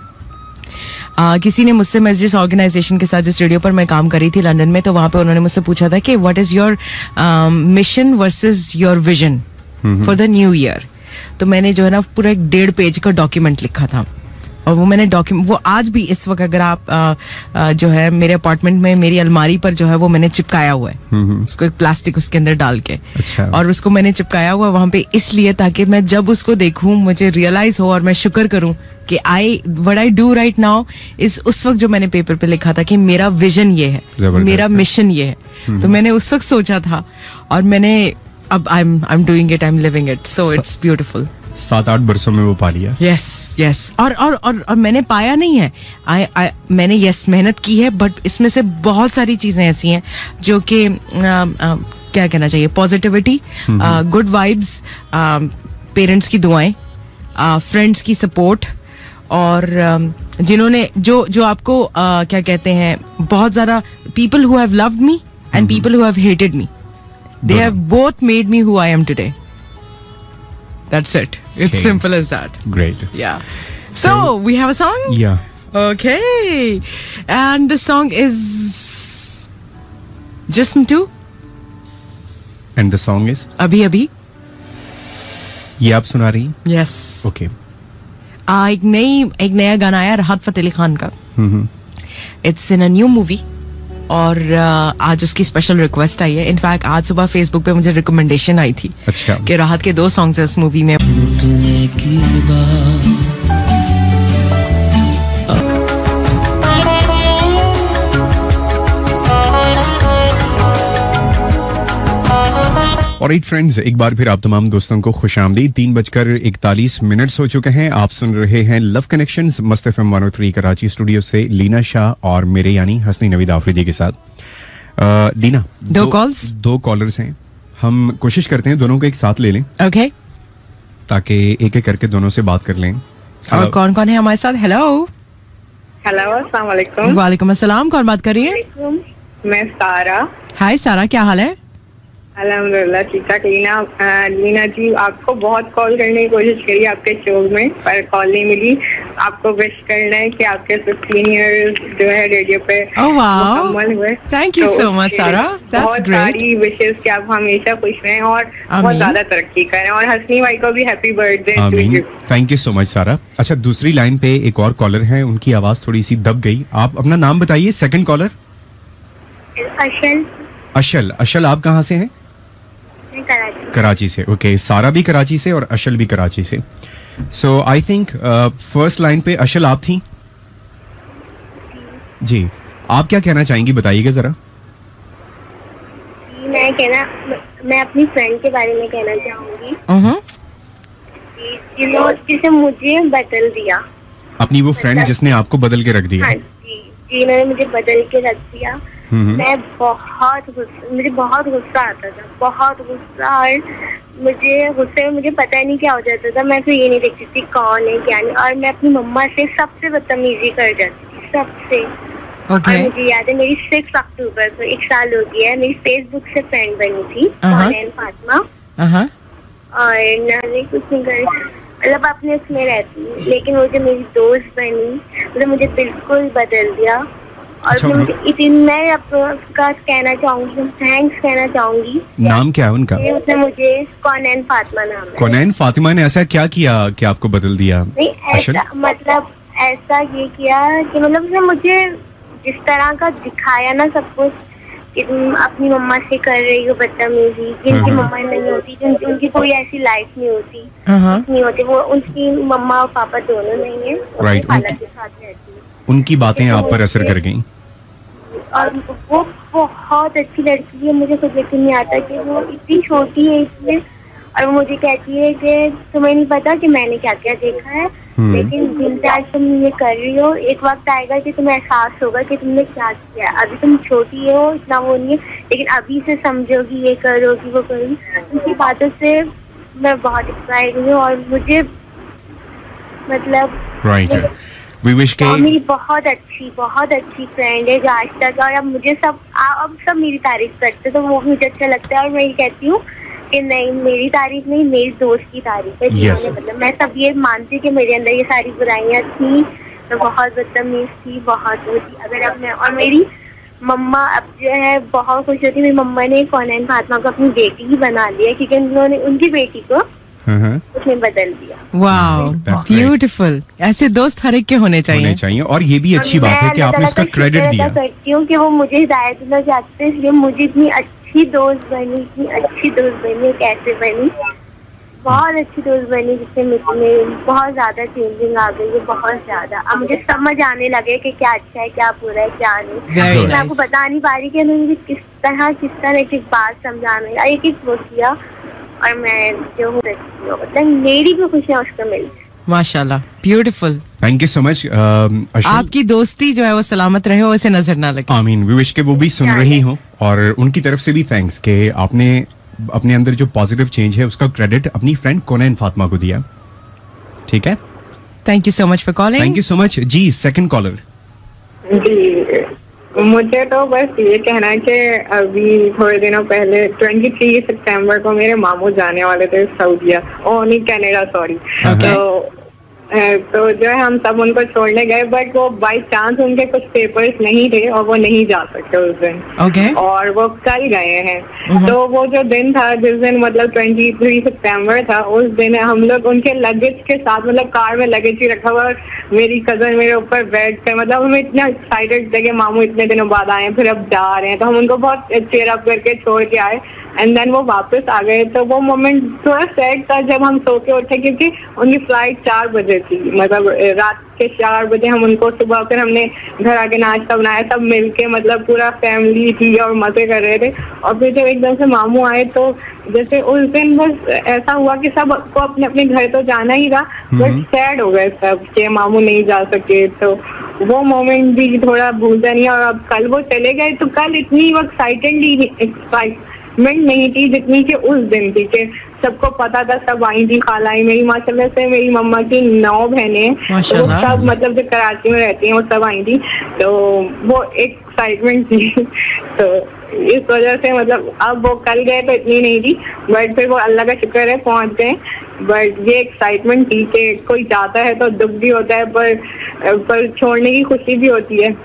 किसी ने मुझसे, मैं जिस ऑर्गेनाइजेशन के साथ, जिस रेडियो पर मैं काम कर रही थी लंदन में, तो वहां पे उन्होंने मुझसे पूछा था कि what is your mission versus your vision for the new year. तो मैंने जो है ना पूरा एक 1.5 पेज का डॉक्यूमेंट लिखा था. और वो मैंने वो आज भी इस वक्त अगर आप जो है मेरे अपार्टमेंट में मेरी अलमारी पर जो है वो मैंने चिपकाया हुआ है. उसको एक प्लास्टिक उसके अंदर डाल के. अच्छा. और उसको मैंने चिपकाया हुआ वहां पे इसलिए ताकि मैं जब उसको देखूं मुझे रियलाइज हो और मैं शुक्र करूं कि what I do right now इस उस वक्त जो मैंने पेपर पे लिखा था कि मेरा विजन ये है, मेरा मिशन ये है. तो मैंने उस वक्त सोचा था और मैंने अब I am doing it, I am living it. So it's beautiful. 7-8 बरसों में वो पा लिया. यस. और मैंने पाया नहीं है. मैंने मेहनत की है, बट इसमें से बहुत सारी चीजें ऐसी हैं जो कि क्या कहना चाहिए, पॉजिटिविटी, गुड वाइब्स, पेरेंट्स की दुआएं, फ्रेंड्स की सपोर्ट, और जिन्होंने जो आपको क्या कहते हैं, बहुत ज्यादा people who have loved me and people who have hated me, they have both made me who I am today. That's it. It's simple as that. Great. Yeah. So we have a song? Yeah. Okay. And the song is Jism 2. And the song is? Abhi Abhi. ये आप सुना रही? Yes. Okay. एक नया गाना आया राहत फतेह अली खान का. It's in a new movie. और आज उसकी स्पेशल रिक्वेस्ट आई है. इनफैक्ट आज सुबह फेसबुक पे मुझे रिकमेंडेशन आई थी. अच्छा. कि राहत के 2 सॉन्ग्स हैं इस मूवी में. ऑलराइट फ्रेंड्स, एक बार फिर आप तमाम दोस्तों को खुशामदीद. 3:41 हो चुके हैं. आप सुन रहे हैं लव कनेक्शंस मस्त एफएम 103 कराची स्टूडियो से लीना शाह और मेरे यानी हसनी नवीद आफरीदी के साथ. लीना, 2 कॉलर्स हैं. हम कोशिश करते हैं दोनों को एक साथ ले लें. ओके. ताकि एक एक करके दोनों से बात कर लें. और कौन कौन है हमारे साथ? हेलो. अस्सलाम वालेकुम. वालेकुम अस्सलाम. कौन बात कर रही है? मैं सारा. हाय सारा, क्या हाल है? अल्हम्दुलिल्लाह ठीक ठाक. लीना जी, आपको बहुत कॉल करने की कोशिश करी आपके शो में, पर कॉल नहीं मिली. आपको विश करना है कि आपके 15 ईयर्स जो है रेडियो पे मुकम्मल हुए. थैंक यू सो मच सारा. बहुत सारी विशेष कि आप हमेशा खुश रहें और बहुत ज्यादा तरक्की करें. और हसनी भाई को भी happy birthday. Thank you so much Sara. अच्छा, दूसरी लाइन पे एक और कॉलर है, उनकी आवाज थोड़ी सी दब गई. आप अपना नाम बताइए. Second caller Ashal. आप कहाँ से हैं? कराची से. ओके. सारा भी कराची से और अशल भी कराची से. So I think first line पे अशल आप थी जी. आप क्या कहना चाहेंगी, बताइएगा जरा. मैं कहना मैं अपनी फ्रेंड के बारे में कहना चाहूंगी जिसे मुझे बदल दिया। अपनी वो फ्रेंड जिसने आपको बदल के रख दिया? हाँ जी, जिन्होंने मुझे बदल के रख दिया। मैं मुझे बहुत गुस्सा आता था, बहुत गुस्सा, और मुझे गुस्से में मुझे पता ही नहीं क्या हो जाता था। मैं फिर ये नहीं देखती थी कौन है क्या नहीं, और मैं अपनी मम्मा से सबसे बदतमीजी कर जाती थी, सबसे। और मुझे याद है मेरी 6 अक्टूबर को 1 साल हो गया है, मेरी फेसबुक से फ्रेंड बनी थी फातिमा, और मैंने कुछ नहीं कर, मतलब अपने उसमें रहती हूँ, लेकिन वो जो मेरी दोस्त बनी मतलब मुझे बिल्कुल बदल दिया। और मुझे मैं आपका कहना चाहूंगी, थैंक्स कहना चाहूंगी। नाम क्या है उनका? उसने मुझे कौनैन फातिमा नाम है। कौनैन फातिमा ने ऐसा क्या किया कि आपको बदल दिया? नहीं ऐसा, मतलब ऐसा ये किया कि मतलब उसने मुझे जिस तरह का दिखाया ना सब कुछ, कि तुम अपनी मम्मा से कर रही हो बदतमीजी, जिनकी मम्मा नहीं होती, उनकी कोई ऐसी लाइफ नहीं होती, नहीं होती, वो उनकी मम्मा और पापा दोनों नहीं है, खाला के साथ रहती है। उनकी बातें आप पर असर कर गई? और वो बहुत अच्छी लड़की है, मुझे कुछ यकीन नहीं आता कि वो इतनी छोटी है इसमें, और वो मुझे कहती है कि तुम्हें नहीं पता कि मैंने क्या क्या देखा है, लेकिन दिन से आज तुम ये कर रही हो, एक वक्त आएगा कि तुम्हें एहसास होगा कि तुमने क्या किया। अभी तुम छोटी हो, इतना वो नहीं है, लेकिन अभी से समझोगी, ये करोगी, वो करोगी। उनकी बातों से मैं बहुत एक्साइटेड हूँ, और मुझे मतलब We wish के मेरी बहुत अच्छी फ्रेंड है जो आज तक, और अब मुझे अब सब मेरी तारीफ करते, तो वो मुझे अच्छा लगता है। और मैं ये कहती हूँ कि नहीं, मेरी तारीफ नहीं, मेरी दोस्त की तारीफ है, जिन्होंने मतलब मैं सब ये मानती हूँ कि मेरे अंदर ये सारी बुराइयां थी, मैं बहुत बदतमीज थी, बहुत वो थी। अगर अब मैं, और मेरी मम्मा अब जो है बहुत खुश होती, मेरी मम्मा ने कौनैन फातिमा को अपनी बेटी ही बना लिया, क्योंकि उन्होंने उनकी बेटी को उसने बदल दिया। Wow, beautiful. ऐसे दोस्त हर एक के होने चाहिए। और ये भी अच्छी बात है कि आपने उसका क्रेडिट दिया। करती हूँ कि वो मुझे हिदायत देना चाहते हैं, इसलिए मुझे इतनी अच्छी दोस्त बनी, कैसे बनी, बहुत अच्छी दोस्त बनी, जिससे में बहुत ज्यादा चेंजिंग आ गई है, बहुत ज्यादा। अब मुझे समझ आने लगे कि क्या अच्छा है, क्या बुरा है, क्या नहीं। मैं आपको बता नहीं पा रही कि मुझे किस तरह एक बात समझाना, एक वो किया, और मैं जो हूँ मतलब मेरी भी खुशियाँ उसको मिली। माशाल्लाह, beautiful. Thank you so much. आपकी दोस्ती जो है वो सलामत रहे और इसे नजर ना लगे। आमीन। वी विश के वो भी सुन रही हो, और उनकी तरफ से भी थैंक्स कि आपने अपने अंदर जो पॉजिटिव चेंज है उसका क्रेडिट अपनी फ्रेंड कौनैन फातिमा को दिया। ठीक है, thank you so much for calling. Thank you so much जी। सेकंड कॉलर जी, मुझे तो बस ये कहना है कि अभी थोड़े दिनों पहले 23 सितंबर को मेरे मामू जाने वाले थे सऊदीया, नहीं कनाडा, सॉरी। तो जो है हम सब उनको छोड़ने गए, बट वो बाई चांस उनके कुछ पेपर्स नहीं थे और वो नहीं जा सकते उस दिन। और वो कल गए हैं। तो वो जो दिन था जिस दिन मतलब 23 सितंबर था, उस दिन हम लोग उनके लगेज के साथ, मतलब कार में लगेज ही रखा हुआ, मेरी कजन मेरे ऊपर बेड पे, मतलब हम इतना एक्साइटेड थे कि मामू इतने दिनों बाद आए, फिर अब जा रहे हैं, तो हम उनको बहुत चेयर अप करके छोड़ के आए। एंड देन वो वापस आ गए। तो वो मोमेंट थोड़ा सैड था जब हम सो के उठे, क्योंकि उनकी फ्लाइट 4 बजे थी, मतलब रात के 4 बजे हम उनको सुबह, फिर हमने घर आके नाश्ता बनाया, सब मिलके, मतलब पूरा फैमिली थी और मजे कर रहे थे। और फिर जब एकदम से मामू आए, तो जैसे उस दिन बस ऐसा हुआ कि सबको अपने अपने घर तो जाना ही था, बट सैड हो गए सब कि मामू नहीं जा सके। तो वो मोमेंट भी थोड़ा भूलता नहीं। और अब कल वो चले गए, तो कल इतनी एक्साइटमेंट नहीं थी जितनी कि उस दिन थी, कि सबको पता था, सब आई थी, खालाई मेरी, माशाल्लाह से मेरी मम्मा की 9 बहनें, तो वो सब मतलब जो कराची में रहती हैं वो सब आई थी। तो वो एक एक्साइटमेंट थी। तो इस वजह से मतलब अब वो कल गए तो इतनी नहीं थी, बट फिर वो अल्लाह का शुक्र है पहुंच गए। बट ये एक्साइटमेंट थी कि कोई जाता है तो दुख भी होता है, पर छोड़ने की खुशी भी होती है।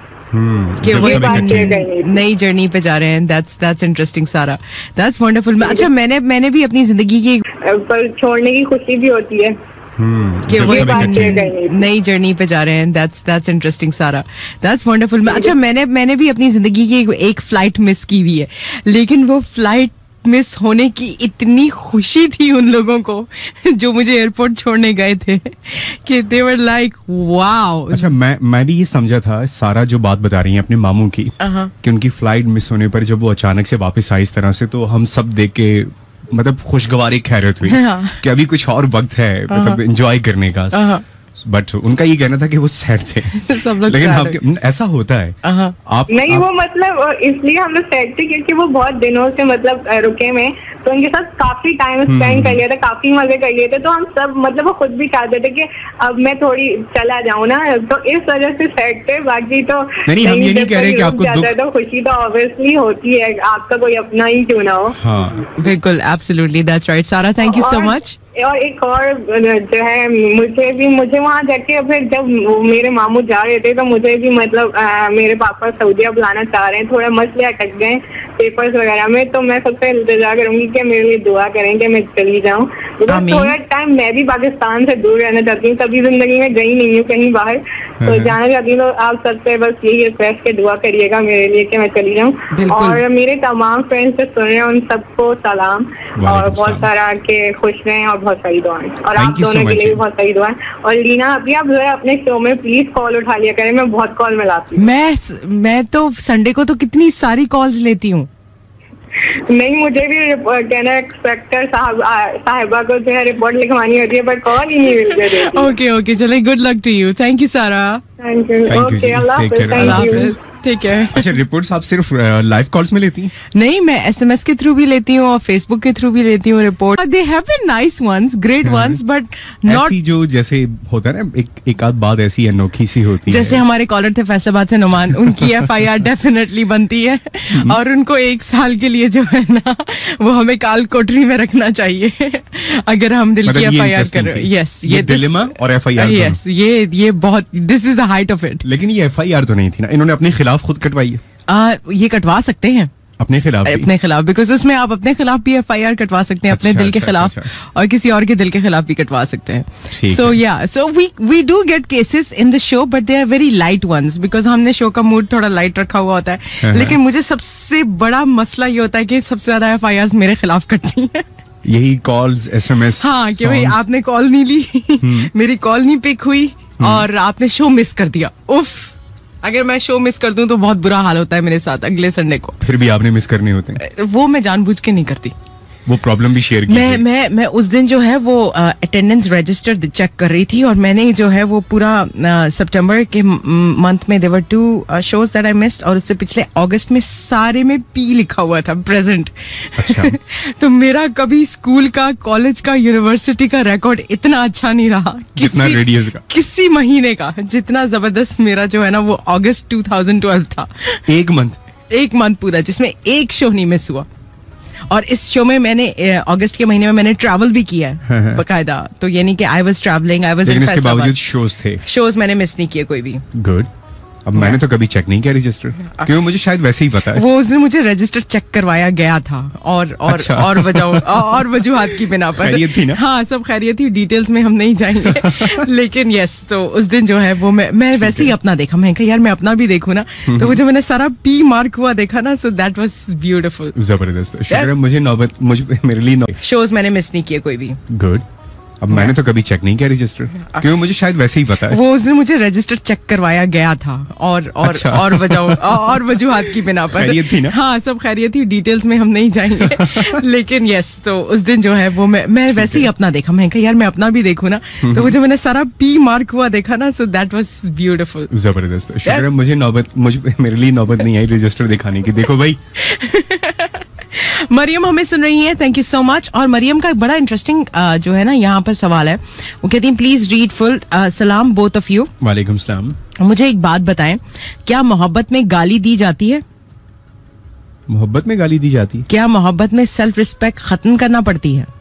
नई जर्नी पे जा रहे हैं। That's interesting सारा, that's wonderful। अच्छा, मैंने भी अपनी जिंदगी की पर छोड़ने की खुशी भी होती है कि वो नई जर्नी पे जा रहे हैं। That's interesting सारा, that's wonderful। अच्छा, मैंने भी अपनी जिंदगी की एक फ्लाइट मिस की हुई है, लेकिन वो फ्लाइट मिस होने की इतनी खुशी थी उन लोगों को जो मुझे एयरपोर्ट छोड़ने गए थे कि दे वर लाइक वाओ. अच्छा, मैं भी ये समझा था, सारा जो बात बता रही है अपने मामू की कि उनकी फ्लाइट मिस होने पर जब वो अचानक से वापस आई इस तरह से, तो हम सब देख के मतलब खुशगवारी खैरियत हुई कि अभी कुछ और वक्त है मतलब एंजॉय करने का. बट उनका ये कहना था कि वो सैड थे. सब लोग लेकिन ऐसा होता है. आप नहीं, वो मतलब इसलिए हम लोग सैड थे क्योंकि वो बहुत दिनों से मतलब रुके में, तो उनके साथ काफी टाइम स्पेंड कर लिया था, काफी मजे कर लिए थे. तो हम सब मतलब वो खुद भी चाहते थे कि अब मैं थोड़ी चला जाऊं ना, तो इस वजह से सैड थे. बाकी तो नहीं, हम ये नहीं कह रहे कि आपको दुख, तो खुशी तो ऑब्वियसली होती है, आपका कोई अपना ही क्यों ना हो. हाँ बिल्कुल, absolutely, that's right. Sara, thank you so much. और एक और जो है, मुझे वहाँ जाके फिर जब मेरे मामू जा रहे थे तो मुझे भी मतलब मेरे पापा सऊदीया बुलाना चाह रहे हैं, थोड़ा मसले अटक गए पेपर्स वगैरह में, तो मैं सबसे इंतजार करूंगी कि मेरे लिए दुआ करें कि मैं चली जाऊँ. थोड़ा टाइम मैं भी पाकिस्तान से दूर रहना चाहती हूँ, कभी जिंदगी में गई नहीं हूँ कहीं बाहर, तो जाना चाहती हूँ. तो आप सबसे बस यही रिक्वेस्ट के दुआ करिएगा मेरे लिए कि मैं चली जाऊँ. और मेरे तमाम फ्रेंड्स जो सुन रहे हैं उन सबको सलाम, और बहुत सारा के खुश रहें और बहुत सारी दुआएं, और आप दोनों के लिए भी बहुत सारी दुआएं. और लीना, अभी आप जरा अपने शो में प्लीज कॉल उठा लिया करें, मैं बहुत कॉल मिलाती हूँ. मैं तो संडे को तो कितनी सारी कॉल्स लेती हूँ. नहीं, मुझे भी कहना इंस्पेक्टर साहिबा को जो है रिपोर्ट लिखवानी होती है, पर कॉल ही नहीं मिल रही. ओके, चलिए, good luck to you. Thank you Sara. Thank you. Okay, अल्लाह हाफिज. ठीक है. अच्छा, रिपोर्ट्स आप सिर्फ लाइव कॉल्स में लेती हैं? नहीं, मैं SMS के थ्रू भी लेती हूँ और फेसबुक के थ्रू भी लेती हूँ report. They have been nice ones, great ones, but not जो जैसे होता है ना, एक आध बात ऐसी अनोखी सी होती है. जैसे हमारे कॉलर थे फैसलाबाद से नुमान, उनकी FIR डेफिनेटली बनती है, और उनको 1 साल के लिए जो है ना वो हमें काल कोठरी में रखना चाहिए अगर हम दिल की FIR कर रहे. यस, ये डिलेमा और FIR. यस, ये बहुत, this is the height of it. लेकिन ये FIR तो नहीं थी ना, इन्होंने अपने खिलाफ खुद कटवाई है. ये कटवा सकते हैं अपने खिलाफ बिकॉज उसमें आप अपने खिलाफ भी FIR कटवा सकते हैं, अपने दिल के खिलाफ, और किसी और के दिल के खिलाफ भी कटवा सकते हैं. So we do get cases in the show, but they are very light ones, because हमने शो का मूड थोड़ा लाइट रखा हुआ होता है. लेकिन मुझे सबसे बड़ा मसला ये होता है कि सबसे ज्यादा FIRs मेरे खिलाफ कटती हैं. यही कॉल्स, SMS. हाँ, कि भाई आपने कॉल नहीं ली, मेरी कॉल नहीं पिक हुई, और आपने शो मिस कर दिया. उफ, अगर मैं शो मिस कर दूं तो बहुत बुरा हाल होता है मेरे साथ अगले संडे को. फिर भी आपने मिस करने होते हैं. वो मैं जानबूझ के नहीं करती. वो प्रॉब्लम भी शेयर की. मैं उस दिन जो है वो अटेंडेंस रजिस्टर चेक कर रही थी, और मैंने जो है वो पूरा सितंबर के मंथ में there were 2 shows that I missed, और उससे पिछले अगस्त में सारे में P लिखा हुआ था, प्रेजेंट. अच्छा. तो मेरा कभी स्कूल का, कॉलेज का, यूनिवर्सिटी का रिकॉर्ड इतना अच्छा नहीं रहा किसी महीने का, जितना जबरदस्त मेरा जो है ना वो अगस्त 2012 था. एक मंथ पूरा जिसमें एक शो नहीं मिस हुआ. और इस शो में मैंने अगस्त के महीने में मैंने ट्रैवल भी किया है बकायदा. तो यानी कि I was travelling, I was in Faisalabad. Shows मैंने मिस नहीं किए कोई भी. गुड. अब मैंने तो कभी चेक नहीं किया रजिस्टर, क्योंकि मुझे शायद वैसे ही पता है. वो उस दिन मुझे रजिस्टर चेक करवाया गया था, और वजूहात की बिना पर. खैरियत थी ना? हाँ, सब खैरियत थी, डिटेल्स में हम नहीं जाएंगे. लेकिन यस, तो उस दिन जो है वो मैं वैसे ही अपना देखा. मैं कहा यार मैं अपना भी देखूं ना, तो वो जो मैंने सारा P मार्क हुआ देखा ना, सो दैट वाज ब्यूटीफुल. जबरदस्त. शुक्र, मुझे मेरे लिए शोज मैंने मिस नहीं किए कोई भी. गुड. अब मैंने तो कभी चेक नहीं किया रजिस्टर, क्योंकि मुझे शायद वैसे ही पता है. वो उस दिन मुझे रजिस्टर चेक करवाया गया था, और वजूहात की बिना पर. खैरियत थी ना? हाँ, सब खैरियत थी, डिटेल्स में हम नहीं जाएंगे. लेकिन यस, तो उस दिन जो है वो मैं वैसे ही अपना देखा. मैं कहा यार मैं अपना भी देखूं ना, तो वो जो मैंने सारा P मार्क हुआ देखा ना, सो दैट वाज ब्यूटीफुल. जबरदस्त. शुक्र, मेरे लिए नौबत नहीं आई रजिस्टर दिखाने की. देखो भाई. मरियम हमें सुन रही है, थैंक यू सो मच. और मरियम का एक बड़ा इंटरेस्टिंग जो है ना यहाँ पर सवाल है. वो कहती हैं प्लीज रीड फुल. सलाम बोथ ऑफ यू. वालेकुम सलाम. मुझे एक बात बताएं, क्या मोहब्बत में गाली दी जाती है? मोहब्बत में गाली दी जाती है? क्या मोहब्बत में सेल्फ रिस्पेक्ट खत्म करना पड़ती है?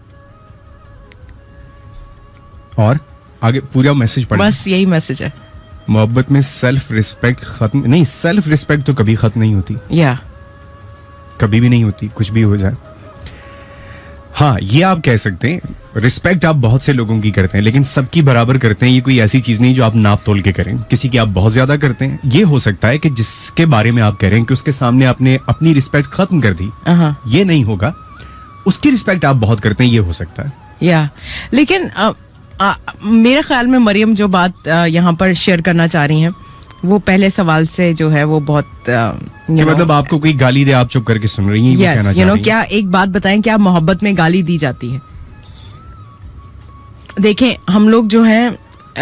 और आगे पूरा मैसेज पढ़. बस यही मैसेज है. मोहब्बत में सेल्फ रिस्पेक्ट खत्म नहीं. सेल्फ रिस्पेक्ट तो कभी खत्म नहीं होती. या कभी भी नहीं होती, कुछ भी हो जाए. हाँ, ये आप कह सकते हैं, रिस्पेक्ट आप बहुत से लोगों की करते हैं, लेकिन सबकी बराबर करते हैं, ये कोई ऐसी चीज नहीं जो आप नाप तोल के करें। किसी की आप बहुत ज्यादा करते हैं, ये हो सकता है कि जिसके बारे में आप कह रहे हैं कि उसके सामने आपने अपनी रिस्पेक्ट खत्म कर दी, ये नहीं होगा। उसकी रिस्पेक्ट आप बहुत करते हैं, ये हो सकता है। या लेकिन मेरे ख्याल में मरियम जो बात यहाँ पर शेयर करना चाह रही हैं, वो पहले सवाल से जो है वो बहुत मतलब आपको कोई गाली दे, आप चुप करके सुन रही हैं, ये कहना चाह रही हैं। क्या एक बात बताएं, क्या मोहब्बत में गाली दी जाती है? देखें, हम लोग जो हैं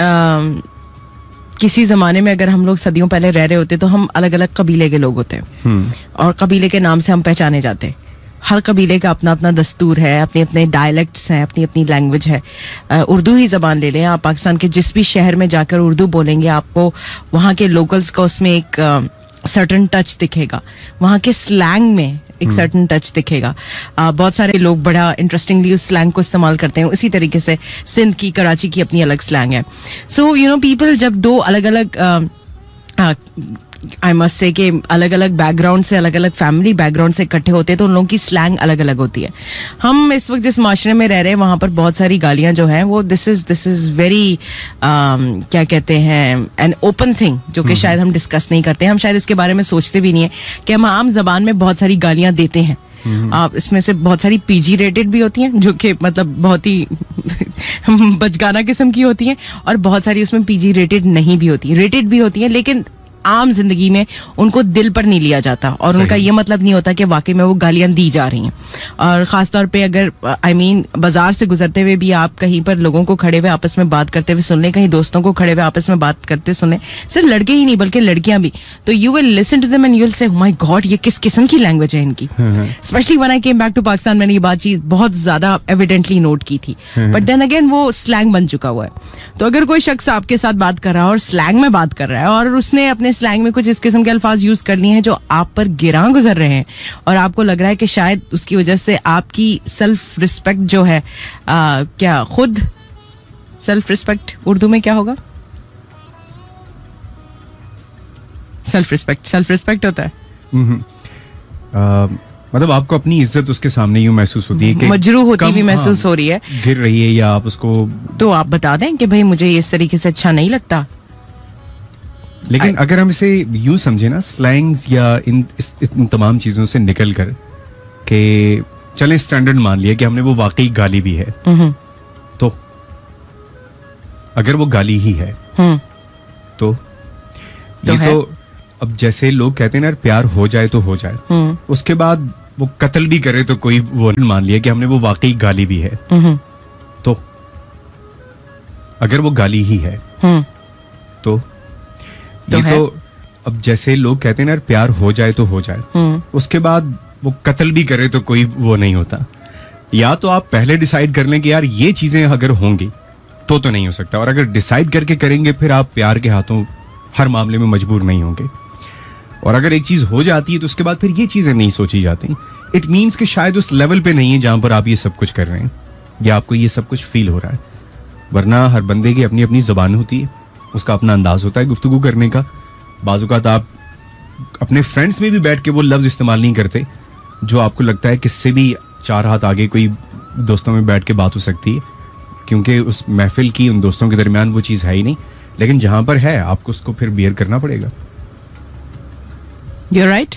किसी जमाने में अगर हम लोग सदियों पहले रह रहे होते तो हम अलग अलग कबीले के लोग होते हैं और कबीले के नाम से हम पहचाने जाते हैं। हर कबीले का अपना अपना दस्तूर है, अपने अपने डायलेक्ट्स हैं, अपनी अपनी लैंग्वेज है। उर्दू ही जबान ले लें आप, पाकिस्तान के जिस भी शहर में जाकर उर्दू बोलेंगे आपको वहाँ के लोकल्स का उसमें एक सर्टन टच दिखेगा, वहाँ के स्लैंग में एक सर्टन टच दिखेगा। बहुत सारे लोग बड़ा इंटरेस्टिंगली उस स्लैंग को इस्तेमाल करते हैं। इसी तरीके से सिंध की, कराची की अपनी अलग स्लैंग है। सो यू नो पीपल जब दो अलग अलग आई मस्ट से कि अलग अलग बैकग्राउंड से, अलग अलग फैमिली बैकग्राउंड से इकट्ठे होते हैं तो उन लोगों की स्लैंग अलग अलग होती है। हम इस वक्त जिस माशरे में रह रहे हैं वहां पर बहुत सारी गालियां जो हैं वो दिस इज वेरी क्या कहते हैं एन ओपन थिंग, जो कि शायद हम डिस्कस नहीं करते हैं। हम शायद इसके बारे में सोचते भी नहीं है कि हम आम जबान में बहुत सारी गालियां देते हैं। इसमें से बहुत सारी पीजी रेटेड भी होती हैं जो कि मतलब बहुत ही बचगाना किस्म की होती हैं, और बहुत सारी उसमें पीजी रेटेड नहीं भी होती, रेटेड भी होती हैं, लेकिन आम जिंदगी में उनको दिल पर नहीं लिया जाता और उनका ये मतलब नहीं होता कि वाकई में वो गालियां दी जा रही हैं। और खासतौर पे अगर बाजार से गुजरते हुए भी आप कहीं पर लोगों को खड़े हुए आपस में बात करते हुए सुन लें, कहीं दोस्तों को खड़े हुए आपस में बात करते सुन लें, सिर्फ लड़के ही नहीं बल्कि लड़कियां भी, तो you will listen to them and you will say oh my God, ये किस किस्म की लैंग्वेज है इनकी। Specially when I came back to Pakistan मैंने ये बात चीज बहुत ज्यादा एविडेंटली नोट की थी, बट देन अगेन वो स्लैंग बन चुका हुआ है। तो अगर कोई शख्स आपके साथ बात कर रहा है और स्लैंग में बात कर रहा है और उसने अपने स्लैंग में कुछ इस किस्म के अल्फाज यूज कर लिए हैं जो आप पर गिरा गुजर रहे हैं और आपको लग रहा है कि शायद उसकी वजह से आपकी सेल्फ रिस्पेक्ट जो है क्या खुद सेल्फ रिस्पेक्ट उर्दू में क्या होगा? सेल्फ रिस्पेक्ट होता है। मतलब आपको अपनी इज्जत उसके सामने यूं महसूस होती है कि मजरू होती भी महसूस हो रही है, गिर रही है, या आप उसको तो आप बता दें कि भाई मुझे इस तरीके से अच्छा नहीं लगता। लेकिन अगर हम इसे यूं समझे ना, स्लैंग्स या इन तमाम चीजों से निकल कर के चले स्टैंडर्ड मान लिया कि हमने वो वाकई गाली भी है, तो अगर वो गाली ही है तो ये तो अब जैसे लोग कहते हैं ना, प्यार हो जाए तो हो जाए, उसके बाद वो कत्ल भी करे तो कोई वो मान लिया कि हमने वो वाकई गाली भी है, तो अगर वो गाली ही है तो ये तो अब जैसे लोग कहते हैं ना, प्यार हो जाए तो हो जाए, उसके बाद वो कत्ल भी करे तो कोई वो नहीं होता। या तो आप पहले डिसाइड कर लें कि यार ये चीजें अगर होंगी तो नहीं हो सकता, और अगर डिसाइड करके करेंगे फिर आप प्यार के हाथों हर मामले में मजबूर नहीं होंगे। और अगर एक चीज हो जाती है तो उसके बाद फिर ये चीजें नहीं सोची जाती। इट मीन्स कि शायद उस लेवल पे नहीं है जहां पर आप ये सब कुछ कर रहे हैं या आपको ये सब कुछ फील हो रहा है। वरना हर बंदे की अपनी अपनी जबान होती है, उसका अपना अंदाज होता है गुफ्तगू करने का। बाज़-औक़ात आप अपने फ्रेंड्स में भी बैठ के वो लफ्ज इस्तेमाल नहीं करते जो आपको लगता है किससे भी चार हाथ आगे कोई दोस्तों में बैठ के बात हो सकती है, क्योंकि उस महफिल की उन दोस्तों के दरमियान वो चीज है ही नहीं। लेकिन जहां पर है आपको उसको फिर बियर करना पड़ेगा। You're right.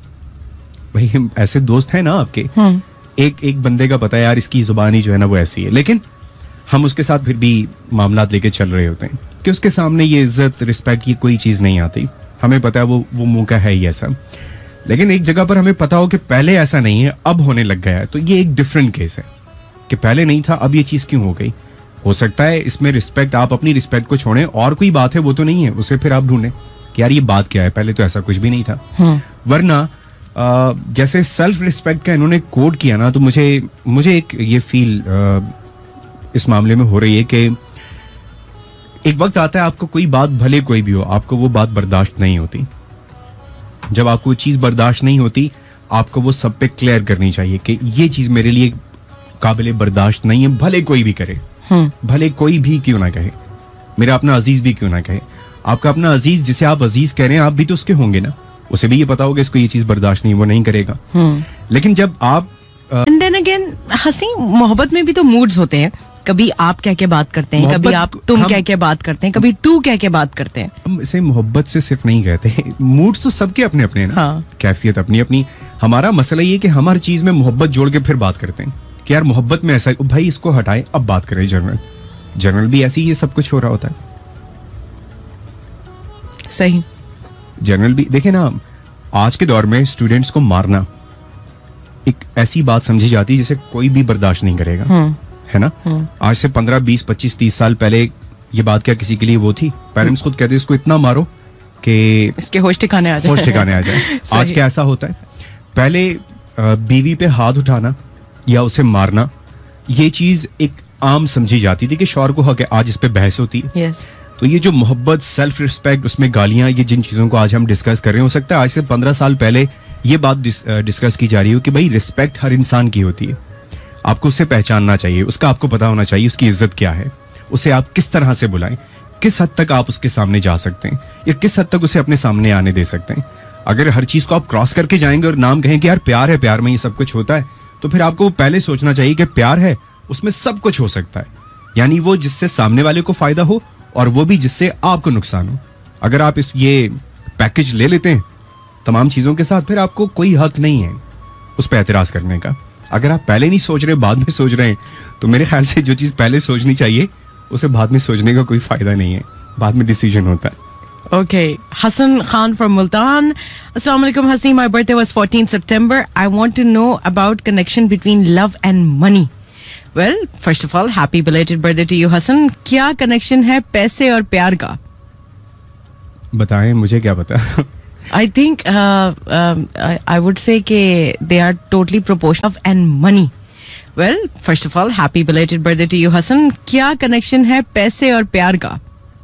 भाई ऐसे दोस्त हैं ना आपके, एक बंदे का पता है यार इसकी जुबानी जो है ना वो ऐसी है, लेकिन हम उसके साथ फिर भी मामलात लेके चल रहे होते हैं कि उसके सामने ये इज्जत रिस्पेक्ट की कोई चीज नहीं आती। हमें पता है वो मुंह का है ही ऐसा, लेकिन एक जगह पर हमें पता हो कि पहले ऐसा नहीं है अब होने लग गया है, तो ये एक डिफरेंट केस है कि पहले नहीं था अब ये चीज क्यों हो गई। हो सकता है इसमें रिस्पेक्ट, आप अपनी रिस्पेक्ट को छोड़ें और कोई बात है वो तो नहीं है, उसे फिर आप ढूंढें कि यार ये बात क्या है, पहले तो ऐसा कुछ भी नहीं था। वरना जैसे सेल्फ रिस्पेक्ट का इन्होंने कोड किया ना, तो मुझे एक ये फील इस मामले में हो रही है कि एक वक्त आता है आपको कोई बात भले कोई भी हो, आपको वो बात बर्दाश्त नहीं होती। जब आपको वो चीज बर्दाश्त नहीं होती, आपको वो सब पे क्लियर करनी चाहिए कि ये चीज मेरे लिए काबिले बर्दाश्त नहीं है, भले कोई भी करे, भले कोई भी क्यों ना कहे, मेरा अपना अजीज भी क्यों ना कहे। आपका अपना अजीज जिसे आप अजीज कह रहे हैं, आप भी तो उसके होंगे ना, उसे भी ये पता होगा इसको ये चीज बर्दाश्त नहीं, वो नहीं करेगा। लेकिन जब आप एंड देन अगेन हंसी, मोहब्बत में भी तो मूड्स होते हैं. कभी आप कह के बात करते हैं, कभी आप तुम कह के बात करते हैं, कभी तू कह के बात करते हैं. हम इसे मोहब्बत से सिर्फ नहीं कहते, मूड्स तो सबके अपने अपने हैं ना. हाँ. कैफियत अपनी अपनी. हमारा मसला ये कि हम हर चीज में मोहब्बत जोड़ के फिर बात करते हैं कि यार मोहब्बत में ऐसा है, भाई इसको हटाए, अब बात करें जनरल भी ऐसे ही ये सब कुछ हो रहा होता है. सही. जनरल भी देखे ना, आज के दौर में स्टूडेंट्स को मारना एक ऐसी बात समझी जाती है जिसे कोई भी बर्दाश्त नहीं करेगा, है ना. आज से 15, 20, 25, 30 साल पहले ये बात क्या किसी के लिए वो थी. पेरेंट्स खुद कहते इसको इतना मारो कि इसके होश ठिकाने आ जाए. आज क्या ऐसा होता है. पहले बीवी पे हाथ उठाना या उसे मारना, ये चीज एक आम समझी जाती थी कि शौहर को हक है. आज इस पे बहस होती है. तो ये जो मोहब्बत, सेल्फ रिस्पेक्ट, उसमें गालियां, ये जिन चीजों को आज हम डिस्कस कर रहे हैं, हो सकता है आज से 15 साल पहले ये बात डिस्कस की जा रही हो कि भाई रिस्पेक्ट हर इंसान की होती है. आपको उसे पहचानना चाहिए, उसका आपको पता होना चाहिए उसकी इज्जत क्या है, उसे आप किस तरह से बुलाएं, किस हद तक आप उसके सामने जा सकते हैं या किस हद तक उसे अपने सामने आने दे सकते हैं. अगर हर चीज को आप क्रॉस करके जाएंगे और नाम कहें कि यार प्यार है, प्यार में ये सब कुछ होता है, तो फिर आपको पहले सोचना चाहिए कि प्यार है उसमें सब कुछ हो सकता है. यानी वो जिससे सामने वाले को फायदा हो और वो भी जिससे आपको नुकसान हो. अगर आप ये पैकेज ले लेते हैं तमाम चीजों के साथ, फिर आपको कोई हक नहीं है उस पर एतराज करने का. अगर आप पहले नहीं सोच रहे, बाद में सोच रहे हैं, तो मेरे ख्याल से जो चीज पहले सोचनी चाहिए उसे बाद में सोचने का कोई फायदा नहीं है. बाद में डिसीजन होता है. Okay, Hassan Khan from Multan. Assalamu alaikum Hasni, my birthday was 14th September. I want to know about connection between love and money. Well, first of all, happy belated birthday to you Hassan. क्या connection है पैसे और प्यार का? बताएं, मुझे क्या पता. I think I would say कि they are totally proportional. Love and money. Well, first of all, happy belated birthday to you Hassan. क्या connection है पैसे और प्यार का?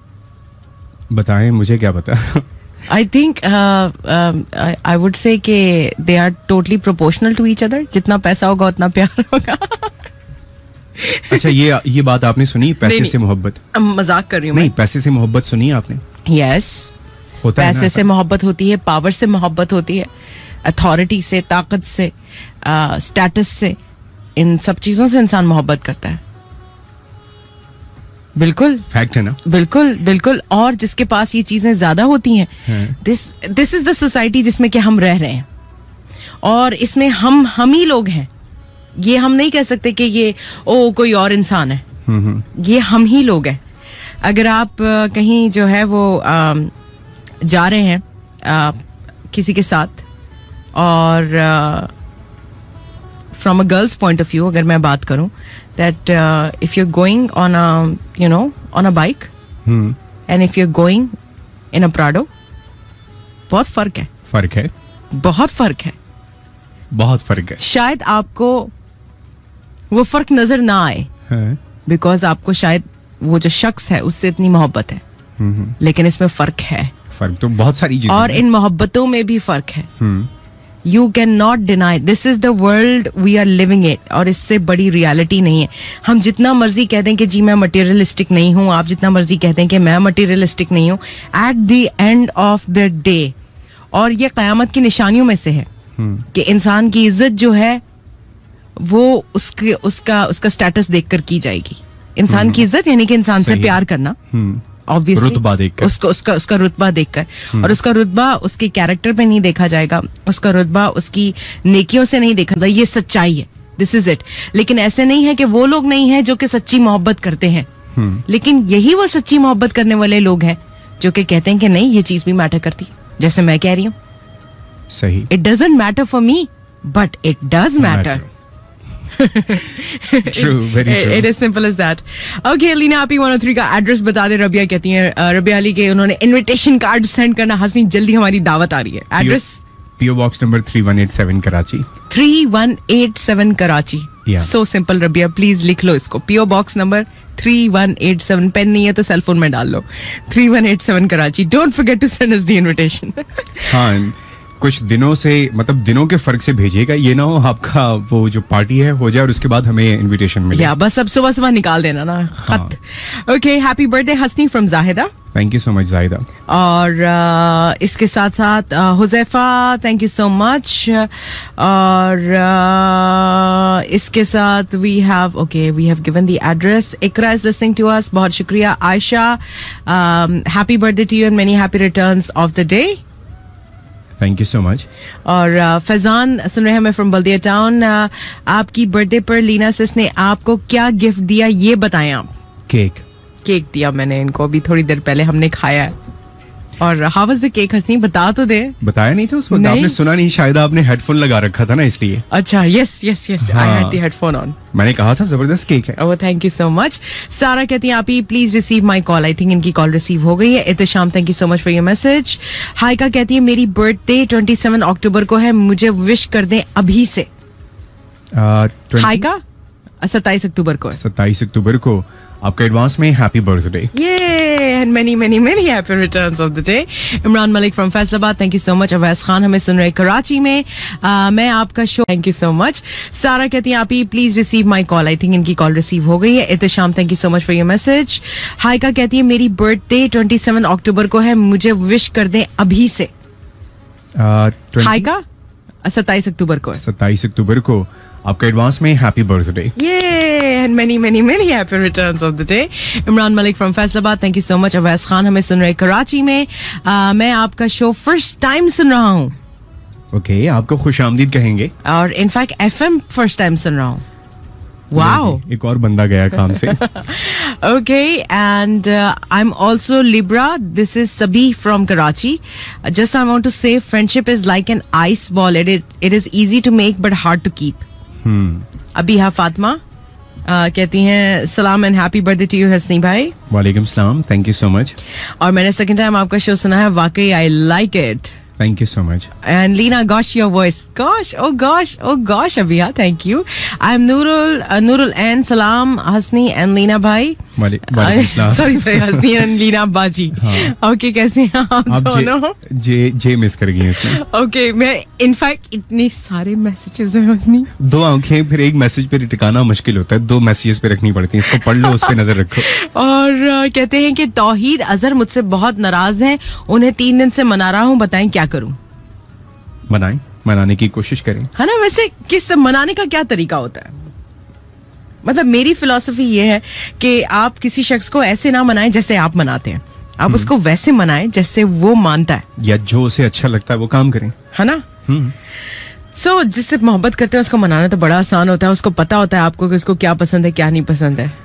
बताएं, मुझे क्या पता. I think I would say कि they are totally proportional to each other. जितना पैसा होगा उतना प्यार होगा. अच्छा, ये बात आपने सुनी, पैसे से मोहब्बत? मजाक कर रही हूँ. नहीं, पैसे से मोहब्बत सुनी आपने? Yes. पैसे से मोहब्बत होती है, पावर से मोहब्बत होती है, अथॉरिटी से, ताकत से, स्टेटस से, इन सब चीजों से इंसान मोहब्बत करता है. बिल्कुल फैक्ट है ना. बिल्कुल बिल्कुल. और जिसके पास ये चीजें ज्यादा होती हैं, दिस इज द सोसाइटी जिसमें कि हम रह रहे हैं, और इसमें हम ही लोग हैं. ये हम नहीं कह सकते कि ये कोई और इंसान है. ये हम ही लोग हैं. अगर आप कहीं जो है वो जा रहे हैं किसी के साथ, और from a girl's point of view अगर मैं बात करूं, that if you're going on a bike and if you're going in a Prado, बहुत फर्क है. बहुत फर्क है. शायद आपको वो फर्क नजर ना आए, बिकॉज आपको शायद वो जो शख्स है उससे इतनी मोहब्बत है, लेकिन इसमें फर्क है. फर्क तो बहुत सारी चीजें, और इन मोहब्बतों में भी फर्क है. You cannot deny. This is the world we are living it. और इससे बड़ी रियलिटी नहीं है. हम जितना मर्जी कह दें कि जी मैं मटेरियलिस्टिक नहीं हूं, आप जितना मर्जी कह दें कि मैं मटेरियलिस्टिक नहीं हूं, at the end of the day, और ये कयामत की निशानियों में से है कि इंसान की इज्जत जो है वो उसका स्टेटस देखकर की जाएगी. इंसान की इज्जत यानी कि इंसान से प्यार करना, ऑब्वियसली रुतबा देखकर, उसका रुतबा देखकर, और उसका रुतबा उसके कैरेक्टर पे नहीं देखा जाएगा, उसका रुतबा उसकी नेकियों से नहीं देखा. ये सच्चाई है. This is it. लेकिन ऐसे नहीं है कि वो लोग नहीं है जो कि सच्ची मोहब्बत करते हैं, लेकिन यही वो सच्ची मोहब्बत करने वाले लोग हैं जो कि कहते हैं कि नहीं ये चीज भी मैटर करती, जैसे मैं कह रही हूँ. सही. It doesn't matter for me but it does matter. True, very true. It is simple as that. Okay, Leena आप 103 का एड्रेस बता दे. रबिया कहती हैं, रबिया अली के उन्होंने इनविटेशन कार्ड सेंड करना. हंसी जल्दी हमारी दावत आ रही है. Address PO Box number 3187 Karachi. 3187 Karachi. So simple Rabia, please लिख लो इसको. PO Box number 3187. पेन नहीं है तो सेल फोन में डाल लो. 3187 Karachi. Don't forget to send us the invitation. हाँ, कुछ दिनों से, मतलब दिनों के फर्क से भेजिएगा. ये ना हो आपका वो जो पार्टी है हो जाए और उसके बाद हमें इनविटेशन मिले. या बस अब सुबह सुबह निकाल देना ना खत. Okay, happy birthday Hasni from Zahida. Thank you so much Zahida. और इसके साथ साथ Huzaifa, thank you so much. और इसके साथ we have given the address. Iqra is listening to us, बहुत शुक्रिया. Ayesha, happy birthday to you and many happy returns of the day. Thank you so much. और फैजान सुन रहे हैं हमें फ्रॉम बल्दिया टाउन. आपकी बर्थडे पर लीना सिस ने आपको क्या गिफ्ट दिया ये बताएं आप. केक दिया मैंने इनको, अभी थोड़ी देर पहले हमने खाया है. और how was the cake Hasni, बता तो दे. बताया नहीं था उस वक्त, आपने सुना नहीं शायद, आपने हेडफोन लगा रखा था ना इसलिए. अच्छा, yes I had the headphone on. मैंने कहा था जबरदस्त केक है. Oh thank you so much. Sara कहती है आप ही please receive my call. I think इनकी कॉल रिसीव हो गई है. Ehtesham, thank you so much for your message. Haika कहती है मेरी बर्थडे 27 अक्टूबर को है, मुझे विश कर दें अभी से. हाइका 27 अक्टूबर को. 27 अक्टूबर को आपका एडवांस में happy birthday. And many many many happy returns of the day. Imran Malik from Faisalabad, thank you so much. Awais Khan हमें सुन रहे कराची में. मैं आपका show, thank you so much. Sara कहती है आप ही please receive my call. I think इनकी कॉल रिसीव हो गई है. Ehtesham, thank you so much for your message. Haika कहती है मेरी बर्थडे 27 अक्टूबर को है, मुझे विश कर दें अभी से. हाइका 27 अक्टूबर को. 27 अक्टूबर को आपका एडवांस में happy birthday. And many many many happy returns of the day. Imran Malik from Faisalabad, thank you so much. Awais Khan हमें सुन रहे कराची में. मैं आपका शो फर्स्ट टाइम सुन रहा हूँ. ओके, आपको खुशामदीद कहेंगे. और इनफैक्ट एफएम फर्स्ट टाइम सुन रहा हूँ. वाओ, एक और बंदा गया काम से. Okay, and I am also Libra. This is Sabhi from Karachi. Just I want to say friendship is like an ice ball. It is easy to make but hard to keep. अभी फातिमा कहती हैं सलाम and happy birthday to you Hasni भाई. वालेकुम सलाम, thank you so much. और मैंने second time आपका शो सुना है, वाकई I like it. Thank you so much. And Lena, gosh, your voice. Gosh, oh gosh, Abhiya, thank you. I'm Nurul and Salam, Hasni and Lena bhai. Sorry, Hasni and Lena baji. Okay, कैसे हैं आप दोनों? जे miss कर गई इसमें. Okay, मैं in fact इतने सारे मैसेजेस हैं हसनी. दो आंखें फिर एक मैसेज पे टिकाना मुश्किल होता है, दो मैसेजेस पे रखनी पड़ती हैं. इसको पढ़ लो, उस पे नजर रखो. और कहते हैं कि तौहीद अजहर मुझसे बहुत नाराज हैं, उन्हें 3 दिन से मना रहा हूँ, बताएं क्या करूं. मनाने की कोशिश करें, है ना. वैसे किस मनाने का क्या तरीका होता है? मतलब मेरी फिलॉसफी ये है कि आप किसी शख्स को ऐसे ना मनाएं जैसे आप मनाते हैं. आप उसको वैसे मनाएं जैसे वो मानता है, या जो उसे अच्छा लगता है वो काम करें, है ना. सो जिससे मोहब्बत करते हैं उसको मनाना तो बड़ा आसान होता है. उसको पता होता है आपको कि उसको क्या पसंद है क्या नहीं पसंद है.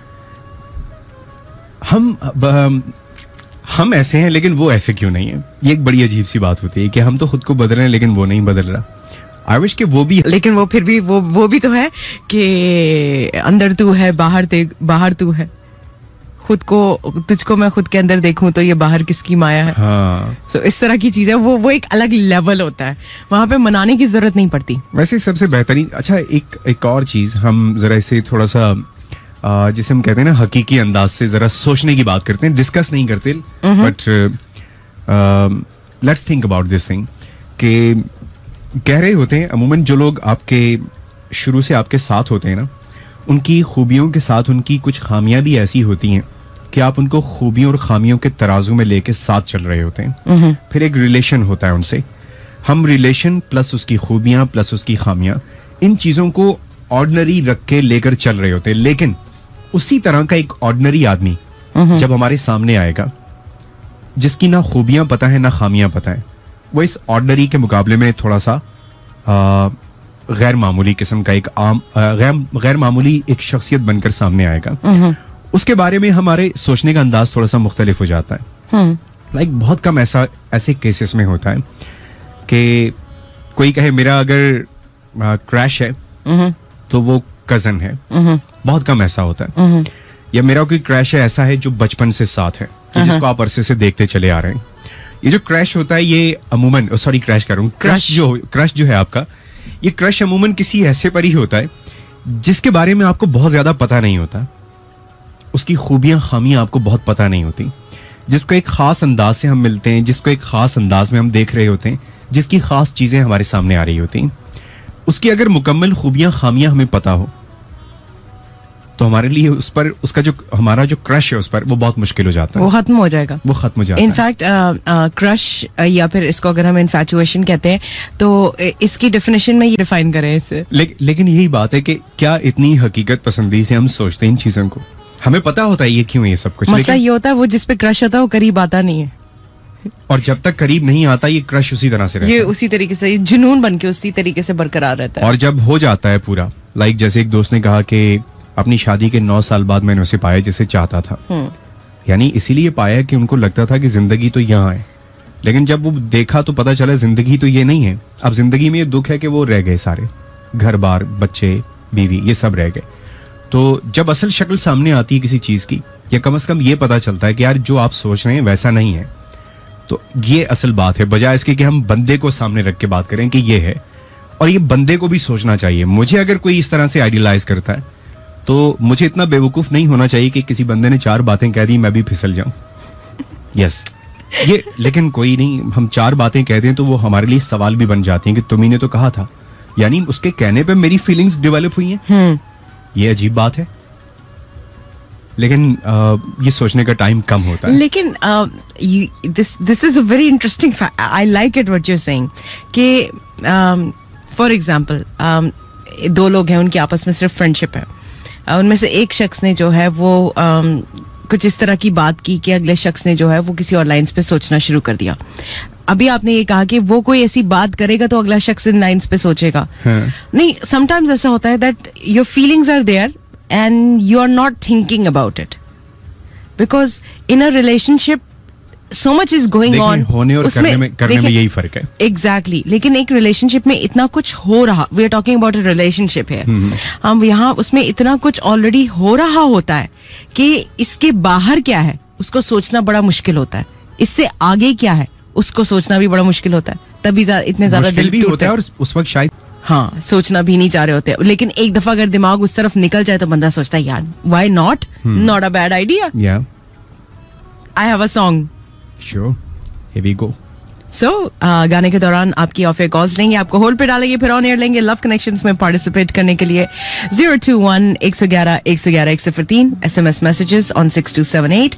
हम ऐसे हैं लेकिन वो ऐसे क्यों नहीं है. ये एक बड़ी अजीब सी बात होती है कि हम तो खुद को बदल रहे हैं लेकिन वो नहीं बदल रहा. आई विश कि वो भी, लेकिन वो फिर भी वो भी तो है कि अंदर तू है बाहर तू है. तुझको मैं खुद के अंदर देखूं तो ये बाहर किसकी माया है. हाँ. So, इस तरह की चीज है. वो एक अलग लेवल होता है, वहां पे मनाने की जरूरत नहीं पड़ती. वैसे सबसे बेहतरीन, अच्छा एक और चीज, हम जरा इसे थोड़ा सा जिसे हम कहते हैं ना हकीकी अंदाज से जरा सोचने की बात करते हैं, डिस्कस नहीं करते, but let's think about this thing. कि कह रहे होते हैं अमूमन जो लोग आपके शुरू से आपके साथ होते हैं ना, उनकी खूबियों के साथ उनकी कुछ खामियां भी ऐसी होती हैं कि आप उनको खूबियों और खामियों के तराजू में लेके साथ चल रहे होते हैं. फिर एक रिलेशन होता है उनसे. हम रिलेशन प्लस उसकी खूबियां प्लस उसकी खामियां, इन चीजों को ऑर्डिनरी रख के लेकर चल रहे होते हैं. लेकिन उसी तरह का एक ऑर्डिनरी आदमी जब हमारे सामने आएगा, जिसकी ना खूबियां पता है ना खामियां पता है, वो इस ऑर्डिनरी के मुकाबले में थोड़ा सा गैर मामूली किस्म का एक गैर मामूली एक शख्सियत बनकर सामने आएगा. उसके बारे में हमारे सोचने का अंदाज थोड़ा सा मुख्तलिफ हो जाता है. लाइक बहुत कम ऐसे केसेस में होता है कि कोई कहे मेरा अगर क्रैश है तो वो कजन है. बहुत कम ऐसा होता है. या मेरा कोई क्रैश है ऐसा है जो बचपन से साथ है, जिसको आप अरसे से देखते चले आ रहे हैं. ये जो क्रैश होता है ये अमूमन, सॉरी क्रैश कर रहा हूँ, क्रश जो है आपका, ये क्रश अमूमन किसी ऐसे पर ही होता है जिसके बारे में आपको बहुत ज्यादा पता नहीं होता. उसकी खूबियां खामियां आपको बहुत पता नहीं होती. जिसको एक खास अंदाज से हम मिलते हैं, जिसको एक खास अंदाज में हम देख रहे होते हैं, जिसकी खास चीजें हमारे सामने आ रही होती हैं, उसकी अगर मुकम्मल खूबियां खामियां हमें पता हो तो हमारे लिए उस पर उसका जो हमारा जो क्रश है उस पर वो बहुत मुश्किल हो जाता है, वो खत्म हो जाएगा, वो खत्म हो जाता है। इनफैक्ट क्रश या फिर इसको अगर हम इन्फैचुएशन कहते हैं तो इसकी डेफिनेशन में ये डिफाइन करें इसे। लेकिन यही बात है कि क्या इतनी हकीकत पसंदी से हम सोचते हैं इन चीजों को, हमें पता होता है ये क्यों ये सब कुछ, मसला ये होता है वो जिस पे क्रश होता है वो करीब आता नहीं है, और जब तक करीब नहीं आता ये क्रश उसी तरह से रहता है, ये उसी तरीके से जुनून बन के उसी तरीके से बरकरार रहता है। और जब हो जाता है पूरा, लाइक जैसे एक दोस्त ने कहा कि अपनी शादी के 9 साल बाद मैंने उसे पाया जिसे चाहता था, यानी इसीलिए पाया कि उनको लगता था कि जिंदगी तो यहाँ है, लेकिन जब वो देखा तो पता चला जिंदगी तो ये नहीं है। अब जिंदगी में ये दुख है कि वो रह गए सारे, घर बार बच्चे बीवी ये सब रह गए। तो जब असल शक्ल सामने आती है किसी चीज की, या कम से कम ये पता चलता है कि यार जो आप सोच रहे हैं वैसा नहीं है, तो ये असल बात है, बजाय इसके कि हम बंदे को सामने रख के बात करें कि ये है। और ये बंदे को भी सोचना चाहिए। मुझे अगर कोई इस तरह से आइडियलाइज करता है तो मुझे इतना बेवकूफ नहीं होना चाहिए कि किसी बंदे ने 4 बातें कह दी मैं भी फिसल जाऊं। यस ये, लेकिन कोई नहीं, हम 4 बातें कह दें तो वो हमारे लिए सवाल भी बन जाती हैं कि तुम्ही ने तो कहा था, यानी उसके कहने पे मेरी फीलिंग्स डेवलप हुई हैं। ये अजीब बात है, लेकिन ये सोचने का टाइम कम होता है। लेकिन this is a very interesting fact, I like it what you are saying कि फॉर एग्जांपल 2 लोग हैं, उनकी आपस में सिर्फ फ्रेंडशिप है, उनमें से एक शख्स ने जो है वो कुछ इस तरह की बात की कि अगले शख्स ने जो है वो किसी और लाइंस पे सोचना शुरू कर दिया। अभी आपने ये कहा कि वो कोई ऐसी बात करेगा तो अगला शख्स इन लाइंस पे सोचेगा। नहीं, समटाइम्स ऐसा होता है that your feelings are there and you are not thinking about it because in a relationship so much is going on, होने और करने में यही फर्क है। Exactly, लेकिन एक रिलेशनशिप में इतना कुछ हो रहा, we are talking about a relationship here, हम यहाँ उसमें इतना कुछ ऑलरेडी हो रहा होता है कि इसके बाहर क्या है उसको सोचना बड़ा मुश्किल होता है, इससे आगे क्या है उसको सोचना भी बड़ा मुश्किल होता है, तभी इतने ज्यादा दिल भी होता है और उस वक्त शायद हाँ सोचना भी नहीं चाह रहे होते। लेकिन एक दफा अगर दिमाग उस तरफ निकल जाए तो बंदा सोचता है यार why not, not a bad idea. I have a song, sure, here we go. So गाने के दौरान आपकी ऑफ एयर कॉल्स लेंगे, आपको होल्ड पे डालेंगे, फिर ऑन एयर लेंगे। लव कनेक्शंस में पार्टिसिपेट करने के लिए 021-111-103 SMS मैसेजेस ऑन 6278,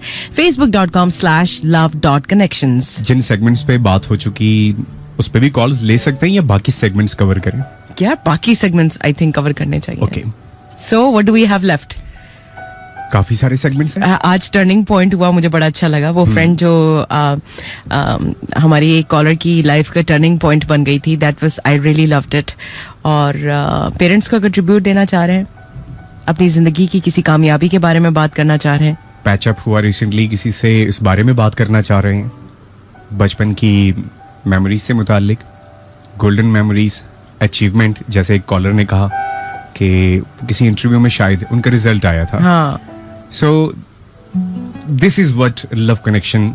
facebook.com/love.connections। जिन सेगमेंट्स पे बात हो चुकी उस पे भी कॉल्स ले सकते हैं या बाकी सेगमेंट्स कवर करें? क्या बाकी सेगमेंट्स आई थिंक कवर करने चाहिए। Okay, so what do we have left? काफी सारे सेगमेंट्स हैं। आज टर्निंग पॉइंट हुआ, मुझे बड़ा अच्छा लगा। वो फ्रेंड जो हमारी एक कॉलर की लाइफ का टर्निंग पॉइंट बन गई थी, that was I really loved it. और पेरेंट्स को कंट्रीब्यूट देना चाह रहे हैं, अपनी जिंदगी की किसी कामयाबी के बारे में बात करना चाह रहे हैं, पैचअप हुआ रिसेंटली, किसी से इस बारे में बात करना चाह रहे हैं, बचपन की मेमोरीज से मुतालिक, गोल्डन मेमोरीज, अचीवमेंट, जैसे एक कॉलर ने कहा कि किसी इंटरव्यू में शायद उनका रिजल्ट आया था। हाँ, so this is what love connection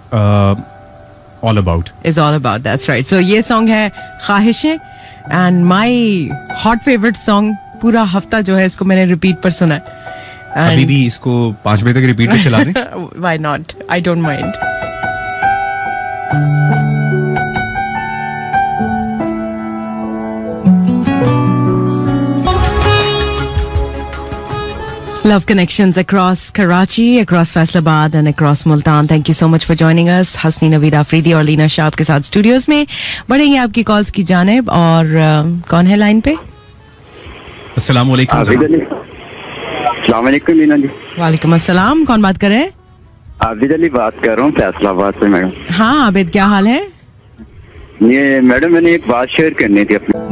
all about, is all about, that's right. So ये सॉन्ग है Khwahishein and my hot favourite song. पूरा हफ्ता जो है इसको मैंने रिपीट पर सुना है। अभी भी इसको 5 बजे तक रिपीट पे चला दें? Why not, I don't mind. Love connections across Karachi, across Faisalabad and across Multan. Thank you so much for joining us. Hasni, Naveed, Afridi और लीना शाह के साथ स्टूडियोज में बढ़ेंगे आपकी कॉल्स की जानिब। और कौन है लाइन पे? अस्सलाम वालेकुम। अस्सलाम वालेकुम लीना जी। वालेकुम अस्सलाम, कौन बात कर रहे हैं? आबिद अली बात कर रहा हूँ फैसलाबाद से मैडम। हाँ आबिद, क्या हाल है? ये मैडम मैंने एक बात शेयर करनी थी अपनी।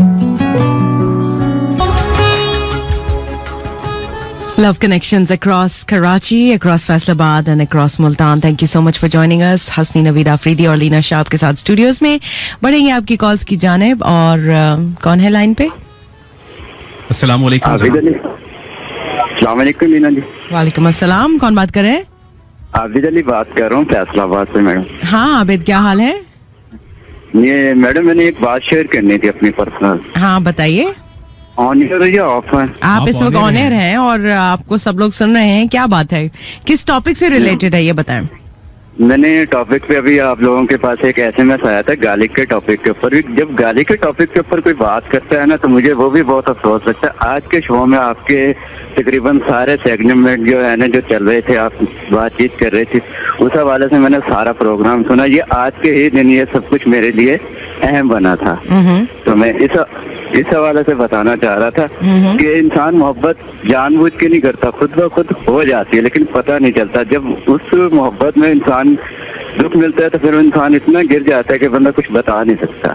Love connections across Karachi, across Faisalabad and across Multan. Thank you so much for joining us. Hasni, Naveed, Afridi और लीना शाह के साथ स्टूडियोज में बढ़ेंगे आपकी कॉल्स की जानिब। और कौन है लाइन पे? अस्सलाम वालेकुम। अस्सलाम वालेकुम लीना जी। वालेकुम अस्सलाम, कौन बात कर रहे हैं? आबिद अली बात कर रहा हूँ फैसलाबाद से मैडम। हाँ आबिद, क्या हाल है? ये मैडम मैंने एक बात शेयर करनी थी अपनी पर्सनल। हाँ बताइए। ऑन एयर या ऑफ है? आप इस वक्त ऑन एयर हैं और आपको सब लोग सुन रहे हैं। क्या बात है, किस टॉपिक से रिलेटेड है ये बताएं। मैंने टॉपिक पे अभी आप लोगों के पास एक SMS आया था गालिक के टॉपिक के ऊपर। जब गालिक के टॉपिक के ऊपर कोई बात करता है ना तो मुझे वो भी बहुत अफसोस लगता है। आज के शो में आपके तकरीबन सारे सेगमेंट जो है ना जो चल रहे थे, आप बातचीत कर रहे थे, उस हवाले से मैंने सारा प्रोग्राम सुना। ये आज के ही दिन ये सब कुछ मेरे लिए अहम बना था। तो मैं इस हवाले से बताना चाह रहा था कि इंसान मोहब्बत जानबूझ के नहीं करता, खुद ब खुद हो जाती है, लेकिन पता नहीं चलता। जब उस मोहब्बत में इंसान दुख मिलता है तो फिर इंसान इतना गिर जाता है कि बंदा कुछ बता नहीं सकता।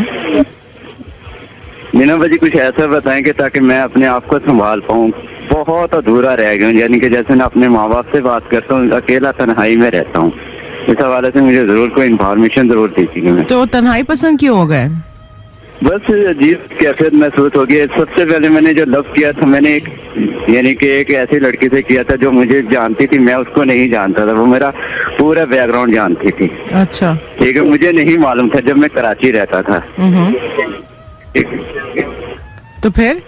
मीना भाजी कुछ ऐसा बताएंगे ताकि मैं अपने आप को संभाल पाऊँ। बहुत अधूरा रह गया, यानी कि जैसे मैं अपने माँ बाप से बात करता हूँ, अकेला तन्हाई में रहता हूँ। इस हवाले से मुझे जरूर कोई इन्फॉर्मेशन जरूर दीजिएगा। तो तन्हाई पसंद क्यों हो गए? बस अजीब कैफियत महसूस हो गई। सबसे पहले मैंने जो लव किया था, मैंने एक ऐसी लड़की से किया था जो मुझे जानती थी, मैं उसको नहीं जानता था। वो मेरा पूरा बैकग्राउंड जानती थी। अच्छा, ठीक है, मुझे नहीं मालूम था जब मैं कराची रहता था। तो फिर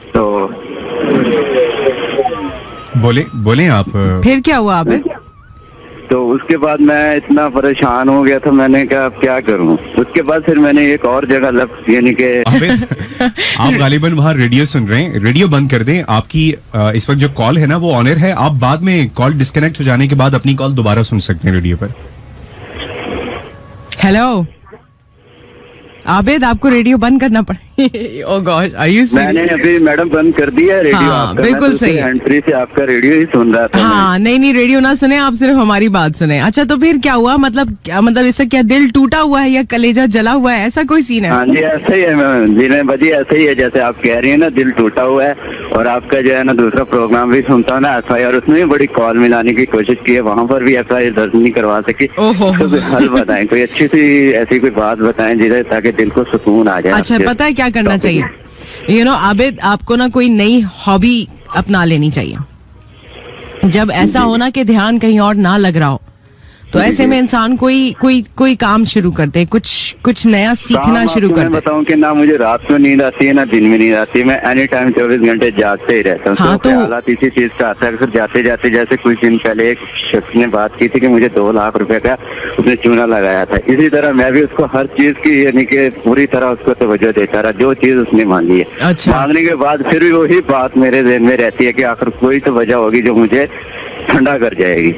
बोले आप। फिर क्या हुआ आबिद? तो उसके बाद मैं इतना परेशान हो गया था, मैंने कहा अब क्या करूं। उसके बाद फिर मैंने एक और जगह यानी कि आप गालिबन वहाँ रेडियो सुन रहे हैं, रेडियो बंद कर दें। आपकी इस वक्त जो कॉल है ना वो ऑन एयर है। आप बाद में कॉल डिस्कनेक्ट हो जाने के बाद अपनी कॉल दोबारा सुन सकते हैं रेडियो पर। हेलो आबिद, आपको रेडियो बंद करना पड़े। Oh gosh, are you serious? मैंने अभी मैडम बंद कर दिया रेडियो। हाँ, बिल्कुल सही है। हैंड फ्री से आपका रेडियो ही सुन रहा था। हाँ, नहीं रेडियो ना सुने आप, सिर्फ हमारी बात सुने। अच्छा, तो फिर क्या हुआ? मतलब इससे क्या दिल टूटा हुआ है या कलेजा जला हुआ है, ऐसा कोई सीन है? हाँ जी, ऐसा ही है जी बजी, ऐसा ही है जैसे आप कह रही है ना, दिल टूटा हुआ है। और आपका जो है ना दूसरा प्रोग्राम भी सुनता हूँ ना, FIR, उसमें भी बड़ी कॉल मिलाने की कोशिश की है, वहाँ पर भी FIR दर्ज नहीं करवा सकी। तो हल बताएं, कोई अच्छी सी ऐसी कोई बात बताएं जिसे ताकि दिल को सुकून आ जाए। अच्छा, पता है क्या करना चाहिए? आबिद, आपको ना कोई नई हॉबी अपना लेनी चाहिए। जब ऐसा होना कि ध्यान कहीं और ना लग रहा हो, तो ऐसे में इंसान कोई काम शुरू कर दे, कुछ नया सीखना शुरू कर दे। बताऊं कि ना मुझे रात में नींद आती है ना दिन में नींद आती है। मैं एनी टाइम 24 घंटे जागते ही रहता हूँ। हाँ, तो हालात इसी चीज का आता है। फिर जाते जाते जैसे कुछ दिन पहले एक शख्स ने बात की थी कि मुझे 2 लाख रुपए का उसने चूना लगाया था। इसी तरह मैं भी उसको हर चीज की यानी कि पूरी तरह उसको तवज्जो देता रहा, जो चीज उसने मांगी है। अच्छा। मांगने के बाद फिर भी वही बात मेरे ध्यान में रहती है कि आखिर कोई तो वजह होगी जो मुझे ठंडा कर जाएगी।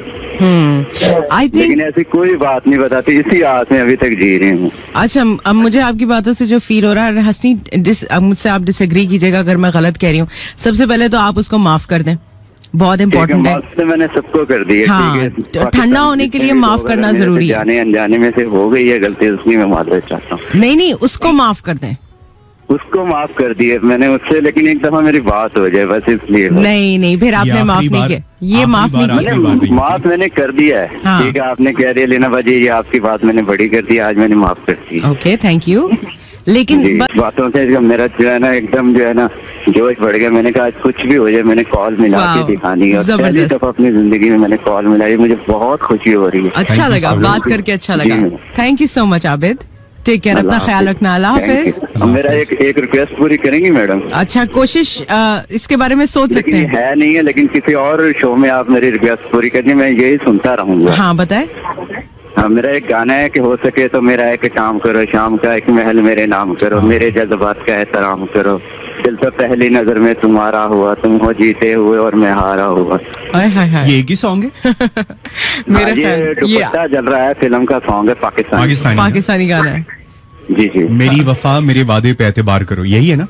लेकिन ऐसी कोई बात नहीं बताती, इसी आस में अभी तक जी रही हूँ। अच्छा, अब मुझे आपकी बातों से जो फील हो रहा है हसनी, अब मुझसे आप डिसएग्री कीजिएगा अगर मैं गलत कह रही हूँ। सबसे पहले तो आप उसको माफ कर दें, बहुत इम्पोर्टेंट है। तो मैंने सबको कर दी है। हाँ, ठंडा होने के लिए माफ करना जरूरी है। जाने अनजाने में से हो गई है गलती, उसकी मैं माफी चाहता हूँ। नहीं, उसको माफ कर दें। उसको माफ कर दिए मैंने उससे, लेकिन एक दफा मेरी बात हो जाए बस इसलिए। नहीं, फिर आपने माफ नहीं किया। ये माफ नहीं किया। माफ मैंने कर दिया है। हाँ। ठीक है, आपने कह दिया लेना भाजी ये आपकी बात मैंने बड़ी कर दी, आज मैंने माफ कर दी। Okay, thank you. लेकिन बातों से मेरा जो है ना एकदम जो है ना जोश बढ़ गया। मैंने कहा आज कुछ भी हो जाए मैंने कॉल मिला के दिखानी है। पहली दफा अपनी जिंदगी में मैंने कॉल मिलाई, मुझे बहुत खुशी हो रही है। अच्छा लगा, बात करके अच्छा लगा। Thank you so much Abid, take care, अपना ख्याल रखना, अल्लाह हाफिज। मेरा एक रिक्वेस्ट पूरी करेंगी मैडम? अच्छा, कोशिश इसके बारे में सोच सकते हैं। है नहीं है, लेकिन किसी और शो में आप मेरी रिक्वेस्ट पूरी करनी, मैं यही सुनता रहूंगा। हाँ, बताए। हाँ, मेरा एक गाना है कि हो सके तो मेरा एक काम करो, शाम का एक महल मेरे नाम करो, मेरे जज्बात का एहतराम करो, दिल तो पहली नजर में तुम्हारा हुआ, तुम हो जीते हुए और मैं हारा हुआ। ये एक ही सॉन्ग है। मेरा ये दुपट्टा जल रहा है फिल्म का सॉन्ग है, पाकिस्तानी गाना है। जी। मेरी वफा मेरे वादे पे एतबार करो, यही है ना?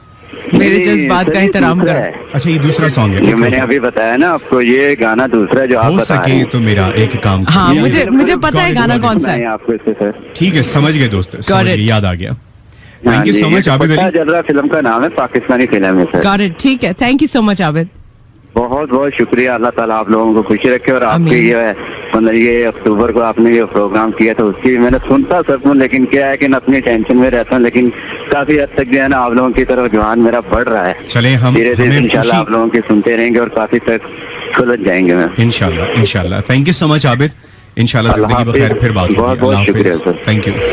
मेरे जज्बात का एहतराम करो। अच्छा, ये दूसरा सॉन्ग है। मैंने अभी बताया ना आपको, ये गाना दूसरा जो आप बता रहे हैं। तो मेरा एक काम। हाँ, मुझे पता है गाना कौन सा है आपको इससे सर। ठीक है, समझ गए दोस्त, याद आ गया। Thank you so much Abid. जल रहा फिल्म का नाम है, पाकिस्तानी फिल्म है सर। गॉट इट, ठीक है, thank you so much Abid. बहुत बहुत शुक्रिया, अल्लाह ताला आप लोगों को खुशी रखे। और आपके ये मतलब ये अक्टूबर को आपने ये प्रोग्राम किया था, उसकी मैंने सुनता सब हूँ, लेकिन क्या है कि मैं अपनी टेंशन में रहता हूँ। लेकिन काफी हद तक जो है ना आप लोगों की तरफ ध्यान मेरा बढ़ रहा है। चले हम धीरे धीरे इंशाल्लाह आप लोगों की सुनते रहेंगे और काफी तक सुलझ जाएंगे। मैं इंशाल्लाह। Thank you so much Abid. इंशाल्लाह जिंदगी बखैर फिर बात होगी। बहुत शुक्रिया sir, thank you.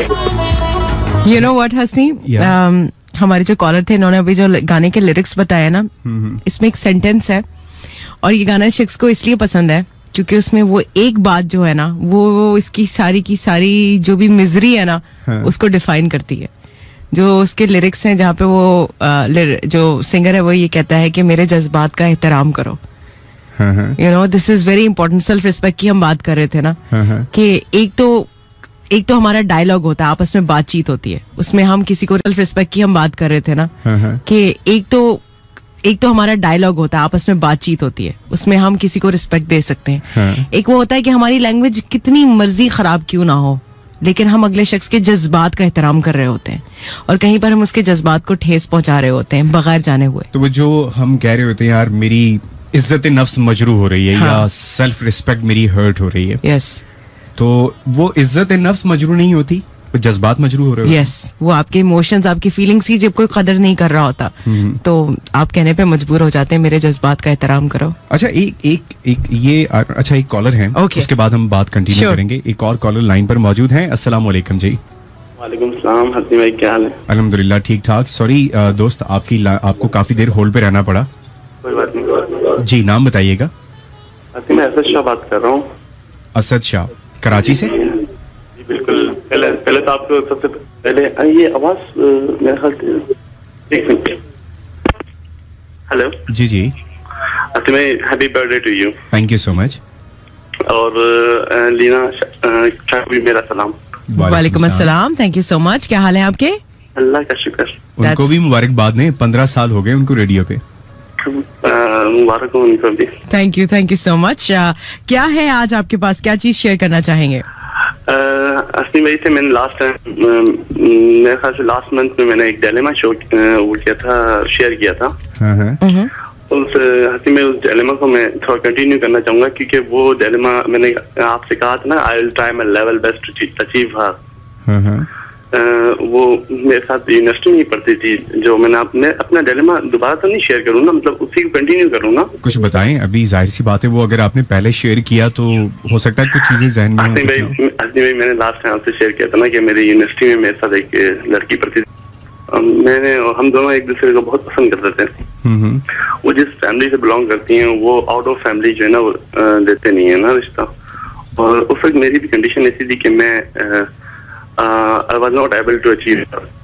You know what Hasni, हमारे जो कॉलर थे इन्होंने अभी जो गाने के लिरिक्स बताए ना, इसमें एक सेंटेंस है और ये गाना शख्स को इसलिए पसंद है क्योंकि उसमें वो एक बात जो है ना वो इसकी सारी की सारी जो भी मिजरी है ना उसको डिफाइन करती है. जो उसके लिरिक्स हैं जहाँ पे वो जो सिंगर है वो ये कहता है कि मेरे जज्बात का एहतराम करो. You know this is very important. Self respect की हम बात कर रहे थे ना कि एक तो हमारा डायलॉग होता है, आपस में बातचीत होती है, उसमें हम किसी को सेल्फ रिस्पेक्ट की हम बात कर रहे थे ना कि एक तो हमारा डायलॉग होता है, आपस में बातचीत होती है, उसमें हम किसी को रिस्पेक्ट दे सकते हैं. एक वो होता है कि हमारी लैंग्वेज कितनी मर्जी खराब क्यों ना हो लेकिन हम अगले शख्स के जज्बात का एहतराम कर रहे होते हैं और कहीं पर हम उसके जज्बात को ठेस पहुंचा रहे होते हैं बगैर जाने हुए. तो वो जो हम कह रहे होते हैं यार मेरी इज्जत नफ्स मजरू हो रही है या सेल्फ रिस्पेक्ट मेरी हर्ट हो रही है. यस. तो वो इज्जत नफ्स मजरू नहीं होती, जज्बात मजरू हो रहे हो. यस. वो आपके इमोशंस आपकी फीलिंग्स की जब कोई कदर नहीं कर रहा होता तो आप कहने पे मजबूर हो जाते हैं मेरे जज्बात का एहतराम करो. अच्छा एक कॉलर है. उसके बाद हम बात कंटिन्यू करेंगे. एक और कॉलर लाइन पर मौजूद है. अस्सलाम वालेकुम जी. वालेकुम सलाम. हसनी भाई क्या हाल है? अल्हम्दुलिल्लाह ठीक ठाक. सॉरी दोस्त आपको काफी देर होल्ड पे रहना पड़ा. कोई बात नहीं. जी नाम बताइएगा. मैं असद शाह बात कर रहा हूँ. असद शाह कराची से. बिल्कुल. पहले तो आपको सबसे पहले ये आवाज मेरे ख्याल से एक मिनट. हेलो. जी जी. Happy birthday to you. Thank you so much. और लीना शाह भी मेरा सलाम. वालेकुम अस्सलाम. Thank you so much. क्या हाल है आपके? अल्लाह का शुक्र. उनको भी मुबारकबाद ने 15 साल हो गए उनको रेडियो पे. मुबारक हो उनको भी. Thank you so much. क्या है आज आपके पास, क्या चीज शेयर करना चाहेंगे? असली भाई से मैंने मेरे ख्याल से लास्ट मंथ में मैंने एक डिलेमा शो वो किया था, शेयर किया था. उस हंसी में उस डिलेमा को मैं थोड़ा कंटिन्यू करना चाहूंगा क्योंकि वो डिलेमा मैंने आपसे कहा था ना, I will try my level best to achieve her. वो मेरे साथ यूनिवर्सिटी में पढ़ती थी जो मैंने अपना डिलेमा दोबारा तो नहीं शेयर करूँ ना, मतलब उसी को कंटिन्यू करूँ ना. कुछ बताएं. अभी जाहिर सी बात है वो अगर आपने पहले शेयर किया तो हो सकता है कुछ चीजें जहन में. हसनी भाई मैंने लास्ट टाइम आपसे शेयर किया था ना कि मेरी यूनिवर्सिटी में मेरे साथ एक लड़की पढ़ती थी. हम दोनों एक दूसरे को बहुत पसंद करते थे. वो जिस फैमिली से बिलोंग करती हैं वो आउट ऑफ फैमिली जो है ना वो देते नहीं है ना रिश्ता. और उस वक्त मेरी भी कंडीशन ऐसी थी कि मैं I was not able to achieve.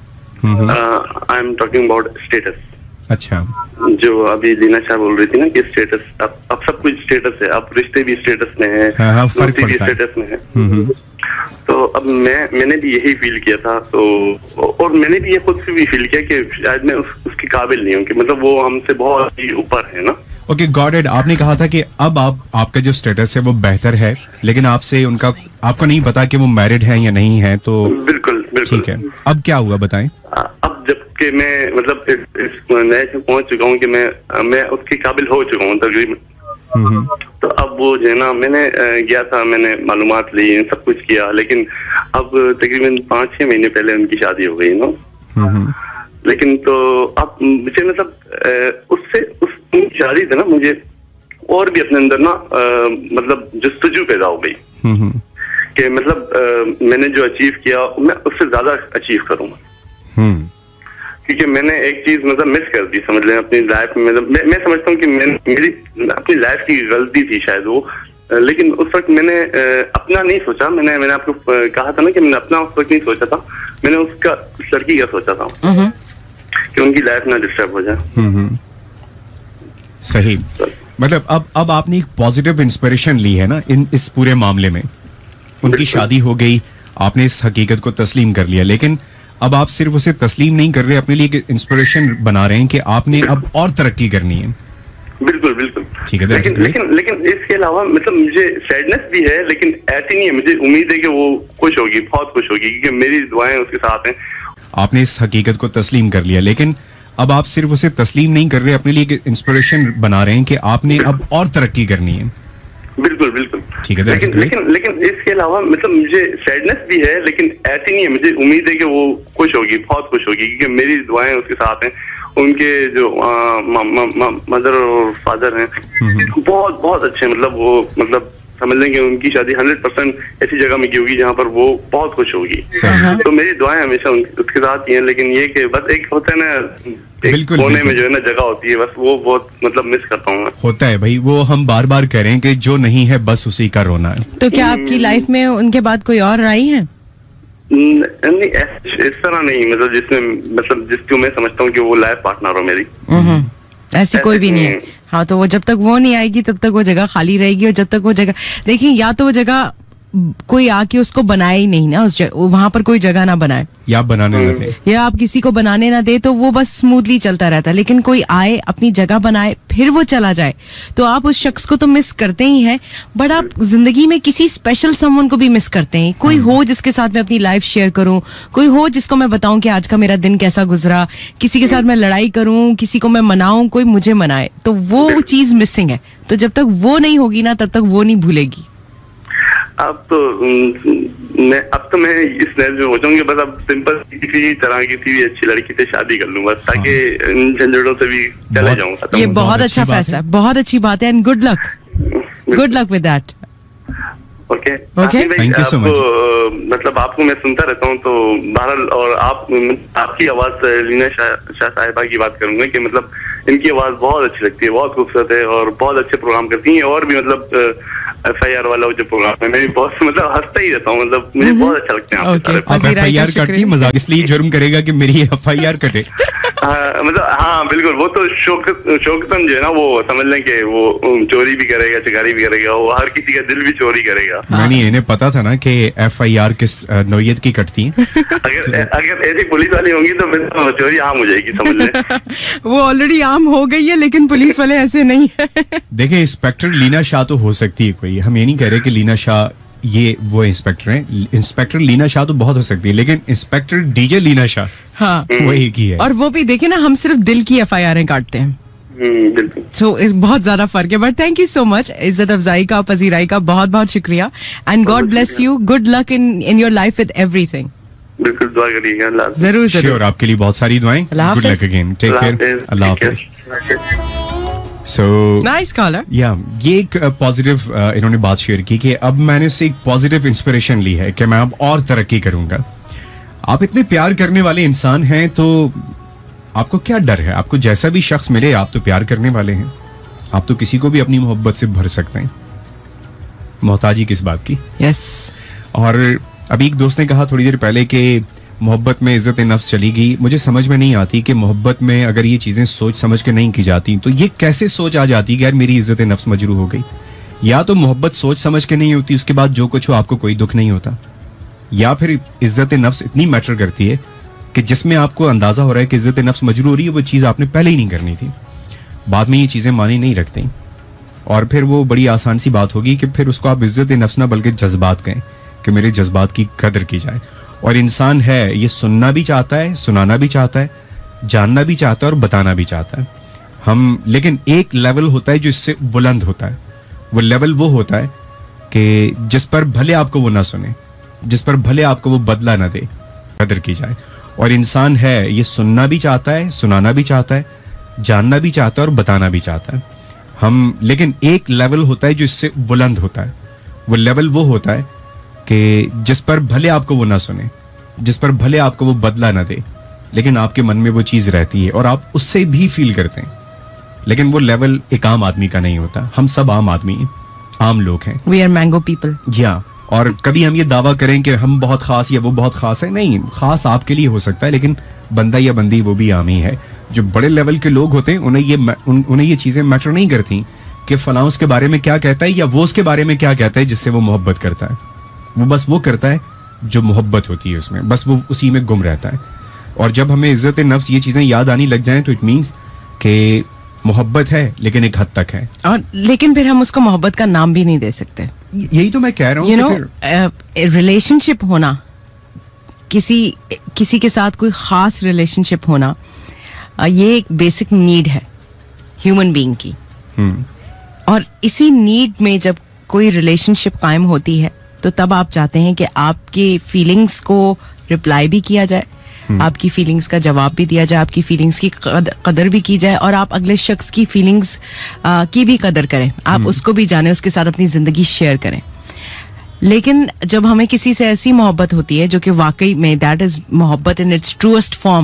I am talking about status. अच्छा. जो अभी लीना शाह बोल रही थी ना कि स्टेटस, अब सब कुछ स्टेटस है, अब रिश्ते भी स्टेटस में है, दोस्ती भी स्टेटस में है. तो अब मैंने भी यही फील किया था. तो और मैंने भी ये खुद से भी फील किया कि शायद मैं उसके काबिल नहीं हूँ, कि मतलब वो हमसे बहुत ही ऊपर है ना. Okay got it. आपने कहा था कि अब आपका जो स्टेटस है वो बेहतर है लेकिन आपको नहीं पता कि वो मैरिड है या नहीं है. तो बिल्कुल ठीक है. अब क्या हुआ बताएं. अब जबकि मैं मतलब इस नए से पहुंच चुका हूँ कि मैं उसके काबिल हो चुका हूँ तकरीबन. तो अब वो जो है ना मैंने गया था, मैंने मालूमात ली, सब कुछ किया, लेकिन अब तकरीबन 5-6 महीने पहले उनकी शादी हो गई ना. लेकिन तो अब मुझे मतलब उससे उनकी शादी से ना मुझे और भी अपने अंदर ना मतलब जस्तजू पैदा हो गई कि मतलब मैंने जो अचीव किया मैं उससे ज्यादा अचीव करूंगा. क्योंकि मैंने एक चीज मतलब मिस कर दी समझ लें अपनी लाइफ में. मतलब मैं समझता हूँ कि मेरी अपनी लाइफ की गलती थी शायद वो, लेकिन उस वक्त मैंने अपना नहीं सोचा. मैंने आपको कहा था ना कि मैंने अपना उस वक्त नहीं सोचा था, मैंने उस लड़की का सोचा था कि उनकी लाइफ ना डिस्टर्ब हो जाए. सही. मतलब अब आपने एक पॉजिटिव इंस्पिरेशन ली है ना इस पूरे मामले में. उनकी शादी हो गई, आपने इस हकीकत को तस्लीम कर लिया, लेकिन अब आप सिर्फ उसे तस्लीम नहीं कर रहे, अपने लिए एक इंस्पिरेशन बना रहे हैं कि आपने अब और तरक्की करनी है. बिल्कुल ठीक है. लेकिन इसके अलावा मतलब मुझे सैडनेस भी है, लेकिन ऐसी नहीं है. मुझे उम्मीद है कि वो खुश होगी, बहुत खुश होगी, क्योंकि मेरी दुआएं उसके साथ हैं. आपने इस हकीकत को तस्लीम कर लिया, लेकिन अब आप सिर्फ उसे तस्लीम नहीं कर रहे, अपने लिए एक इंस्पिरेशन बना रहे हैं कि आपने अब और तरक्की करनी है. बिल्कुल ठीक है. लेकिन इसके अलावा मतलब मुझे सैडनेस भी है, लेकिन ऐसी नहीं है. मुझे उम्मीद है कि वो खुश होगी, बहुत खुश होगी, क्योंकि मेरी दुआएं उसके साथ हैं. उनके जो मदर और फादर हैं बहुत बहुत अच्छे. मतलब वो मतलब समझ लें कि उनकी शादी 100% ऐसी जगह में की होगी जहाँ पर वो बहुत खुश होगी. तो मेरी दुआएं हमेशा उसके साथ ही हैं. लेकिन ये कि बस एक होता है ना बिल्कुल, कोने बिल्कुल। में जो है ना जगह होती है, बस वो बहुत मतलब मिस करता हूँ मैं। होता है भाई, वो हम बार बार कह रहे हैं कि जो नहीं है बस उसी का रोना है। तो क्या आपकी लाइफ में उनके बाद कोई और आई है? नहीं, इस तरह नहीं, मतलब जिसको मैं समझता हूँ कि वो लाइफ पार्टनर हो मेरी, ऐसी कोई भी नहीं है। हाँ, तो वो जब तक वो नहीं आएगी तब तक वो जगह खाली रहेगी, और जब तक वो जगह, देखिए, या तो वो जगह कोई आके उसको बनाए ही नहीं ना, वहां पर कोई जगह ना बनाए, या बनाने न दे, या आप किसी को बनाने ना दे, तो वो बस स्मूथली चलता रहता है। लेकिन कोई आए, अपनी जगह बनाए, फिर वो चला जाए, तो आप उस शख्स को तो मिस करते ही हैं, बट आप जिंदगी में किसी स्पेशल समवन को भी मिस करते हैं। कोई हो जिसके साथ मैं अपनी लाइफ शेयर करूं, कोई हो जिसको मैं बताऊं कि आज का मेरा दिन कैसा गुजरा, किसी के साथ मैं लड़ाई करूं, किसी को मैं मनाऊं, कोई मुझे मनाए, तो वो चीज मिसिंग है। तो जब तक वो नहीं होगी ना, तब तक वो नहीं भूलेगी। अब तो मैं इस नैज में पहुंचूंगी, बस अब सिंपल किसी तरह किसी भी अच्छी लड़की से शादी कर लूं बस, ताकि इन झंझटों से भी चले जाऊं। ये बहुत अच्छा फैसला है, बहुत अच्छी बात है, and good luck with that. Okay, thank you so much. मतलब आपको मैं सुनता रहता हूँ, तो बहरहाल, और आपकी आवाज लीना शाह साहिबा की बात करूंगा कि मतलब इनकी आवाज बहुत अच्छी लगती है, बहुत खूबसूरत है, और बहुत अच्छे प्रोग्राम करती हैं, और भी मतलब FIR वाला जो प्रोग्राम है, मैं भी बहुत मतलब हंसता ही रहता हूँ, मतलब मुझे बहुत अच्छा लगता है आपके सारे। आप FIR काटती है, मजाक इसलिए जुर्म करेगा कि मेरी FIR कटे। मतलब हाँ बिल्कुल, वो तो शौकतन जो है ना, वो समझ लें कि वो चोरी भी करेगा, चिकारी भी करेगा, वो हर किसी का दिल भी चोरी करेगा। मैंने इन्हें पता था ना कि FIR किस नौयत की कटती है। अगर ऐसी पुलिस वाली होंगी तो फिर तो चोरी आम हो जाएगी, समझ लें। वो ऑलरेडी आम हो गई है, लेकिन पुलिस वाले ऐसे नहीं है। देखिए, इंस्पेक्टर लीना शाह तो हो सकती है कोई, हम ये नहीं कह रहे कि लीना शाह ये वो इंस्पेक्टर हैं। इंस्पेक्टर लीना शाह तो बहुत हो सकती है, लेकिन इंस्पेक्टर DJ लीना शाह, हाँ, वो एक ही है। और वो भी देखिए ना, हम सिर्फ दिल की FIR काटते हैं, सो बहुत ज्यादा फर्क है। But thank you so much, इज्जत अफजाई का, पजीराई का बहुत बहुत शुक्रिया, and God bless you, good luck in your life with everything. बिल्कुल, दुआ करिएगा। जरूर जरूर, आपके लिए बहुत सारी दुआएं। Good luck again, take care, अल्लाह हाफिज। So, nice caller. या ये एक पॉजिटिव इन्होंने बात शेयर की कि अब मैंने इससे एक पॉजिटिव इंस्पिरेशन ली है कि मैं अब और तरक्की करूंगा। आप इतने प्यार करने वाले इंसान हैं, तो आपको क्या डर है? आपको जैसा भी शख्स मिले, आप तो प्यार करने वाले हैं, आप तो किसी को भी अपनी मोहब्बत से भर सकते हैं, मोहताजी किस बात की। यस। और अभी एक दोस्त ने कहा थोड़ी देर पहले कि मोहब्बत में इज्जत नफ्स चली गई। मुझे समझ में नहीं आती कि मोहब्बत में अगर ये चीजें सोच समझ के नहीं की जाती, तो ये कैसे सोच आ जाती कि यार मेरी इज्जत नफ्स मजरू हो गई। या तो मोहब्बत सोच समझ के नहीं होती, उसके बाद जो कुछ हो आपको कोई दुख नहीं होता, या फिर इज्जत नफ्स इतनी मैटर करती है कि जिसमें आपको अंदाजा हो रहा है कि इज्जत नफ्स मजरू हो रही है, वो चीज आपने पहले ही नहीं करनी थी, बाद में ये चीजें मानी नहीं रखती, और फिर वो बड़ी आसान सी बात होगी कि फिर उसको आप इज्जत नफ्स ना बल्कि जज्बात कहें कि मेरे जज्बात की कदर की जाए। और इंसान है, ये सुनना भी चाहता है, सुनाना भी चाहता है, जानना भी चाहता है और बताना भी चाहता है। हम, लेकिन एक लेवल होता है जो इससे बुलंद होता है। वो लेवल वो होता है कि जिस पर भले आपको वो ना सुने, जिस पर भले आपको वो बदला ना दे, कदर की जाए। और इंसान है, ये सुनना भी चाहता है, सुनाना भी चाहता है, जानना भी चाहता है और बताना भी चाहता है। हम, लेकिन एक लेवल होता है जो इससे बुलंद होता है। वो लेवल वो होता है कि जिस पर भले आपको वो ना सुने, जिस पर भले आपको वो बदला ना दे, लेकिन आपके मन में वो चीज रहती है और आप उससे भी फील करते हैं। लेकिन वो लेवल एक आम आदमी का नहीं होता। हम सब आम आदमी हैं, आम लोग हैं। We are mango people. या, और कभी हम ये दावा करें कि हम बहुत खास या वो बहुत खास है, नहीं, खास आपके लिए हो सकता है, लेकिन बंदा या बंदी वो भी आम ही है। जो बड़े लेवल के लोग होते हैं, उन्हें ये चीजें मैटर नहीं करती कि फलां उसके बारे में क्या कहता है या वो उसके बारे में क्या कहता है जिससे वो मोहब्बत करता है। वो बस वो करता है जो मोहब्बत होती है उसमें, बस वो उसी में गुम रहता है। और जब हमें इज्जत नफ्स ये चीजें याद आनी लग जाएं, तो इट मीन्स कि मोहब्बत है, लेकिन एक हद तक है। और लेकिन फिर हम उसको मोहब्बत का नाम भी नहीं दे सकते। यही तो मैं कह रहा हूँ। यू नो, रिलेशनशिप होना, किसी के साथ कोई खास रिलेशनशिप होना, ये एक बेसिक नीड है ह्यूमन बीइंग की। और इसी नीड में जब कोई रिलेशनशिप कायम होती है, तो तब आप चाहते हैं कि आपकी फीलिंग्स को रिप्लाई भी किया जाए, आपकी फीलिंग्स का जवाब भी दिया जाए, आपकी फीलिंग्स की कदर भी की जाए, और आप अगले शख्स की फीलिंग्स की भी कदर करें, आप उसको भी जाने, उसके साथ अपनी जिंदगी शेयर करें। लेकिन जब हमें किसी से ऐसी मोहब्बत होती है जो कि वाकई में दैट इज मोहब्बत इन इट्स ट्रूएस्ट फॉर्म,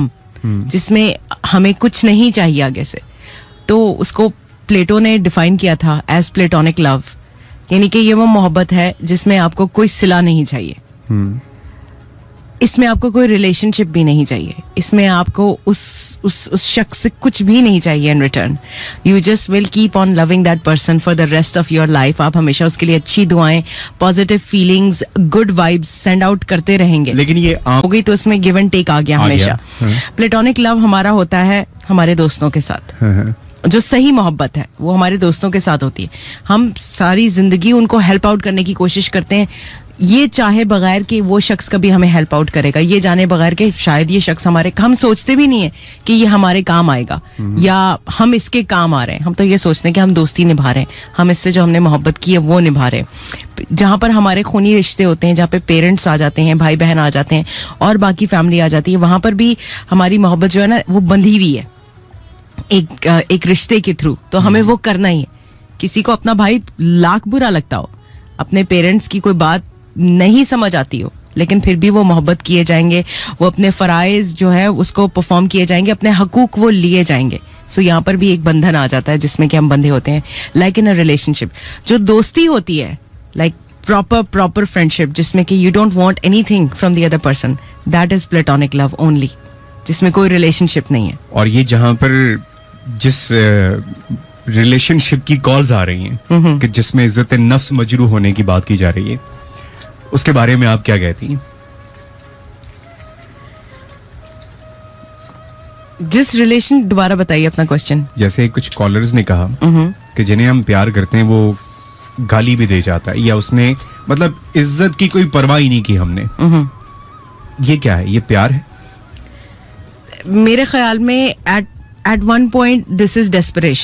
जिसमें हमें कुछ नहीं चाहिए आगे से, तो उसको प्लेटो ने डिफाइन किया था एज प्लेटोनिक लव, यानी कि ये वो मोहब्बत है जिसमें आपको कोई सिला नहीं चाहिए, इसमें आपको कोई रिलेशनशिप भी नहीं चाहिए, इसमें आपको उस शख्स से कुछ भी नहीं चाहिए in return. You just will keep on loving that person for the rest of your life. आप हमेशा उसके लिए अच्छी दुआएं, positive feelings, good vibes send out करते रहेंगे. लेकिन ये हो गई तो उसमें गिव एंड टेक आ गया हमेशा. प्लेटोनिक लव हमारा होता है हमारे दोस्तों के साथ. जो सही मोहब्बत है वो हमारे दोस्तों के साथ होती है. हम सारी जिंदगी उनको हेल्प आउट करने की कोशिश करते हैं, ये चाहे बगैर कि वो शख्स कभी हमें हेल्प आउट करेगा, ये जाने बगैर कि शायद ये शख्स हम सोचते भी नहीं है कि ये हमारे काम आएगा या हम इसके काम आ रहे हैं. हम तो ये सोचते हैं कि हम दोस्ती निभा रहे हैं, हम इससे जो हमने मोहब्बत की है वो निभा रहे हैं. जहां पर हमारे खूनी रिश्ते होते हैं, जहाँ पे पेरेंट्स आ जाते हैं, भाई बहन आ जाते हैं और बाकी फैमिली आ जाती है, वहां पर भी हमारी मोहब्बत जो है ना वो बंधी हुई है एक रिश्ते के थ्रू. तो हमें वो करना ही है. किसी को अपना भाई लाख बुरा लगता हो, अपने पेरेंट्स की कोई बात नहीं समझ आती हो, लेकिन फिर भी वो मोहब्बत किए जाएंगे, वो अपने फराइज जो है उसको परफॉर्म किए जाएंगे, अपने हकूक वो लिए जाएंगे. सो यहाँ पर भी एक बंधन आ जाता है जिसमें कि हम बंधे होते हैं, लाइक इन अ रिलेशनशिप. जो दोस्ती होती है, लाइक प्रॉपर फ्रेंडशिप, जिसमें कि you don't want anything from the other person, that is platonic love only, जिसमें कोई रिलेशनशिप नहीं है. और ये जहां पर जिस रिलेशनशिप की कॉल्स आ रही हैं कि जिसमें इज्जत नफ्स मजरू होने की बात की जा रही है, उसके बारे में आप क्या कहती हैं? जिस रिलेशन, दोबारा बताइए अपना क्वेश्चन. जैसे कुछ कॉलर्स ने कहा कि जिन्हें हम प्यार करते हैं वो गाली भी दे जाता है, या उसने मतलब इज्जत की कोई परवाह ही नहीं की हमने. ये क्या है? ये प्यार है? मेरे ख्याल में at one point this is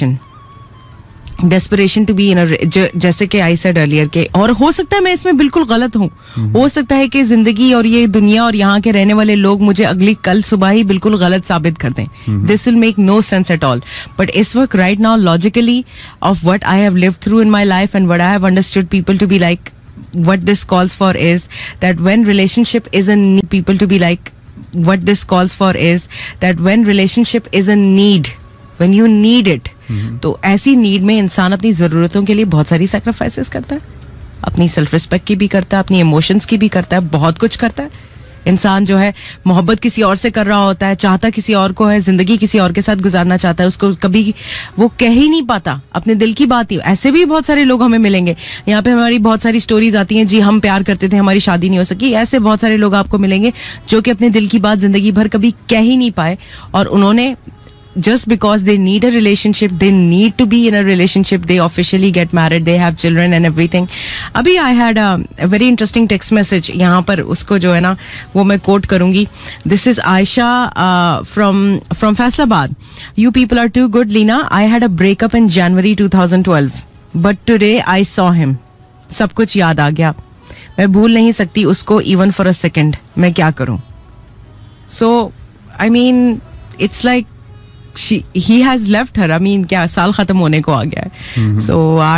desperation to be in a, जैसे कि I said earlier के, और हो सकता है मैं इसमें बिल्कुल गलत हूँ, हो सकता है कि जिंदगी और ये दुनिया और यहाँ के रहने वाले लोग मुझे अगली कल सुबह ही बिल्कुल गलत साबित कर दें. This will make no sense at all, but इस वक्त right now logically of what I have lived through in my life and what I have understood people to be like, what this calls for is that when relationship is a need, people to be like, what this calls for is that when relationship is a need, when you need it, तो ऐसी need में इंसान अपनी जरूरतों के लिए बहुत सारी सैक्रिफाइसेस करता है, अपनी सेल्फ रिस्पेक्ट की भी करता है, अपनी इमोशंस की भी करता है, बहुत कुछ करता है. इंसान जो है मोहब्बत किसी और से कर रहा होता है, चाहता किसी और को है, जिंदगी किसी और के साथ गुजारना चाहता है, उसको कभी वो कह ही नहीं पाता अपने दिल की बात ही. ऐसे भी बहुत सारे लोग हमें मिलेंगे यहाँ पे. हमारी बहुत सारी स्टोरीज आती हैं, जी हम प्यार करते थे, हमारी शादी नहीं हो सकी. ऐसे बहुत सारे लोग आपको मिलेंगे जो कि अपने दिल की बात जिंदगी भर कभी कह ही नहीं पाए, और उन्होंने just because they need a relationship, they need to be in a relationship, they officially get married, they have children and everything. अभी I had a very interesting text message, यहाँ पर उसको जो है ना वो मैं कोट करूंगी. This is Aisha from Faisalabad. You people are too good, Lina. I had a breakup in January 2012, but today I saw him. सब कुछ याद आ गया, मैं भूल नहीं सकती उसको even for a second. मैं क्या करूं? So I mean it's like he has left her. I mean, क्या साल खत्म होने को आ गया है. So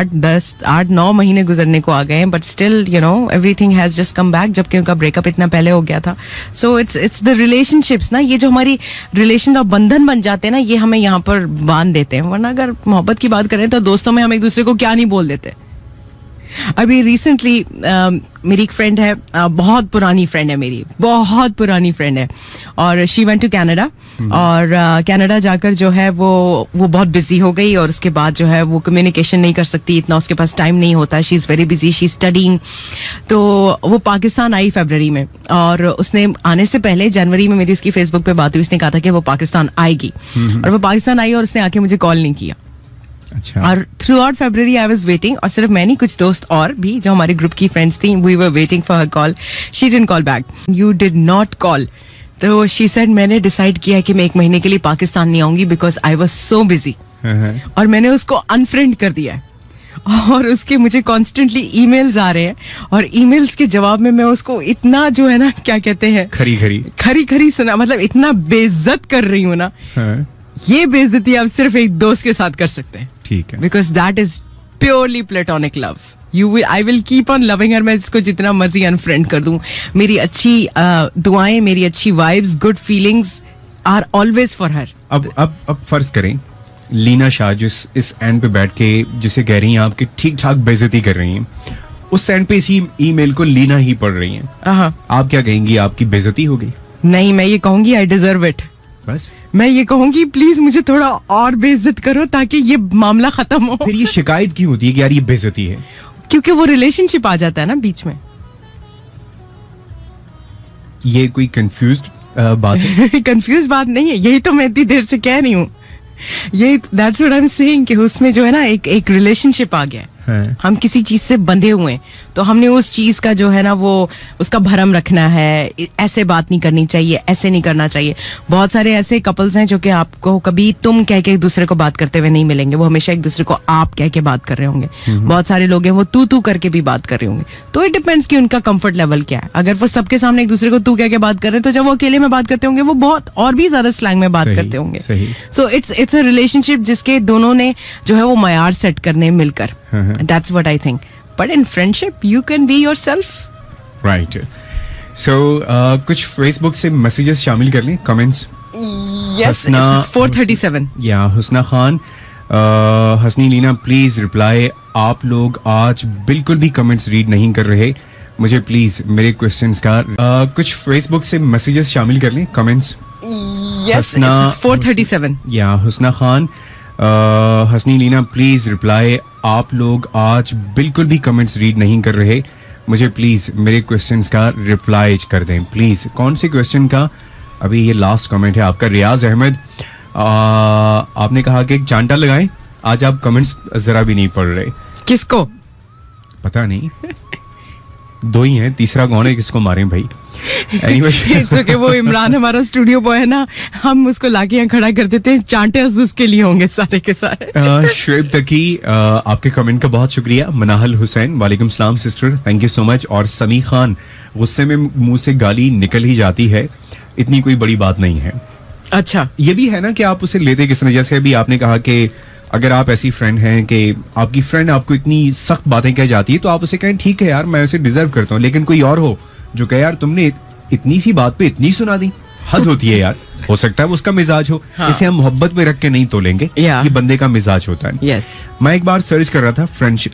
8-9 महीने गुजरने को आ गए हैं, but still you know everything has just come back, जबकि उनका ब्रेकअप इतना पहले हो गया था. So it's the relationships ना, ये जो हमारी रिलेशन का बंधन बन जाते हैं ना, ये हमें यहाँ पर बांध देते हैं. वरना अगर मोहब्बत की बात करें तो दोस्तों में हम एक दूसरे को क्या नहीं बोल देते. अभी रिसेंटली मेरी एक फ्रेंड है, बहुत पुरानी फ्रेंड है मेरी, बहुत पुरानी फ्रेंड है, और शी वेंट टू कनाडा, और कनाडा जाकर जो है वो बहुत बिजी हो गई, और उसके बाद जो है वो कम्युनिकेशन नहीं कर सकती, इतना उसके पास टाइम नहीं होता है. She is very busy, she studying. तो वो पाकिस्तान आई फरवरी में, और उसने आने से पहले जनवरी में मेरी उसकी फेसबुक पे बात हुई, उसने कहा था कि वो पाकिस्तान आएगी, और वो पाकिस्तान आई और उसने आके मुझे कॉल नहीं किया. अच्छा. और throughout February I was waiting, और सिर्फ मैं नहीं, कुछ दोस्त और भी जो हमारे ग्रुप की फ्रेंड्स थी, we were waiting for her call. She didn't call back. You did not call. तो शी सेड मैंने डिसाइड किया कि मैं 1 महीने के लिए पाकिस्तान नहीं आऊंगी because I was so busy. और मैंने उसको अनफ्रेंड कर दिया है, और उसके मुझे कॉन्स्टेंटली ईमेल्स आ रहे हैं, और ईमेल्स के जवाब में मैं उसको इतना जो है ना, क्या कहते हैं, खरी सुना, मतलब इतना बेइज्जत कर रही हूँ ना. ये बेइज्जती आप सिर्फ एक दोस्त के साथ कर सकते हैं. ठीक है. Because that is purely platonic love. I will keep on loving her. मैं इसको जितना मर्जी अनफ्रेंड कर दूं, मेरी अच्छी दुआएं, मेरी अच्छी vibes, good feelings are always for her. अब फर्ज करें लीना शाह जिस इस एंड पे बैठ के जिसे कह रही हैं आपकी ठीक ठाक बेइज्जती कर रही हैं, उस एंड पे इसी ईमेल को लीना ही पढ़ रही हैं, आप क्या कहेंगी? आपकी बेइज्जती हो गई? नहीं, मैं ये कहूंगी आई डिजर्व इट. बस मैं ये कहूंगी प्लीज मुझे थोड़ा और बेइज्जत करो ताकि ये मामला खत्म हो. फिर ये शिकायत क्यों होती है कि यार ये बेइज्जती है? क्योंकि वो रिलेशनशिप आ जाता है ना बीच में. ये कोई कंफ्यूज्ड बात है? कंफ्यूज बात नहीं है, यही तो मैं इतनी देर से कह रही हूँ. ये that's what I am saying कि उसमें जो है ना एक रिलेशनशिप आ गया है. हम किसी चीज से बंधे हुए हैं तो हमने उस चीज का जो है ना वो उसका भरम रखना है. ऐसे बात नहीं करनी चाहिए, ऐसे नहीं करना चाहिए. बहुत सारे ऐसे कपल्स हैं जो कि आपको कभी तुम कह के एक दूसरे को बात करते हुए नहीं मिलेंगे, वो हमेशा एक दूसरे को आप कह के बात कर रहे होंगे. बहुत सारे लोग हैं वो तू करके भी बात कर रहे होंगे. तो इट डिपेंड्स कि उनका कंफर्ट लेवल क्या है. अगर वो सबके सामने एक दूसरे को तू कह के बात कर रहे हैं तो जब वो अकेले में बात करते होंगे वो बहुत और भी ज्यादा स्लैंग में बात करते होंगे. सो इट्स अ रिलेशनशिप जिसके दोनों ने जो है वो मयार सेट करने मिलकर. That's what I think. But in friendship, you can be yourself. Right. So, कुछ Facebook से मैसेजेस शामिल कर लें, कमेंट्स. Yes, it's 4:37. या हुस्ना खान, हसनी लीना प्लीज रिप्लाई. आप लोग आज बिल्कुल भी कमेंट्स रीड नहीं कर रहे, मुझे प्लीज मेरे क्वेश्चंस का कुछ Facebook से मैसेजेस शामिल कर लें, कमेंट्स. Yes, it's 4:37. या हुस्ना खान, हसनी लीना प्लीज रिप्लाई. आप लोग आज बिल्कुल भी कमेंट्स रीड नहीं कर रहे, मुझे प्लीज मेरे क्वेश्चंस का रिप्लाई कर दें प्लीज. कौन से क्वेश्चन का? अभी ये लास्ट कमेंट है आपका. रियाज अहमद, आपने कहा कि एक चांटा लगाएं. आज आप कमेंट्स जरा भी नहीं पढ़ रहे. किसको? पता नहीं. दो ही हैं, तीसरा कौन है? किसको मारें भाई? Anyway. It's okay, वो इमरान हमारा स्टूडियो बॉय है ना, हम उसको लाके यहाँ खड़ा कर देते हैं. चांटे उसके लिए होंगे सारे के सारे. शुएब तकी, आपके कमेंट का बहुत शुक्रिया. मनाहल हुसैन, वालेकुम सलाम sister, thank you so much. और समी खान, गुस्से में मुंह से गाली निकल ही जाती है, इतनी कोई बड़ी बात नहीं है. अच्छा, ये भी है ना कि आप उसे लेते किस तरह. जैसे अभी आपने कहा कि अगर आप ऐसी फ्रेंड हैं कि आपकी फ्रेंड आपको इतनी सख्त बातें कह जाती है तो आप उसे कहें ठीक है यार मैं उसे डिजर्व करता हूँ. लेकिन कोई और हो जो कहे यार तुमने इतनी सी बात पे इतनी सुना दी, हद होती है यार. हो सकता है वो उसका मिजाज हो. हाँ. इसे हम मोहब्बत में रख के नहीं तोलेंगे. ये बंदे का मिजाज होता है. yes. मैं एक बार सर्च कर रहा था फ्रेंडशिप,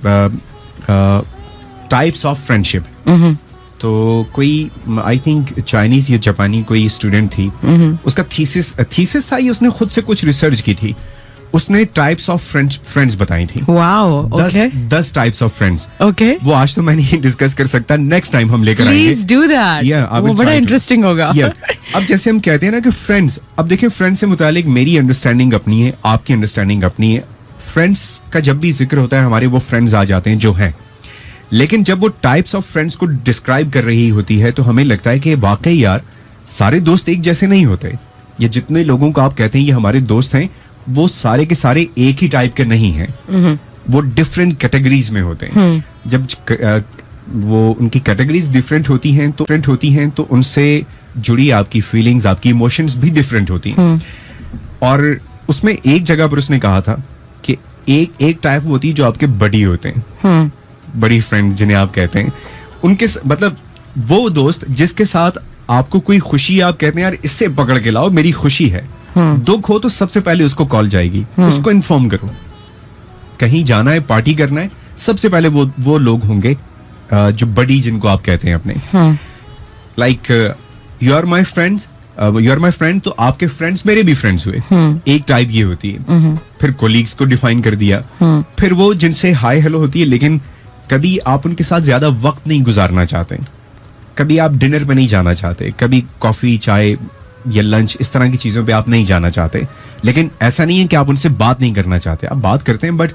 टाइप्स ऑफ फ्रेंडशिप. तो कोई आई थिंक चाइनीज या जापानी कोई स्टूडेंट थी, उसका थीसिस था, ये उसने खुद से कुछ रिसर्च की थी. उसने टाइप्स ऑफ फ्रेंड्स बताई थी. Wow, okay. 10 types of friends. Okay, वो आज तो मैं नहीं डिस्कस कर सकता, नेक्स्ट टाइम हम लेकर आएंगे. Please do that. वो बड़ा इंटरेस्टिंग होगा. अब जैसे हम कहते हैं ना कि फ्रेंड्स, अब देखिए फ्रेंड्स से मुतालिक मेरी अंडरस्टैंडिंग अपनी है, आपकी अंडरस्टैंडिंग अपनी है. फ्रेंड्स का जब भी जिक्र होता है हमारे वो फ्रेंड्स आ जाते हैं जो हैं. लेकिन जब वो टाइप्स ऑफ फ्रेंड्स को डिस्क्राइब कर रही होती है तो हमें लगता है कि वाकई यार सारे दोस्त एक जैसे नहीं होते. ये जितने लोगों को आप कहते हैं ये हमारे दोस्त हैं, वो सारे के सारे एक ही टाइप के नहीं हैं. वो डिफरेंट कैटेगरीज में होते हैं. जब वो उनकी कैटेगरीज डिफरेंट होती हैं तो उनसे जुड़ी आपकी फीलिंग्स, आपकी इमोशंस भी डिफरेंट होती हैं. और उसमें एक जगह पर उसने कहा था कि एक टाइप होती है जो आपके बडी होते हैं, बड़ी फ्रेंड जिन्हें आप कहते हैं. उनके मतलब वो दोस्त जिसके साथ आपको कोई खुशी, आप कहते हैं यार इससे पकड़ के लाओ मेरी खुशी है. दुख हो तो सबसे पहले उसको कॉल जाएगी, उसको इन्फॉर्म करो. कहीं जाना है, पार्टी करना है, सबसे पहले वो लोग होंगे जो बड़ी, जिनको आप कहते हैं अपने. Like you are my friends, you are my friend, तो आपके फ्रेंड्स मेरे भी फ्रेंड्स हुए. एक टाइप ये होती है. फिर कोलीग्स को डिफाइन कर दिया. फिर वो जिनसे हाय हेलो होती है लेकिन कभी आप उनके साथ ज्यादा वक्त नहीं गुजारना चाहते, कभी आप डिनर पे नहीं जाना चाहते, कभी कॉफी चाय या लंच इस तरह की चीजों पे आप नहीं जाना चाहते. लेकिन ऐसा नहीं है कि आप उनसे बात नहीं करना चाहते, आप बात करते हैं, बट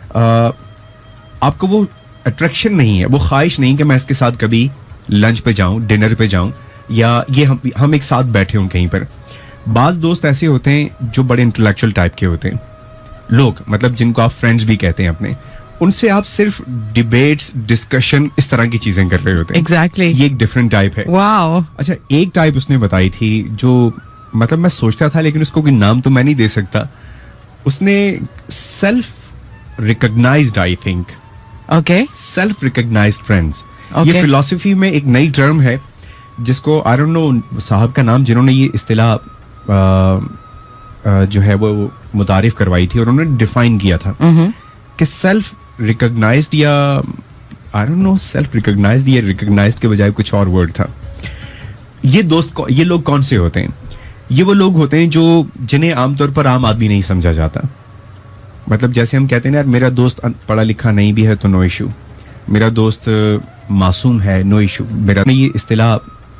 आपको वो अट्रैक्शन नहीं है, वो ख्वाहिश नहीं कि मैं इसके साथ कभी लंच पे जाऊं, डिनर पे जाऊं, या ये हम एक साथ बैठे हों कहीं पर. बाज दोस्त ऐसे होते हैं जो बड़े इंटेलेक्चुअल टाइप के होते हैं लोग, मतलब जिनको आप फ्रेंड्स भी कहते हैं अपने. उनसे आप सिर्फ डिबेट्स, डिस्कशन, इस तरह की चीजें कर रहे होते हैं. एग्जैक्टली. ये एक डिफरेंट टाइप है. वाओ. अच्छा, एक टाइप उसने बताई थी जो मतलब मैं सोचता था लेकिन उसको कोई नाम तो मैं नहीं दे सकता. उसने self recognized, I think, okay, self recognized friends. ये फिलॉसफी में एक नई टर्म है जिसको आई डोंट नो साहब का नाम जिन्होंने ये इस्तिलाह जो है वो मुतारिफ करवाई थी और उन्होंने डिफाइन किया था कि सेल्फ रिकॉग्नाइज्ड या I don't know self recognized या रिकॉग्नाइज्ड के बजाय कुछ और वर्ड था। ये लोग कौन से होते हैं? ये वो लोग होते हैं जो जिन्हें आमतौर पर आम आदमी नहीं समझा जाता। मतलब जैसे हम कहते हैं ना, यार मेरा दोस्त पढ़ा लिखा नहीं भी है तो नो इशू, मेरा दोस्त मासूम है, नो इशू। मेरा ये इस्तिलाह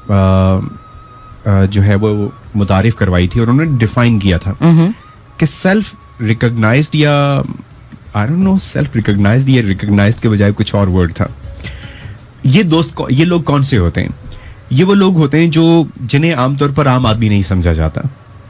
जो है वो मुतारिफ करवाई थी और उन्होंने डिफाइन किया था कि सेल्फ रिकॉग्नाइज्ड या I don't know self recognized या रिकॉग्नाइज्ड के बजाय कुछ और वर्ड था। ये लोग कौन से होते हैं? ये वो लोग होते हैं जो जिन्हें आमतौर पर आम आदमी नहीं समझा जाता।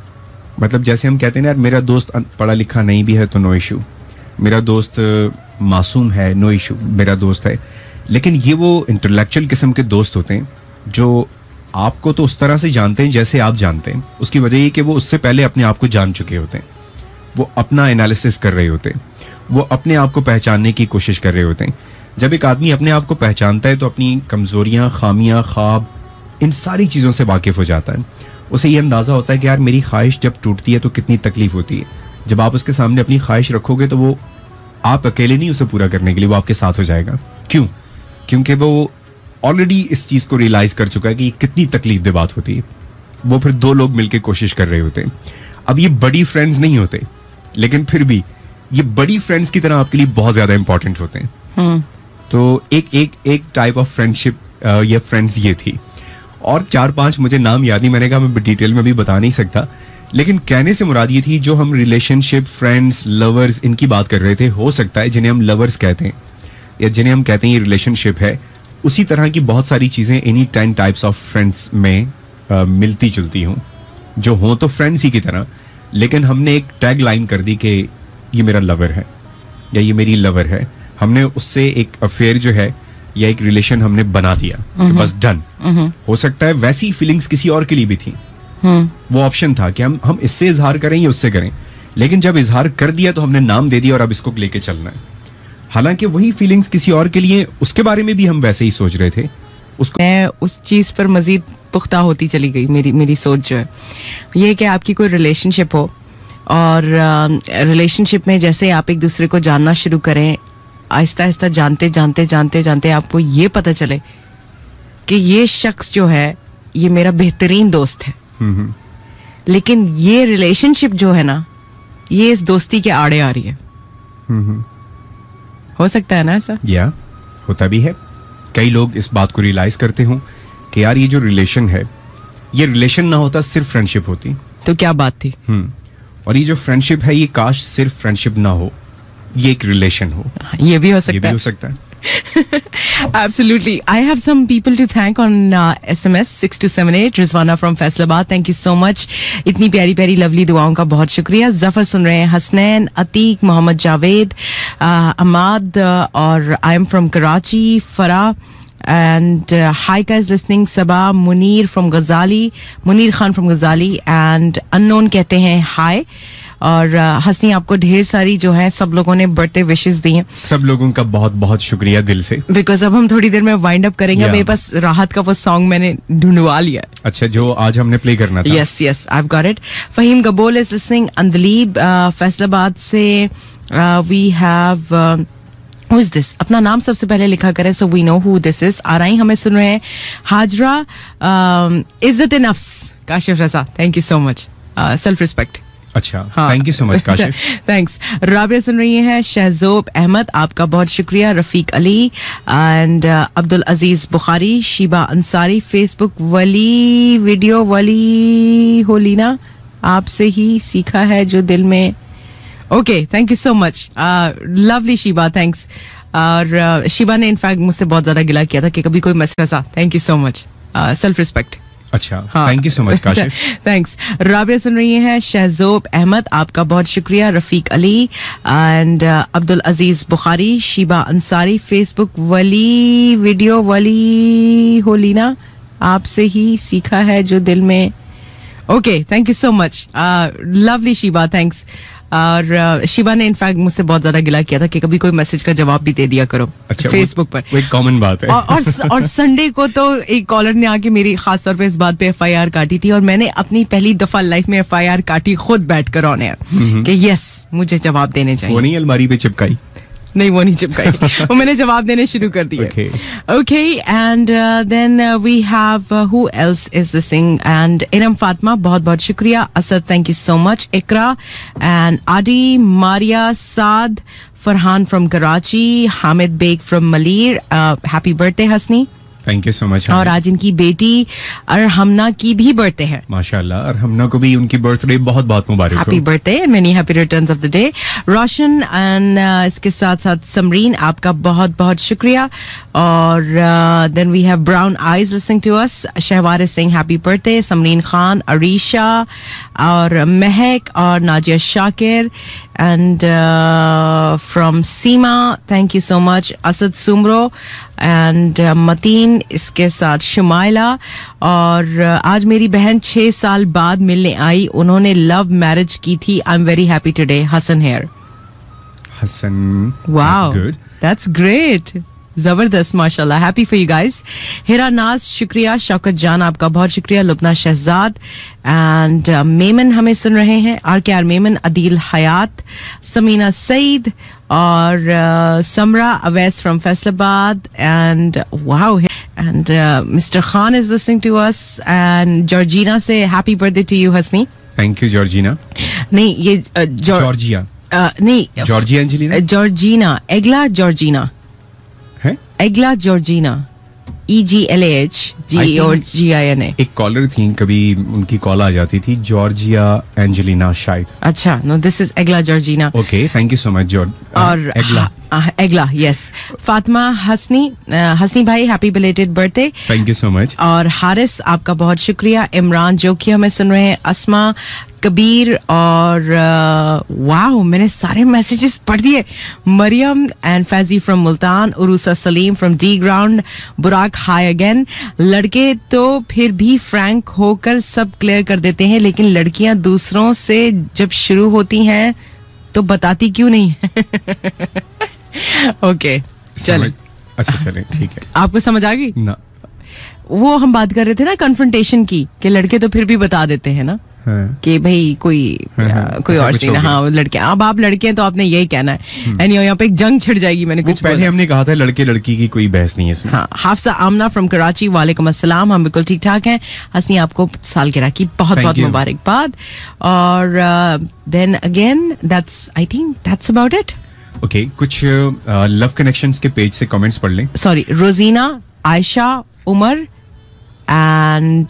मतलब जैसे हम कहते हैं ना, यार मेरा दोस्त पढ़ा लिखा नहीं भी है तो नो इशू, मेरा दोस्त मासूम है, नो इशू, मेरा दोस्त है। लेकिन ये वो इंटेलेक्चुअल किस्म के दोस्त होते हैं जो आपको तो उस तरह से जानते हैं जैसे आप जानते हैं। उसकी वजह ये कि वो उससे पहले अपने आप को जान चुके होते हैं, वो अपना एनालिसिस कर रहे होते हैं, वो अपने आप को पहचानने की कोशिश कर रहे होते हैं। जब एक आदमी अपने आप को पहचानता है तो अपनी कमजोरियां, खामियां, ख्वाब, इन सारी चीजों से वाकिफ हो जाता है। उसे ये अंदाजा होता है कि यार मेरी ख्वाहिश जब टूटती है तो कितनी तकलीफ होती है। जब आप उसके सामने अपनी ख्वाहिश रखोगे तो वो आप अकेले नहीं उसे पूरा करने के लिए, वो आपके साथ हो जाएगा। क्यों? क्योंकि वो ऑलरेडी इस चीज को रियलाइज कर चुका है कि कितनी तकलीफ दे बात होती है। वो फिर दो लोग मिलकर कोशिश कर रहे होते हैं। अब ये बड़ी फ्रेंड्स नहीं होते, लेकिन फिर भी ये बड़ी फ्रेंड्स की तरह आपके लिए बहुत ज्यादा इंपॉर्टेंट होते हैं। तो एक टाइप ऑफ फ्रेंडशिप या फ्रेंड्स ये थी, और 4-5 मुझे नाम याद नहीं, मैंने कहा मैं डिटेल में भी बता नहीं सकता, लेकिन कहने से मुराद ये थी जो हम रिलेशनशिप, फ्रेंड्स, लवर्स इनकी बात कर रहे थे। हो सकता है जिन्हें हम लवर्स कहते हैं या जिन्हें हम कहते हैं ये रिलेशनशिप है, उसी तरह की बहुत सारी चीजें इन्हीं 10 टाइप्स ऑफ फ्रेंड्स में मिलती जुलती हों, जो हों तो फ्रेंड्स ही की तरह, लेकिन हमने एक टैग लाइन कर दी कि ये मेरा लवर है या ये मेरी लवर है। हमने उससे एक अफेयर जो है या एक रिलेशन हमने बना दिया कि बस डन। हो सकता है वैसी फीलिंग्स किसी और के लिए भी थी, वो ऑप्शन था कि हम इससे इजहार करें या उससे करें, लेकिन जब इजहार कर दिया तो हमने नाम दे दिया और अब इसको लेके चलना है। हालांकि वही फीलिंग्स किसी और के लिए, उसके बारे में भी हम वैसे ही सोच रहे थे। मैं उस चीज पर मजीद पुख्ता होती चली गई। मेरी सोच जो है ये कि आपकी कोई रिलेशनशिप हो और रिलेशनशिप में जैसे आप एक दूसरे को जानना शुरू करें, आहिस्ता आहिस्ता जानते आपको ये पता चले कि ये शख्स जो है ये मेरा बेहतरीन दोस्त है, लेकिन ये रिलेशनशिप जो है ना ये इस दोस्ती के आड़े आ रही है। हो सकता है ना ऐसा? या होता भी है। कई लोग इस बात को रियलाइज करते हों कि यार ये जो रिलेशन है, ये रिलेशन ना होता, सिर्फ फ्रेंडशिप होती तो क्या बात थी। और ये जो फ्रेंडशिप है ये काश सिर्फ फ्रेंडशिप ना हो, ये एक रिलेशन हो। ये भी हो सकता है। Absolutely. I have some people to thank on SMS 6278. Rizwana from Faisalabad. Thank you so much. इतनी प्यारी प्यारी लवली दुआओं का बहुत शुक्रिया। जफर सुन रहे हैं, हसनैन, अतीक, मोहम्मद जावेद, अमाद, और I am from Karachi, Farah. And Haika is listening. Sabah, Munir from Ghazali, Munir Khan from Ghazali, and Unknown कहते हैं हाय। और हसनी आपको ढेर सारी जो है सब लोगों ने बर्थडे विशेस दी हैं। सब लोगों का बहुत बहुत शुक्रिया दिल से। बिकॉज अब हम थोड़ी देर में वाइंड अप करेंगे। मेरे पास राहत का वो सॉन्ग मैंने ढूंढवा लिया। अच्छा, जो आज हमने प्ले करना था। Yes yes, I have got it. Faheem Gabol is listening. Andleeb Faisalabad से we have Who is this? अपना नाम सबसे पहले लिखा करें so we know who this is. आराई हमें सुन रहे हैं। हाजरा, इज्जत नफ्स, Kashif Raza, thank you so much, self respect. अच्छा, thank you so much Kashif. Thanks. Rabia सुन रही हैं। शहजोब अहमद, आपका बहुत शुक्रिया। रफीक अली एंड अब्दुल अजीज बुखारी, शीबा अंसारी, फेसबुक वली वीडियो वली होलीना, आपसे ही सीखा है जो दिल में। Okay, thank you so much, lovely Sheeba, thanks. और शीबा ने इनफैक्ट मुझसे बहुत ज्यादा गिला किया था कि कभी कोई मैसेज ऐसा। Thank you so much, self respect. अच्छा, thank you so much Kashif. Thanks. Rabia सुन रही हैं। शहजोब अहमद, आपका बहुत शुक्रिया। रफीक अली एंड अब्दुल अजीज बुखारी, शीबा अंसारी, फेसबुक वली वीडियो वली होलीना, आपसे ही सीखा है जो दिल में। Okay, thank you so much, lovely Sheeba, thanks. और शिवा ने इनफैक्ट मुझसे बहुत ज्यादा गिला किया था कि कभी कोई मैसेज का जवाब भी दे दिया करो फेसबुक पर। वो एक कॉमन बात है। और संडे को तो एक कॉलर ने आके मेरी खास तौर पे इस बात पे FIR काटी थी और मैंने अपनी पहली दफा लाइफ में FIR काटी खुद बैठकर ऑन एयर कि यस मुझे जवाब देने चाहिए। वो नहीं अलमारी पे चिपकाई? नहीं, वो नहीं चिपकाई। वो मैंने जवाब देने शुरू कर दिए। Okay and then we have who else is listening and Inam Fatima, बहुत बहुत शुक्रिया। Asad, thank you so much. Iqra and Adi, Maria, Saad, Farhan from Karachi, Hamid Baig from Malir, happy birthday Hasni. Thank you so much. और आज इनकी बेटी अरहमना की भी बर्थडे है। माशाल्लाह, अरहमना को भी उनकी बर्थडे बहुत बहुत मुबारक हो। Happy birthday and many happy returns of the day. Roshan and इसके साथ साथ समरीन, आपका बहुत बहुत शुक्रिया। और then we have brown eyes listening to us, Shahwar Singh happy birthday, Samreen Khan, Areesha और महक और Nazia Shakir and from Seema, thank you so much. Asad Soomro and Mateen, इसके साथ शुमाइला। और आज मेरी बहन 6 साल बाद मिलने आई, उन्होंने लव मैरिज की थी। I am very happy today, Hasan here. Hasan, wow, that's great, जबरदस्त, माशाल्लाह, happy for you guys. Hira Naz, शुक्रिया। शौकत जान, आपका बहुत शुक्रिया। लुबना शहजाद एंड मेमन हमें सुन रहे हैं, RKR मेमन, अदील हयात, समीना सईद और Samra Awais from Faisalabad and wow and mister Khan is listening to us and Georgina से happy birthday to you Hasni. Thank you Georgina. नहीं, ये जॉर्जिया नहीं, Georgia Angelina, Georgina, Egla Georgina है, एगला जॉर्जिना, EGLAHGORGINA। एक कॉलर थी, कभी उनकी कॉल आ जाती थी, जॉर्जिया एंजेलिना शायद। अच्छा, no, this is Egla Georgina. Okay, thank you so much George. और एगला, यस। फातिमा हसनी, हसनी भाई, happy belated birthday. Thank you so much. और हारिस, आपका बहुत शुक्रिया। इमरान जो कि हमें सुन रहे हैं, अस्मा, कबीर और वाओ, मैंने सारे मैसेजेस पढ़ दिए। Maryam and Faizi from Multan, Urusa Saleem from D Ground, Buraq hi again. लड़के तो फिर भी फ्रैंक होकर सब क्लियर कर देते हैं, लेकिन लड़कियां दूसरों से जब शुरू होती हैं तो बताती क्यों नहीं? ओके, चले। अच्छा, चले, ठीक है। आपको समझ आ गई ना? वो हम बात कर रहे थे ना कन्फ्रंटेशन की, कि लड़के तो फिर भी बता देते हैं ना कि भाई कोई और सीन। हाँ, लड़के, अब आप लड़के हैं तो आपने यही कहना है। एंड यहाँ पे एक जंग छिड़ जाएगी। मैंने कुछ पहले हमने कहा था लड़के लड़की की कोई बहस नहीं है इसमें। हाँ, हाफसा आमना फ्रॉम कराची, वालेकुम अस्सलाम, हम बिल्कुल ठीक ठाक हैं। हसनी, आपको सालगिरह की बहुत बहुत मुबारकबाद। और then again that's, I think that's about it. Okay, कुछ लव कनेक्शंस के पेज से कमेंट्स पढ़ लें। Sorry, Rozina, Ayesha, Umar and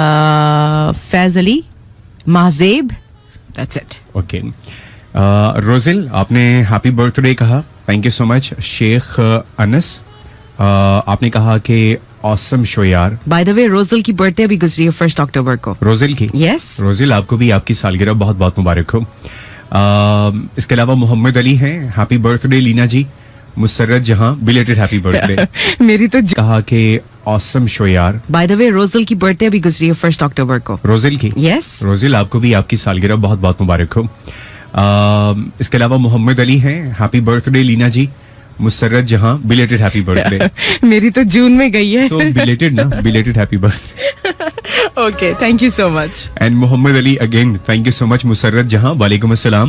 Faiz Ali, Mahzeb, that's it. Okay, Rozil, आपने हैप्पी बर्थडे कहा, thank you so much. Sheikh Anas, आपने कहा कि ऑसम शो यार। बाय द वे, रोजिल की बर्थडे अभी गुजरी है 1 अक्टूबर को। रोजिल की? यस। रोजिल, आपको भी आपकी सालगिरह बहुत बहुत मुबारक हो। इसके अलावा मोहम्मद अली हैं, happy birthday Leena ji. Musarrat Jahan, belated happy birthday. मेरी तो कहा कि ऑसम शो यार। बाय द वे, रोजिल की बर्थडे अभी गुजरी है 1 अक्टूबर को। रोजिल की? यस। रोजिल, आपको भी आपकी सालगिरह बहुत बहुत मुबारक हो। इसके अलावा मोहम्मद अली हैं, happy birthday Leena ji. Musarrat Jahan, belated happy birthday. मेरी तो जून में गई है तो बिलेटेड ना, belated happy birthday. Okay, thank you so much. And Mohammad Ali again, thank you so much. Musarrat Jahan, वालेकुम अस्सलाम,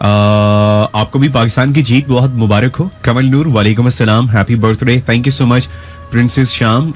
आपको भी पाकिस्तान की जीत बहुत मुबारक हो। कमल नूर, वालेकुम अस्सलाम, happy birthday, thank you so much. Princess Sham,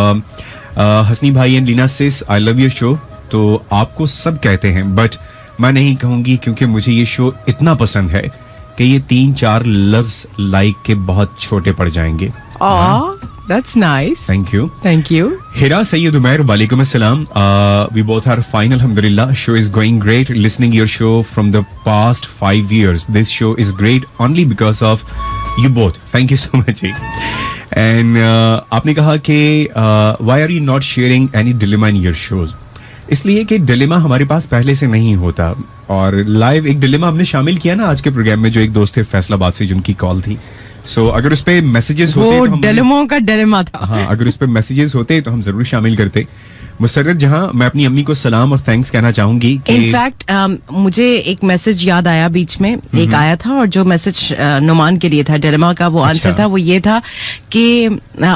Hasni भाई and Leena sis, I love your show. तो आपको सब कहते हैं, बट मैं नहीं कहूंगी क्योंकि मुझे ये शो इतना पसंद है कि ये 3-4 लफ्ज लाइक के बहुत छोटे पड़ जाएंगे। That's nice. Thank you. Thank you. Hira Sayyid Umair, walaikum assalam. We both are fine, alhamdulillah. Show is going great. Listening your show from the past 5 years. This show is great only because of you both. Thank you so much. And आपने कहा कि why are you not sharing any dilemma in your shows? इसलिए कि dilemma हमारे पास पहले से नहीं होता, और लाइव एक डिलेमा हमने शामिल किया ना आज के प्रोग्राम में। जो एक दोस्त थे फैसलाबाद से जिनकी कॉल थी, सो अगर उस पे मैसेजेस होते वो डिलेमो का डिलेमा था। हाँ, अगर उस पे मैसेजेस होते तो हम जरूर शामिल करते, मुसर्रत जहां, मैं अपनी अम्मी को सलाम और थैंक्स कहना चाहूंगी कि इनफैक्ट मुझे एक मैसेज याद आया बीच में, एक आया था, और जो मैसेज नुमान के लिए था, डिलेमा का वो आंसर था, वो ये था कि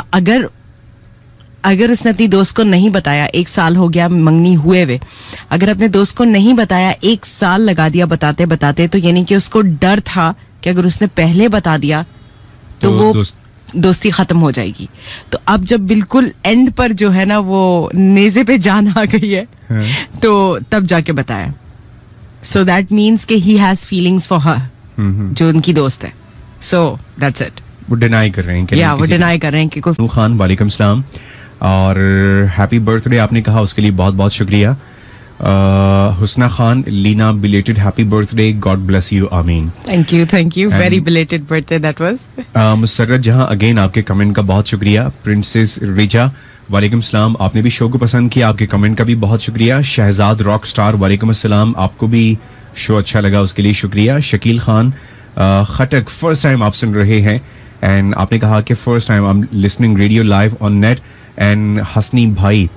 अगर उसने अपनी दोस्त को नहीं बताया, 1 साल हो गया मंगनी हुए हुए, अगर अपने दोस्त को नहीं बताया, 1 साल लगा दिया बताते बताते, तो यानी कि उसको डर था कि अगर उसने पहले बता दिया तो वो दोस्ती खत्म हो जाएगी। तो अब जब बिल्कुल एंड पर जो है ना वो नेज़े पे जान आ गई है, तो तब जाके बताया। सो दैट मीन्स कि he has feelings for her, जो उनकी दोस्त है। So that's it. वो डिनाई कर रहे हैं कि वो डिनाई कर रहे हैं कि कोई खान, वालेकुम सलाम और हैप्पी बर्थडे आपने कहा, उसके लिए बहुत बहुत शुक्रिया। Husna Khan, Leena, belated happy birthday, God bless you, आमीन। Thank you very belated birthday that was. Musarrat Jahan, again आपके कमेंट का बहुत शुक्रिया। प्रिंसेस रिजा, वालेकुम सलाम, आपने भी शो को पसंद किया, आपके कमेंट का भी बहुत शुक्रिया। शहजाद रॉक स्टार, वालेकुम अस्सलाम, आपको भी शो अच्छा लगा, उसके लिए शुक्रिया। शकील खान खटक, फर्स्ट टाइम आप सुन रहे हैं एंड आपने कहा कि first time I am listening radio live on net. And Hasni भाई,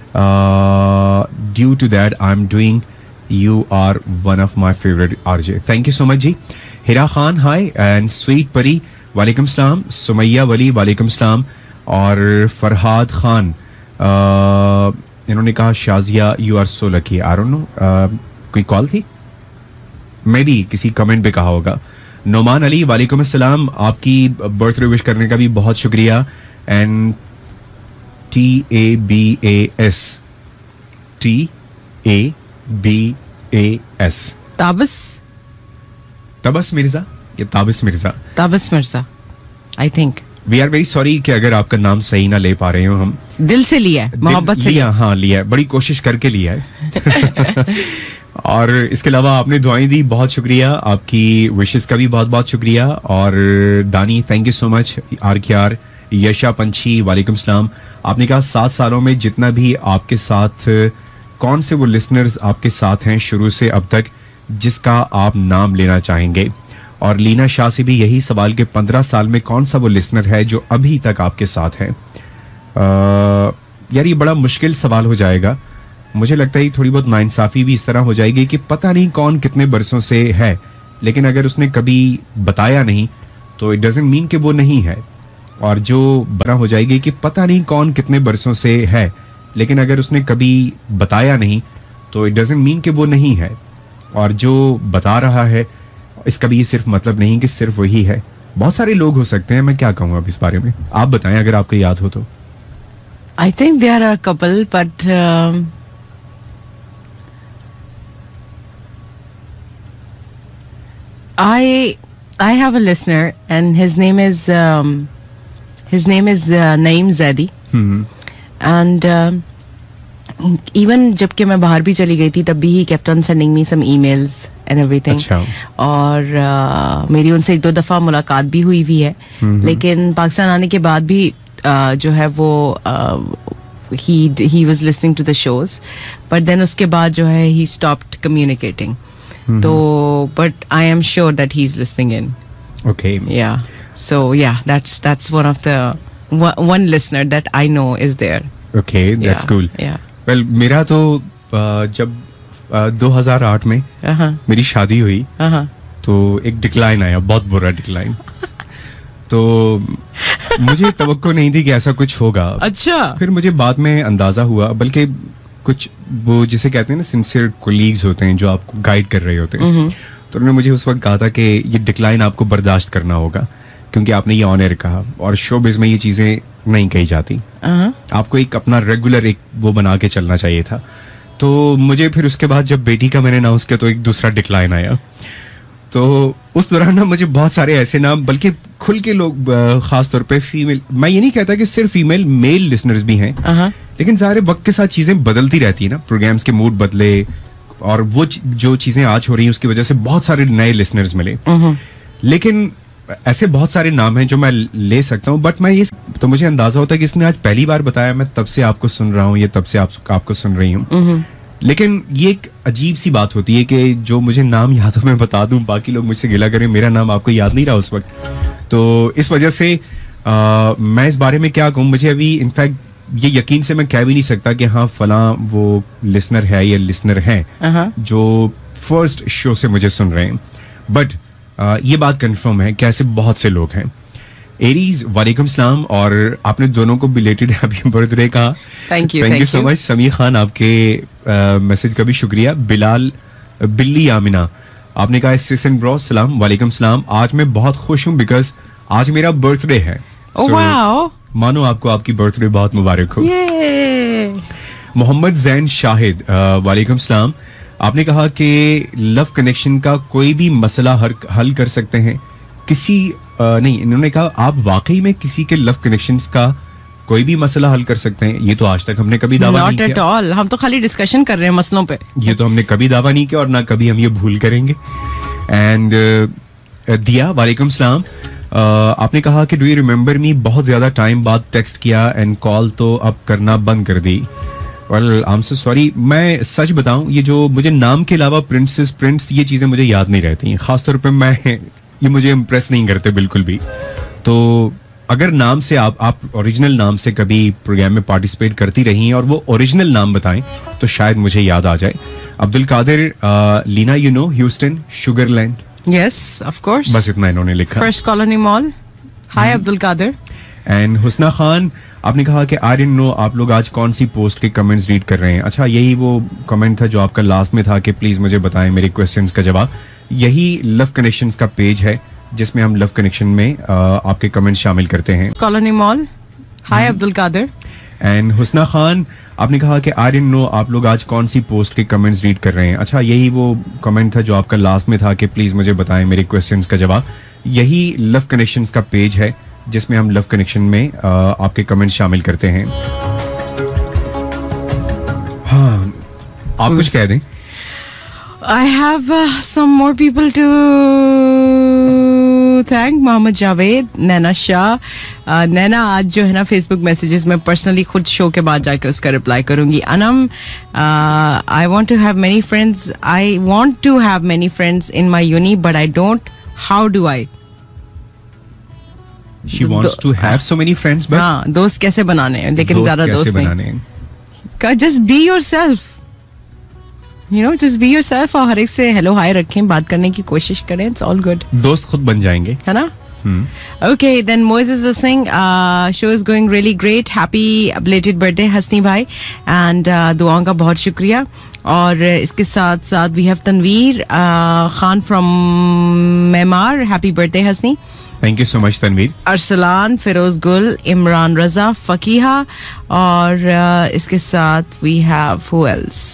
due to that I'm doing, you are one of my favorite RJ, thank you so much जी। Hira Khan, hi, and sweet परी, वालेकुम सलाम। सुमैया वली, वालेकुम सलाम। और फरहाद खान, इन्होंने कहा Shazia you are so lucky, I don't know, कोई कॉल थी मे बी, किसी कमेंट पे कहा होगा। नोमान अली, वालेकुम अस्सलाम, आपकी बर्थडे विश करने का भी बहुत शुक्रिया। एंड TABAS, तबस मिर्जा, ये Tabish Mirza, I think. We are very sorry कि अगर आपका नाम सही ना ले पा रहे हो, हम दिल से लिया है, मोहब्बत से लिया। हाँ, लिया है, बड़ी कोशिश करके लिया है। और इसके अलावा आपने दुआएं दी, बहुत शुक्रिया। आपकी विशेस का भी बहुत बहुत शुक्रिया। और Dani, thank you so much. RKR, Yasha पंछी, वालेकुम सलाम, आपने कहा 7 सालों में जितना भी आपके साथ, कौन से वो लिसनर्स आपके साथ हैं शुरू से अब तक जिसका आप नाम लेना चाहेंगे? और लीना शाह से भी यही सवाल कि 15 साल में कौन सा वो लिसनर है जो अभी तक आपके साथ है? यार ये बड़ा मुश्किल सवाल हो जाएगा, मुझे लगता है थोड़ी बहुत नाइंसाफी भी इस तरह हो जाएगी कि पता नहीं कौन कितने बरसों से है, लेकिन अगर उसने कभी बताया नहीं तो इट डजंट मीन कि वो नहीं है। और जो बना हो जाएगी कि पता नहीं कौन कितने बरसों से है, लेकिन अगर उसने कभी बताया नहीं तो इट डजंट मीन कि वो नहीं है। और जो बता रहा है इसका भी ये सिर्फ मतलब नहीं कि सिर्फ वही है, बहुत सारे लोग हो सकते हैं। मैं क्या कहूँ अब इस बारे में, आप बताएं अगर आपको याद हो तो। I think there are couple, but I have a listener and his name is Naeem Zaidi. And even जबकि मैं बाहर भी चली गई थी तब भी he kept on sending me some emails and everything. और मेरी उनसे 1-2 दफा मुलाकात भी हुई भी है, लेकिन पाकिस्तान आने के बाद भी जो है वो he was listening to the shows, but then उसके बाद जो है he stopped communicating. तो but I am sure that he's listening in. Okay. Yeah. So yeah, that's one of the one listener that I know is there. Okay, that's cool. Yeah. Well, मेरा तो जब 2008 में मेरी शादी हुई तो एक डिक्लाइन आया, बहुत बुरा डिक्लाइन। तो मुझे तवक्को नहीं थी कि ऐसा कुछ होगा। अच्छा। फिर मुझे बाद में अंदाजा हुआ, बल्कि कुछ वो जिसे कहते हैं ना सिंसियर कोलीग्स होते हैं जो आपको गाइड कर रहे होते हैं, तो उन्होंने मुझे उस वक्त कहा था कि ये डिक्लाइन आपको बर्दाश्त करना होगा क्योंकि आपने ये ऑन एयर कहा, और शोबिज में ये चीजें नहीं कही जाती। आपको एक अपना रेगुलर एक वो बना के चलना चाहिए था। तो मुझे फिर उसके बाद जब बेटी का मैंने अनाउंस किया तो एक दूसरा डिक्लाइन आया। तो उस दौरान ना मुझे बहुत सारे ऐसे नाम, बल्कि खुल के लोग, खास तौर पे फीमेल, मैं ये नहीं कहता कि सिर्फ फीमेल, मेल लिसनर्स भी हैं, लेकिन ज़ाहिर वक्त के साथ चीजें बदलती रहती है ना, प्रोग्राम्स के मूड बदले और वो जो चीजें आज हो रही हैं उसकी वजह से बहुत सारे नए लिसनर्स मिले। लेकिन ऐसे बहुत सारे नाम हैं जो मैं ले सकता हूँ, बट मैं ये तो मुझे अंदाजा होता है कि इसने आज पहली बार बताया, मैं तब से आपको सुन रहा हूँ, ये तब से आपको सुन रही हूँ। लेकिन ये एक अजीब सी बात होती है कि जो मुझे नाम याद हो मैं बता दूं, बाकी लोग मुझसे गिला करें मेरा नाम आपको याद नहीं रहा उस वक्त। तो इस वजह से मैं इस बारे में क्या कहूँ, मुझे अभी इनफैक्ट ये यकीन से मैं कह भी नहीं सकता कि हाँ फला वो लिसनर है या लिसनर है जो फर्स्ट शो से मुझे सुन रहे हैं, बट ये बात कंफर्म है कि ऐसे बहुत से लोग हैं। एरीज वालेकुम सलाम, और आपने दोनों को बिलेटेड हैप्पी बर्थडे कहा। Thank you so much. Sameer Khan आपके मैसेज का भी शुक्रिया। बिलाल बिल्ली आमिना आपने कहा सिसन ब्रो सलाम वालेकुम सलाम, आज मैं बहुत खुश हूँ बिकॉज आज मेरा बर्थडे है। मानो आपको आपकी बर्थडे बहुत मुबारक हो। मोहम्मद जैन शाहिद वालेकुम सलाम, आपने कहा कि लव कनेक्शन का कोई भी मसला हल कर सकते हैं किसी नहीं, इन्होंने कहा आप वाकई में किसी के लव कनेक्शंस का कोई भी मसला हल कर सकते हैं। ये तो आज तक हमने कभी दावा नहीं किया। Not at all. हम तो खाली डिस्कशन कर रहे हैं मसलों पे। ये तो हमने कभी दावा नहीं किया और ना कभी हम ये भूल करेंगे। एंड दिया वालेकुम सलाम, आपने कहा कि डू यू रिमेम्बर मी, बहुत ज्यादा टाइम बाद टेक्स्ट किया एंड कॉल तो अब करना बंद कर दी। Well I am so sorry. मैं सच बताऊं, ये जो मुझे नाम के अलावा प्रिंसेस प्रिंस ये चीजें मुझे याद नहीं रहती हैं, खासतौर पे मैं ये मुझे इम्प्रेस नहीं करते बिल्कुल भी। तो अगर नाम से आप ओरिजिनल नाम से कभी प्रोग्राम में पार्टिसिपेट करती रही और वो ओरिजिनल नाम बताएं तो शायद मुझे याद आ जाए। Abdul Qadir Leena, you know Houston Sugar Land. Yes of course, बस इतना इन्होंने लिखा। First Colony Mall. Hi Abdul Qadir. And Husna Khan आपने कहा कि आई डिडंट नो आप लोग आज कौन सी पोस्ट के कमेंट्स रीड कर रहे हैं। अच्छा, यही वो कमेंट था जो आपका लास्ट में था कि प्लीज मुझे बताएं मेरे क्वेश्चंस का जवाब। यही लव कनेक्शंस का पेज है जिसमें हम लव कनेक्शन में आपके कमेंट शामिल करते हैं। Colony Mall. Hi Abdul Qadir. And Husna Khan आपने कहा कि आई डिडंट नो आप लोग आज कौन सी पोस्ट के कमेंट्स रीड कर रहे हैं। अच्छा, यही वो कमेंट था जो आपका लास्ट में था कि प्लीज मुझे बताएं मेरे क्वेश्चंस का जवाब। यही लव कनेक्शंस का पेज है जिसमें हम लव कनेक्शन में आपके कमेंट शामिल करते हैं। हाँ, आप कुछ कह दें। I have some more people to thank. Mohammad Javed, नैना शाह। नैना आज जो है ना फेसबुक मैसेजेस में पर्सनली खुद शो के बाद जाके उसका रिप्लाई करूंगी। Anam, I want to have many friends. I want to have many friends in my uni, but I don't. How do I? She wants to have so many friends, but हाँ, दोस्त कैसे बनाने हैं, लेकिन ज्यादा दोस्त नहीं। Just be yourself. You know, just be yourself और हर एक से हेलो हाय रखें, बात करने की कोशिश करें। It's all good. दोस्त खुद बन जाएंगे, है ना? Okay, then Moses is saying show is going really great. Happy belated birthday Hasani भाई, and दुआओं का बहुत शुक्रिया। और इसके साथ साथ we have Tanveer Khan from Memar. Happy birthday Hasni. Thank you so much Tanveer. Arsalan, Firoz Gul, Imran Raza, Faqiha, और इसके साथ we have who else,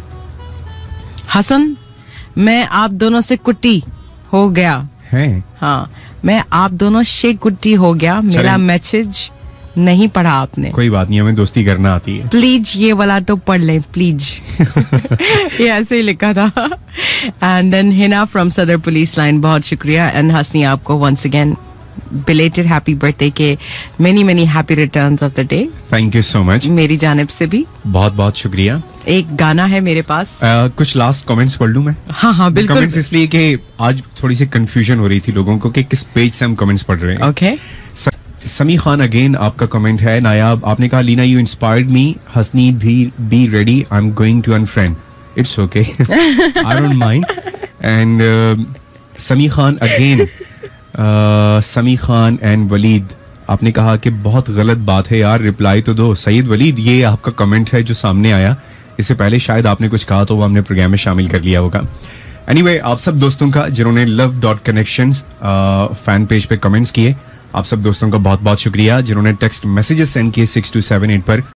Hasan. मैं आप दोनों से कुट्टी हो गया है। हाँ, मैं आप दोनों से कुट्टी हो गया। मेरा मैसेज नहीं पढ़ा आपने। कोई बात नहीं, हमें दोस्ती करना आती है। प्लीज ये वाला तो पढ़ लें प्लीज। ये ऐसे ही लिखा था। And then Hina from Sadar police line, बहुत शुक्रिया। एंड हसनी आपको once again belated happy birthday के many many happy returns of the day. Thank you so much. मेरी जानिब से भी बहुत बहुत शुक्रिया। एक गाना है मेरे पास। कुछ लास्ट कमेंट्स पढ़ लूं मैं? हाँ हाँ बिल्कुल। कमेंट्स इसलिए कि आज थोड़ी सी कंफ्यूजन हो रही थी लोगों को कि किस पेज से हम कमेंट्स पढ़ रहे हैं। ओके। समी खान अगेन आपका कमेंट है नायाब, आपने कहा Leena you inspired me, Hasni भी be ready, I am going to unfriend, it's okay, I don't mind. And Sami Khan again, समी खान एंड वलीद आपने कहा कि बहुत गलत बात है यार, रिप्लाई तो दो। सईद वलीद, ये आपका कमेंट है जो सामने आया, इससे पहले शायद आपने कुछ कहा तो वो हमने प्रोग्राम में शामिल कर लिया होगा। एनीवे, आप सब दोस्तों का जिन्होंने love.connections फैन पेज पे कमेंट्स किए, आप सब दोस्तों का बहुत बहुत शुक्रिया। जिन्होंने टेक्स्ट मैसेजेस सेंड किए 6278 पर,